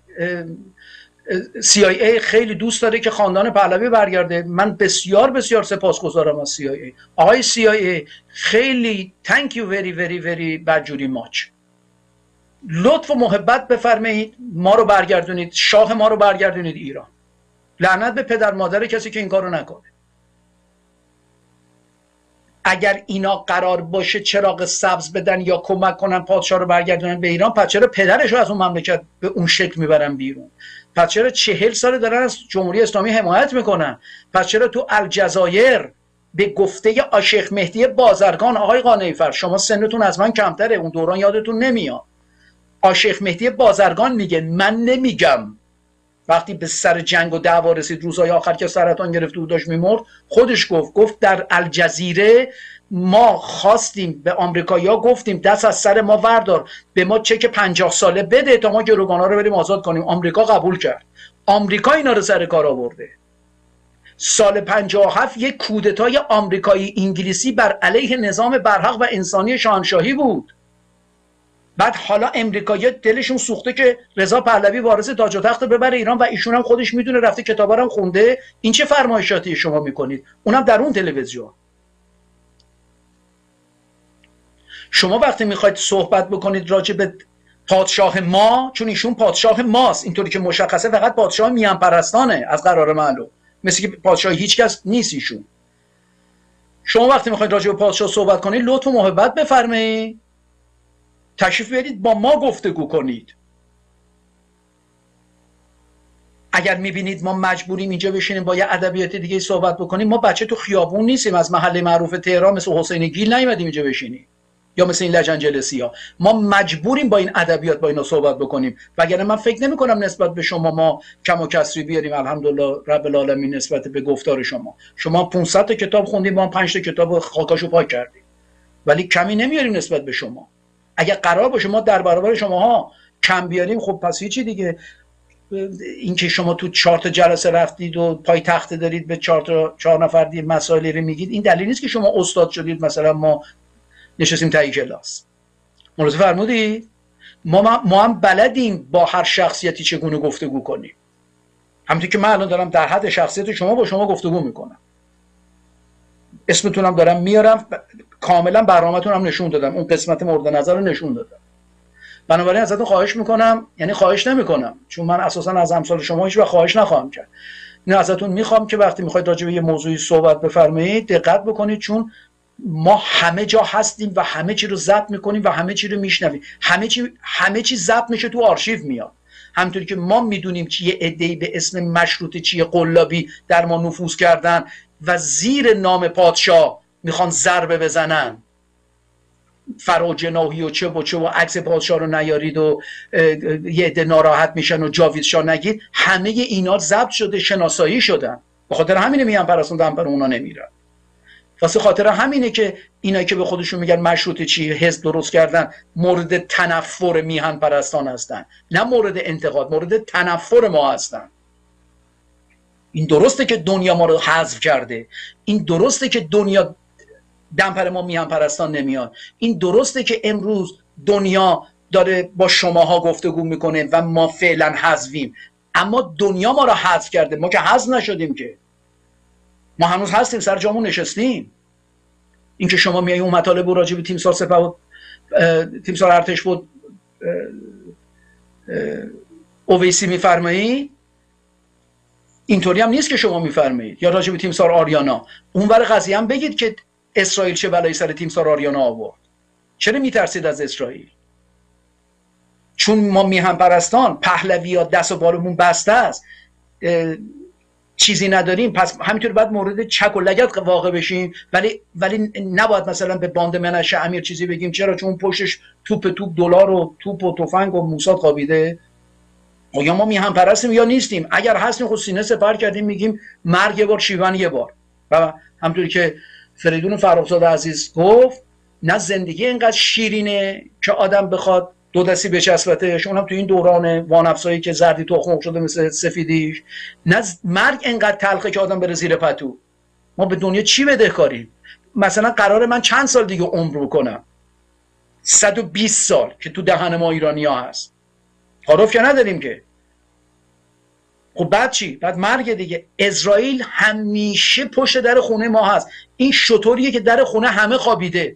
CIA خیلی دوست داره که خاندان پهلوی برگرده. من بسیار بسیار سپاسگزارم از CIA. آقای CIA خیلی thank you very very very بدجوری ماچ. لطف و محبت بفرمایید ما رو برگردونید، شاه ما رو برگردونید ایران. لعنت به پدر مادر کسی که این کارو نکنه. اگر اینا قرار باشه چراغ سبز بدن یا کمک کنن پادشاه رو برگردونن به ایران، پس چرا پدرش رو از اون مملکت به اون شکل میبرن بیرون؟ پس چرا 40 سال دارن از جمهوری اسلامی حمایت میکنن؟ پس چرا تو الجزایر به گفته آشیخ مهدی بازرگان، آقای قانعی‌فر شما سنتون از من کمتره، اون دوران یادتون نمیاد، آشیخ مهدی بازرگان میگه، من نمیگم، وقتی به سر جنگ و دعوا رسید روزهای آخر که سرطان گرفته و داشت میمرد، خودش گفت در الجزیره ما خواستیم به آمریکایی‌ها گفتیم دست از سر ما وردار، به ما چک 50 ساله بده تا ما گروگانا رو بریم آزاد کنیم. آمریکا قبول کرد. آمریکا اینا رو سر کار آورده. سال 57 یک کودتای آمریکایی انگلیسی بر علیه نظام برحق و انسانی شاهنشاهی بود. بعد حالا امریکایی‌ها دلشون سوخته که رضا پهلوی وارث تاج و تخت ببره ایران و ایشون هم خودش میدونه، رفته کتابا رو خونده. این چه فرمایشاتی شما میکنید؟ اونم در اون تلویزیون. شما وقتی میخواید صحبت بکنید راجع به پادشاه ما، چون ایشون پادشاه ماست، اینطوری که مشخصه فقط پادشاه میان پرستانه از قرار معلوم، مثل که پادشاه هیچ کس نیست ایشون. شما وقتی میخواید راجع به پادشاه صحبت کنید لطف و محبت بفرمایید تشریف بیارید با ما گفتگو کنید. اگر میبینید ما مجبوریم اینجا بشینیم با یه ادبیات دیگه صحبت بکنیم، ما بچه تو خیابون نیستیم، از محله معروف تهران مثل حسین گیل نیومدیم اینجا بشینیم یا مثل این لجنجلسی ها. ما مجبوریم با این ادبیات با اینا صحبت بکنیم، وگرنه من فکر نمی کنم نسبت به شما ما کم و کسری بیاریم. الحمدلله رب العالمین نسبت به گفتار شما 500 تا کتاب خوندیم، ما 5 تا کتاب خاکاشو پاک کردیم، ولی کمی نمیاریم نسبت به شما. اگه قرار باشه ما در برابر شماها کم بیاریم، خب پس هیچی دیگه. اینکه شما تو 4 تا جلسه رفتید و پای تخت دارید به 4 نفر دیگه مسائلی رو میگید، این دلیل نیست که شما استاد شدید مثلا ما نشستیم تایی کلاس. ملاحظه فرمودید؟ ما هم بلدیم با هر شخصیتی چگونه گفتگو کنیم. همونطور که من الان دارم در حد شخصیت شما با شما گفتگو میکنم، اسمتونم دارم میارم، کاملا برنامه‌تون هم نشون دادم، اون قسمت مورد نظر رو نشون دادم. بنابراین ازتون خواهش میکنم، یعنی خواهش نمیکنم چون من اساسا از امثال شما هیچ وقت خواهش نخواهم کرد، نه ازتون میخوام که وقتی میخواید راجع به یه موضوعی صحبت بفرمایید دقت بکنید، چون ما همه جا هستیم و همه چی رو ضبط میکنیم و همه چی رو میشنویم، همه چی ضبط میشه تو آرشیو میاد. همونطوری که ما میدونیم که یه عده‌ای به اسم مشروطه چیه قلابی در ما نفوذ کردن و زیر نام پادشاه میخوان ضربه بزنن، فراجناحی و چه و عکس پادشاه رو نیارید و یه عده ناراحت میشن و جاوید شاه نگید، همه اینا ضبط شده، شناسایی شدن. به خاطر همینه میان پرستون دمپر اونا نمیرن. واسه خاطر همینه که اینا که به خودشون میگن مشروطه چی حزب درست کردن مورد تنفر میهن پرستان هستن، نه مورد انتقاد، مورد تنفر ما هستن. این درسته که دنیا ما رو حذف کرده، این درسته که دنیا دمپر ما میهن پرستان نمیاد، این درسته که امروز دنیا داره با شماها گفتگو میکنه و ما فعلا حذفیم، اما دنیا ما رو حذف کرده، ما که حذف نشدیم، که ما هنوز هستیم، سر جامون نشستیم. این که شما میای اون مطالب رو راجع به تیمسار سپاه و تیمسار ارتش بود اویسی میفرمایید، اینطوری هم نیست که شما میفرمایید. یا راجع به تیمسار آریانا اونور قضیه هم بگید که اسرائیل چه بلایی سر تیمسار آریانا آورد. چرا میترسید از اسرائیل؟ چون ما میهن پرستان پهلوی‌ها دست و بالمون بسته است، چیزی نداریم، پس همینطور باید مورد چک و لگد واقع بشیم. ولی نباید مثلا به باند منشه امیر چیزی بگیم. چرا؟ چون پشتش توپ دلار و توپ و تفنگ و موساد خوابیده. یا ما میهن پرستیم یا نیستیم. اگر هستیم خود سینه سپر کردیم، میگیم مرگ یه بار، شیون یه بار. و همونطوری که فریدون فرخزاد عزیز گفت، نه زندگی اینقدر شیرینه که آدم بخواد دو دستی بچسبتش، اونم تو این دوران وانفسایی که زردی تخم شده مثل سفیدیش، نه مرگ اینقدر تلخه که آدم بره زیر پتو. ما به دنیا چی بدهکاریم؟ مثلا قرار من چند سال دیگه عمر بکنم؟ 120 سال که تو دهن ما ایرانی‌ها هست. تعارف که نداریم که. خب بعد چی؟ بعد مرگ دیگه. اسرائیل همیشه پشت در خونه ما هست. این شطوریه که در خونه همه خوابیده.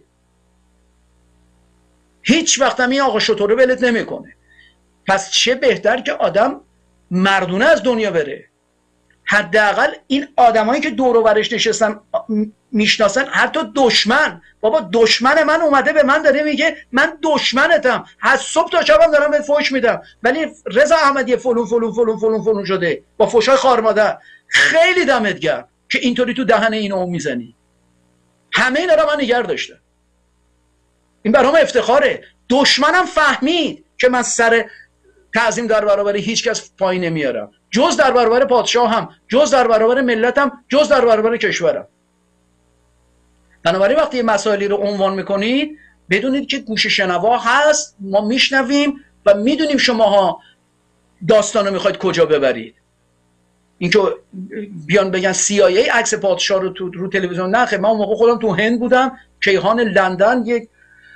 هیچ وقت هم این آقا شطوره ولت نمیکنه. پس چه بهتر که آدم مردونه از دنیا بره. حداقل این آدمایی که دور و برش نشستن میشناسن، حتی دشمن، بابا دشمن من اومده به من داره میگه من دشمنتم، از صبح تا شبم دارم بهت فحش میدم، ولی رضا احمدی فلون فلون فلون فلون فلون شده با فحشای خار مادر. خیلی دمت گرم که اینطوری تو دهن اینو میزنی. همه اینا رو من نگه داشتم. این برام افتخاره. دشمنم فهمید که من سر تعظیم در برابر هیچ کس پایین نمیارم، جز در برابر پادشاهم، جز در برابر ملتم، جز در برابر کشورم. بنابراین وقتی مسائلی رو عنوان میکنید، بدونید که گوش شنوا هست، ما میشنویم و میدونیم شماها داستان رو میخواید کجا ببرید. اینکه بیان بگن CIA عکس پادشاه رو رو تلویزیون، نه خیلی. من اون موقع خودم تو هند بودم، کیهان لندن، یک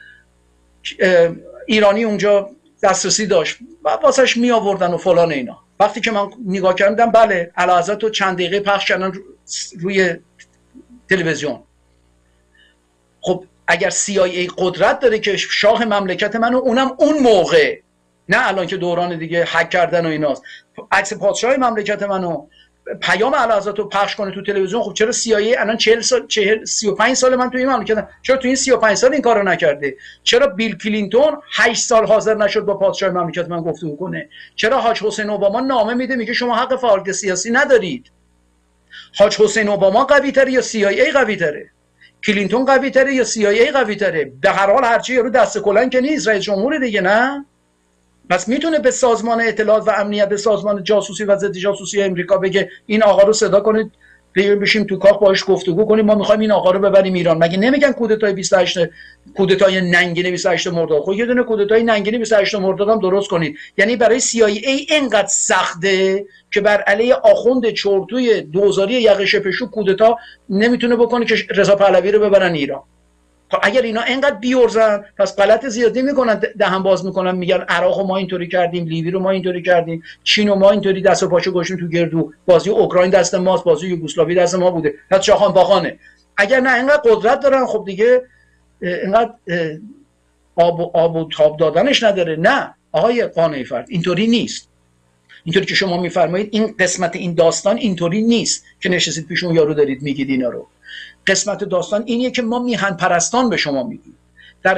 ایرانی اونجا دسترسی داشت و واسش می آوردن و فلان اینا. وقتی که من نگاه کردم، بله اعلیحضرت رو چند دقیقه پخش کردن روی تلویزیون. خب اگر CIA قدرت داره که شاه مملکت منو، اونم اون موقع، نه الان که دوران دیگه هک کردن و ایناست، عکس پادشاه مملکت منو، پیام اعلیحضرت رو پخش کنه تو تلویزیون. خب چرا CIA الان 35 سال من تو این مملکتم، چرا تو این 35 سال این کارو نکرده؟ چرا بیل کلینتون 8 سال حاضر نشد با پادشاه مملکت من گفتگو کنه؟ چرا حاج حسین اوباما نامه میده میگه شما حق فعالیت سیاسی ندارید؟ حاج حسین اوباما قوی تره یا CIA قوی تره؟ کلینتون قوی تره یا CIA قوی تره؟ به هر حال هرچی رو دست کلنگ که نیست، رئیس جمهور دیگه، نه؟ پس میتونه به سازمان اطلاعات و امنیت، به سازمان جاسوسی و ضد جاسوسی امریکا بگه این آقا رو صدا کنید، بشیم تو کاخ باهاش گفتگو کنیم، ما میخوایم این آقا رو ببریم ایران. مگه نمیگن کودتای 28 کودتای ننگین 28 مرداد؟ خب یه دونه کودتای ننگین 28 مرداد هم درست کنید. یعنی برای CIA اینقدر سخته که بر علیه آخوند چرتوی دوزاری یقه شپشو کودتا نمیتونه بکنه که رضا پهلوی رو ببرن ایران. اگر اینا اینقدر بیورزن، پس غلط زیادی میکنن، دهن باز میکنن، میگن عراق رو ما اینطوری کردیم، لیبی رو ما اینطوری کردیم، چین رو ما اینطوری دست و پاشو گوشیم تو گردو، بازی اوکراین دست ماست، بازی یوگسلاوی دست ما بوده، حتی شاخان باخانه. اگر نه اینقدر قدرت دارن، خب دیگه اینقدر آب و تاب دادنش نداره. نه آقای قانعی فرد، اینطوری نیست. اینطوری که شما میفرمایید این قسمت این داستان اینطوری نیست که نشستید پیش اون یارو دارید میگید اینا رو. قسمت داستان اینیه که ما میهن پرستان به شما میگیم. در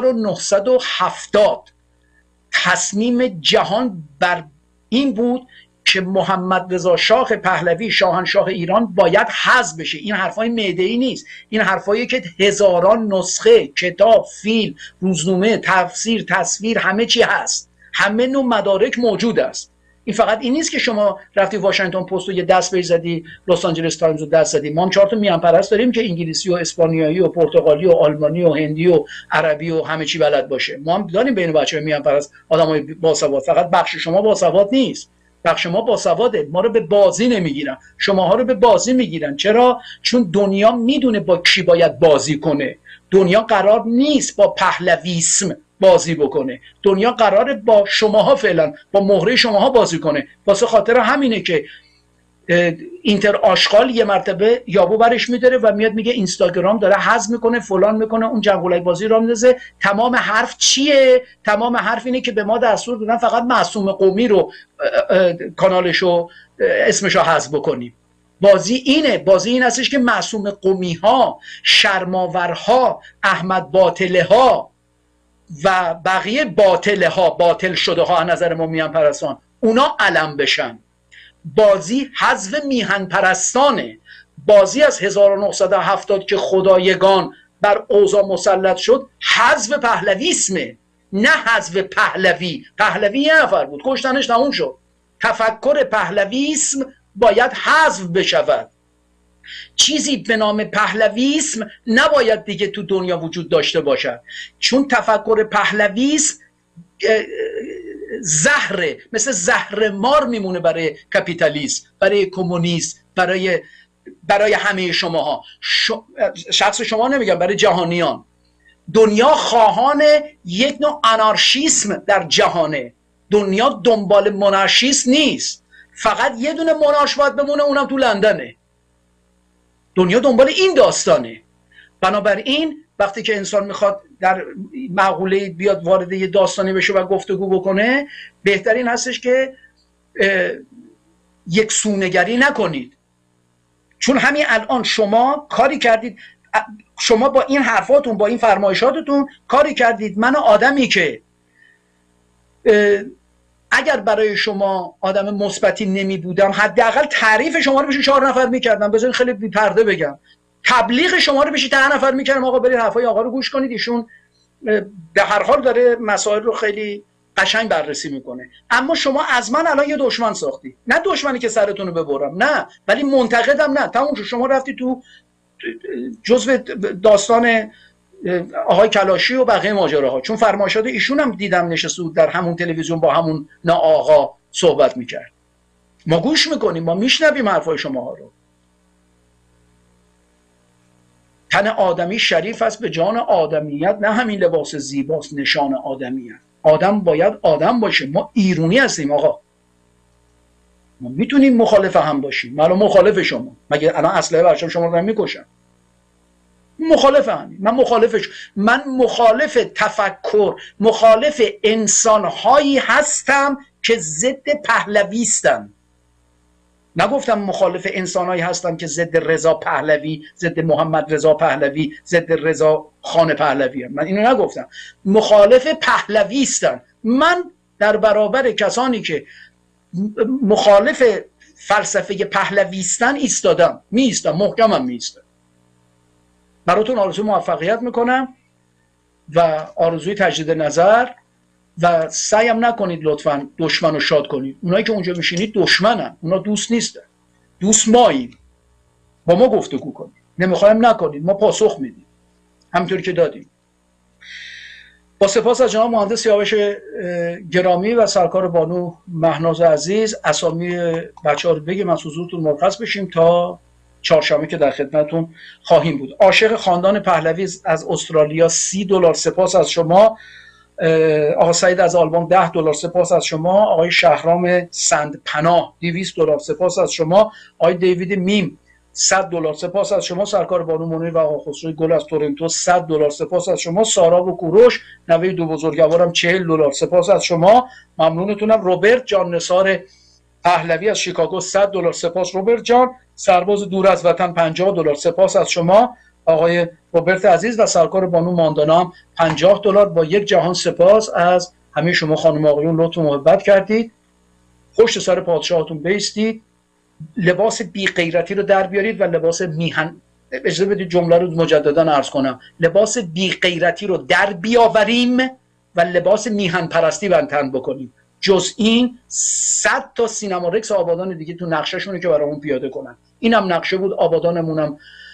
1970 تصمیم جهان بر این بود که محمد رضا شاه پهلوی شاهنشاه ایران باید حذف بشه. این حرفای معده‌ای نیست، این حرفایی که هزاران نسخه کتاب، فیلم، روزنامه، تفسیر، تصویر، همه چی هست، همه نوع مدارک موجود است. این فقط این نیست که شما رفتی واشنگتن پست رو یه دست بهش زدی، لس آنجلس تایمز رو دست زدی. ما هم 4 تا میهن پرست داریم که انگلیسی و اسپانیایی و پرتغالی و آلمانی و هندی و عربی و همه چی بلد باشه. ما هم داریم بین بچه‌های میهن پرست آدمای باسواد، فقط بخش شما باسواد نیست. بخش ما باسواده، ما رو به بازی نمیگیرن، شماها رو به بازی میگیرن. چرا؟ چون دنیا میدونه با کی باید بازی کنه. دنیا قرار نیست با پهلویسم بازی بکنه، دنیا قراره با شماها فعلا با مهره شماها بازی کنه. واسه خاطر همینه که اینتر آشغال یه مرتبه یابو برش میداره و میاد میگه اینستاگرام داره حذف میکنه، فلان میکنه، اون جنگولای بازی را میندازه. تمام حرف چیه؟ تمام حرف اینه که به ما دستور دادن فقط معصوم قومی رو کانالشو اسمشو حذف بکنیم. بازی اینه، بازی این هستش که معصوم قومی ها، شرماورها، احمد باطله ها و بقیه باطله ها، باطل شده ها از نظر ما میهن پرستان، اونا علم بشن. بازی حذف میهن پرستانه. بازی از 1970 که خدایگان بر اوضاع مسلط شد حذف پهلویسمه، نه حذف پهلوی. پهلوی یه نفر بود، کشتنش تموم شد. تفکر پهلویسم باید حذف بشود. چیزی به نام پهلویسم نباید دیگه تو دنیا وجود داشته باشد، چون تفکر پهلویسم زهره، مثل زهر مار میمونه برای کپیتالیسم، برای کمونیسم، برای همه شماها. شخص شما نمیگم، برای جهانیان. دنیا خواهان یک نوع آنارشیسم در جهانه. دنیا دنبال مونارشیسم نیست، فقط یه دونه مونارش باید بمونه، اونم تو لندنه. دنیا دنبال این داستانه. بنابراین وقتی که انسان میخواد در معقوله بیاد وارد یه داستانی بشه و گفتگو بکنه، بهترین هستش که یک سونگری نکنید. چون همین الان شما کاری کردید، شما با این حرفاتون، با این فرمایشاتتون کاری کردید من آدمی که اگر برای شما آدم مثبتی نمی بودم، حداقل تعریف شما رو بشه 4 نفر میکردم. بذارید خیلی بی پرده بگم، تبلیغ شما رو بشه 10 نفر میکردم. آقا برید حرفای آقا رو گوش کنید، ایشون به هر حال داره مسائل رو خیلی قشنگ بررسی میکنه. اما شما از من الان یه دشمن ساختی، نه دشمنی که سرتون رو ببرم، نه، ولی منتقدم، نه. تموم شد. شما رفتی تو جزء داستان آقای کلاشی و بقیه ماجراها، چون فرمایشات ایشون هم دیدم نشسته در همون تلویزیون با همون نا آقا صحبت میکرد. ما گوش میکنیم، ما میشنویم حرفای شماها رو. تن آدمی شریف است به جان آدمیت، نه همین لباس زیباست نشان آدمیت. آدم باید آدم باشه. ما ایرونی هستیم آقا، ما میتونیم مخالف هم باشیم. من مخالف شما، مگه الان اسلحه برشم شما رو میکشم؟ مخالف همین. من مخالف تفکر، مخالف انسانهایی هستم که ضد پهلویستن. نگفتم مخالف انسانهایی هستم که ضد رضا پهلوی، ضد محمد رضا پهلوی، ضد رضا خان پهلوی هم. من اینو نگفتم. مخالف پهلویستن. من در برابر کسانی که مخالف فلسفه پهلویستن ایستادم، میایستم، محکمم میایستم. براتون آرزوی موفقیت میکنم و آرزوی تجدید نظر، و سعیم نکنید لطفاً دشمن رو شاد کنید. اونایی که اونجا میشینید دشمنن، اونا دوست نیستن. دوست ماییم، با ما گفتگو کنید. نمیخوایم نکنید، ما پاسخ میدیم همینطوری که دادیم. با سپاس از جناب مهندس سیاوش گرامی و سرکار بانو مهناز عزیز، اسامی بچه‌ها رو بگیم، از حضورتون مرخص بشیم تا چهارشنبه که در خدمتتون خواهیم بود. عاشق خاندان پهلوی از استرالیا $30 سپاس از شما. آقا سعید از آلمان $10 سپاس از شما. آقای شهرام سندپناه $200 سپاس از شما. آقای دیوید میم $100 سپاس از شما. سرکار بانو منیر و آقا خسروی گل از تورنتو $100 سپاس از شما. سارا و کوروش نوه دو بزرگوارم $40 سپاس از شما. ممنونتونم. روبرت جان نثار پهلوی از شیکاگو $100 سپاس روبرت جان. سرباز دور از وطن $50 سپاس از شما آقای روبرت عزیز، و سرکار بانو ماندانا هم $50. با یک جهان سپاس از همه شما خانم آقایون، لطف و محبت کردید. پشت سر پادشاهتون بیستید، لباس بی غیرتی رو در بیارید و لباس میهن، اجازه بدید جمله رو مجددا عرض کنم، لباس بی غیرتی رو در بیاوریم و لباس میهن پرستی بنتن بکنیم. جز این 100 تا سینما رکس آبادان دیگه تو نقشه‌شونه که برامون پیاده کنن. اینم نقشه بود، آبادانمونم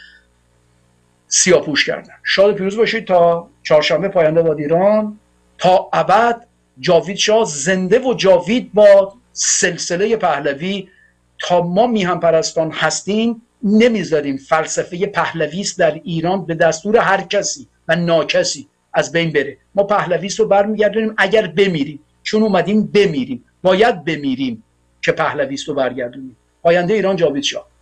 سیاپوش کردن. شاد پیروز باشید تا چهارشنبه پاینده باد ایران. تا ابد جاوید شاه زنده و جاوید باد. سلسله پهلوی تا ما میهن پرستان هستیم نمیذاریم فلسفه پهلویست در ایران به دستور هر کسی و ناکسی از بین بره. ما پهلویست رو برمیگردونیم اگر بمیریم، چون اومدیم بمیریم، باید بمیریم که پهلویست رو برگردونیم. آینده ایران جاوید شاه.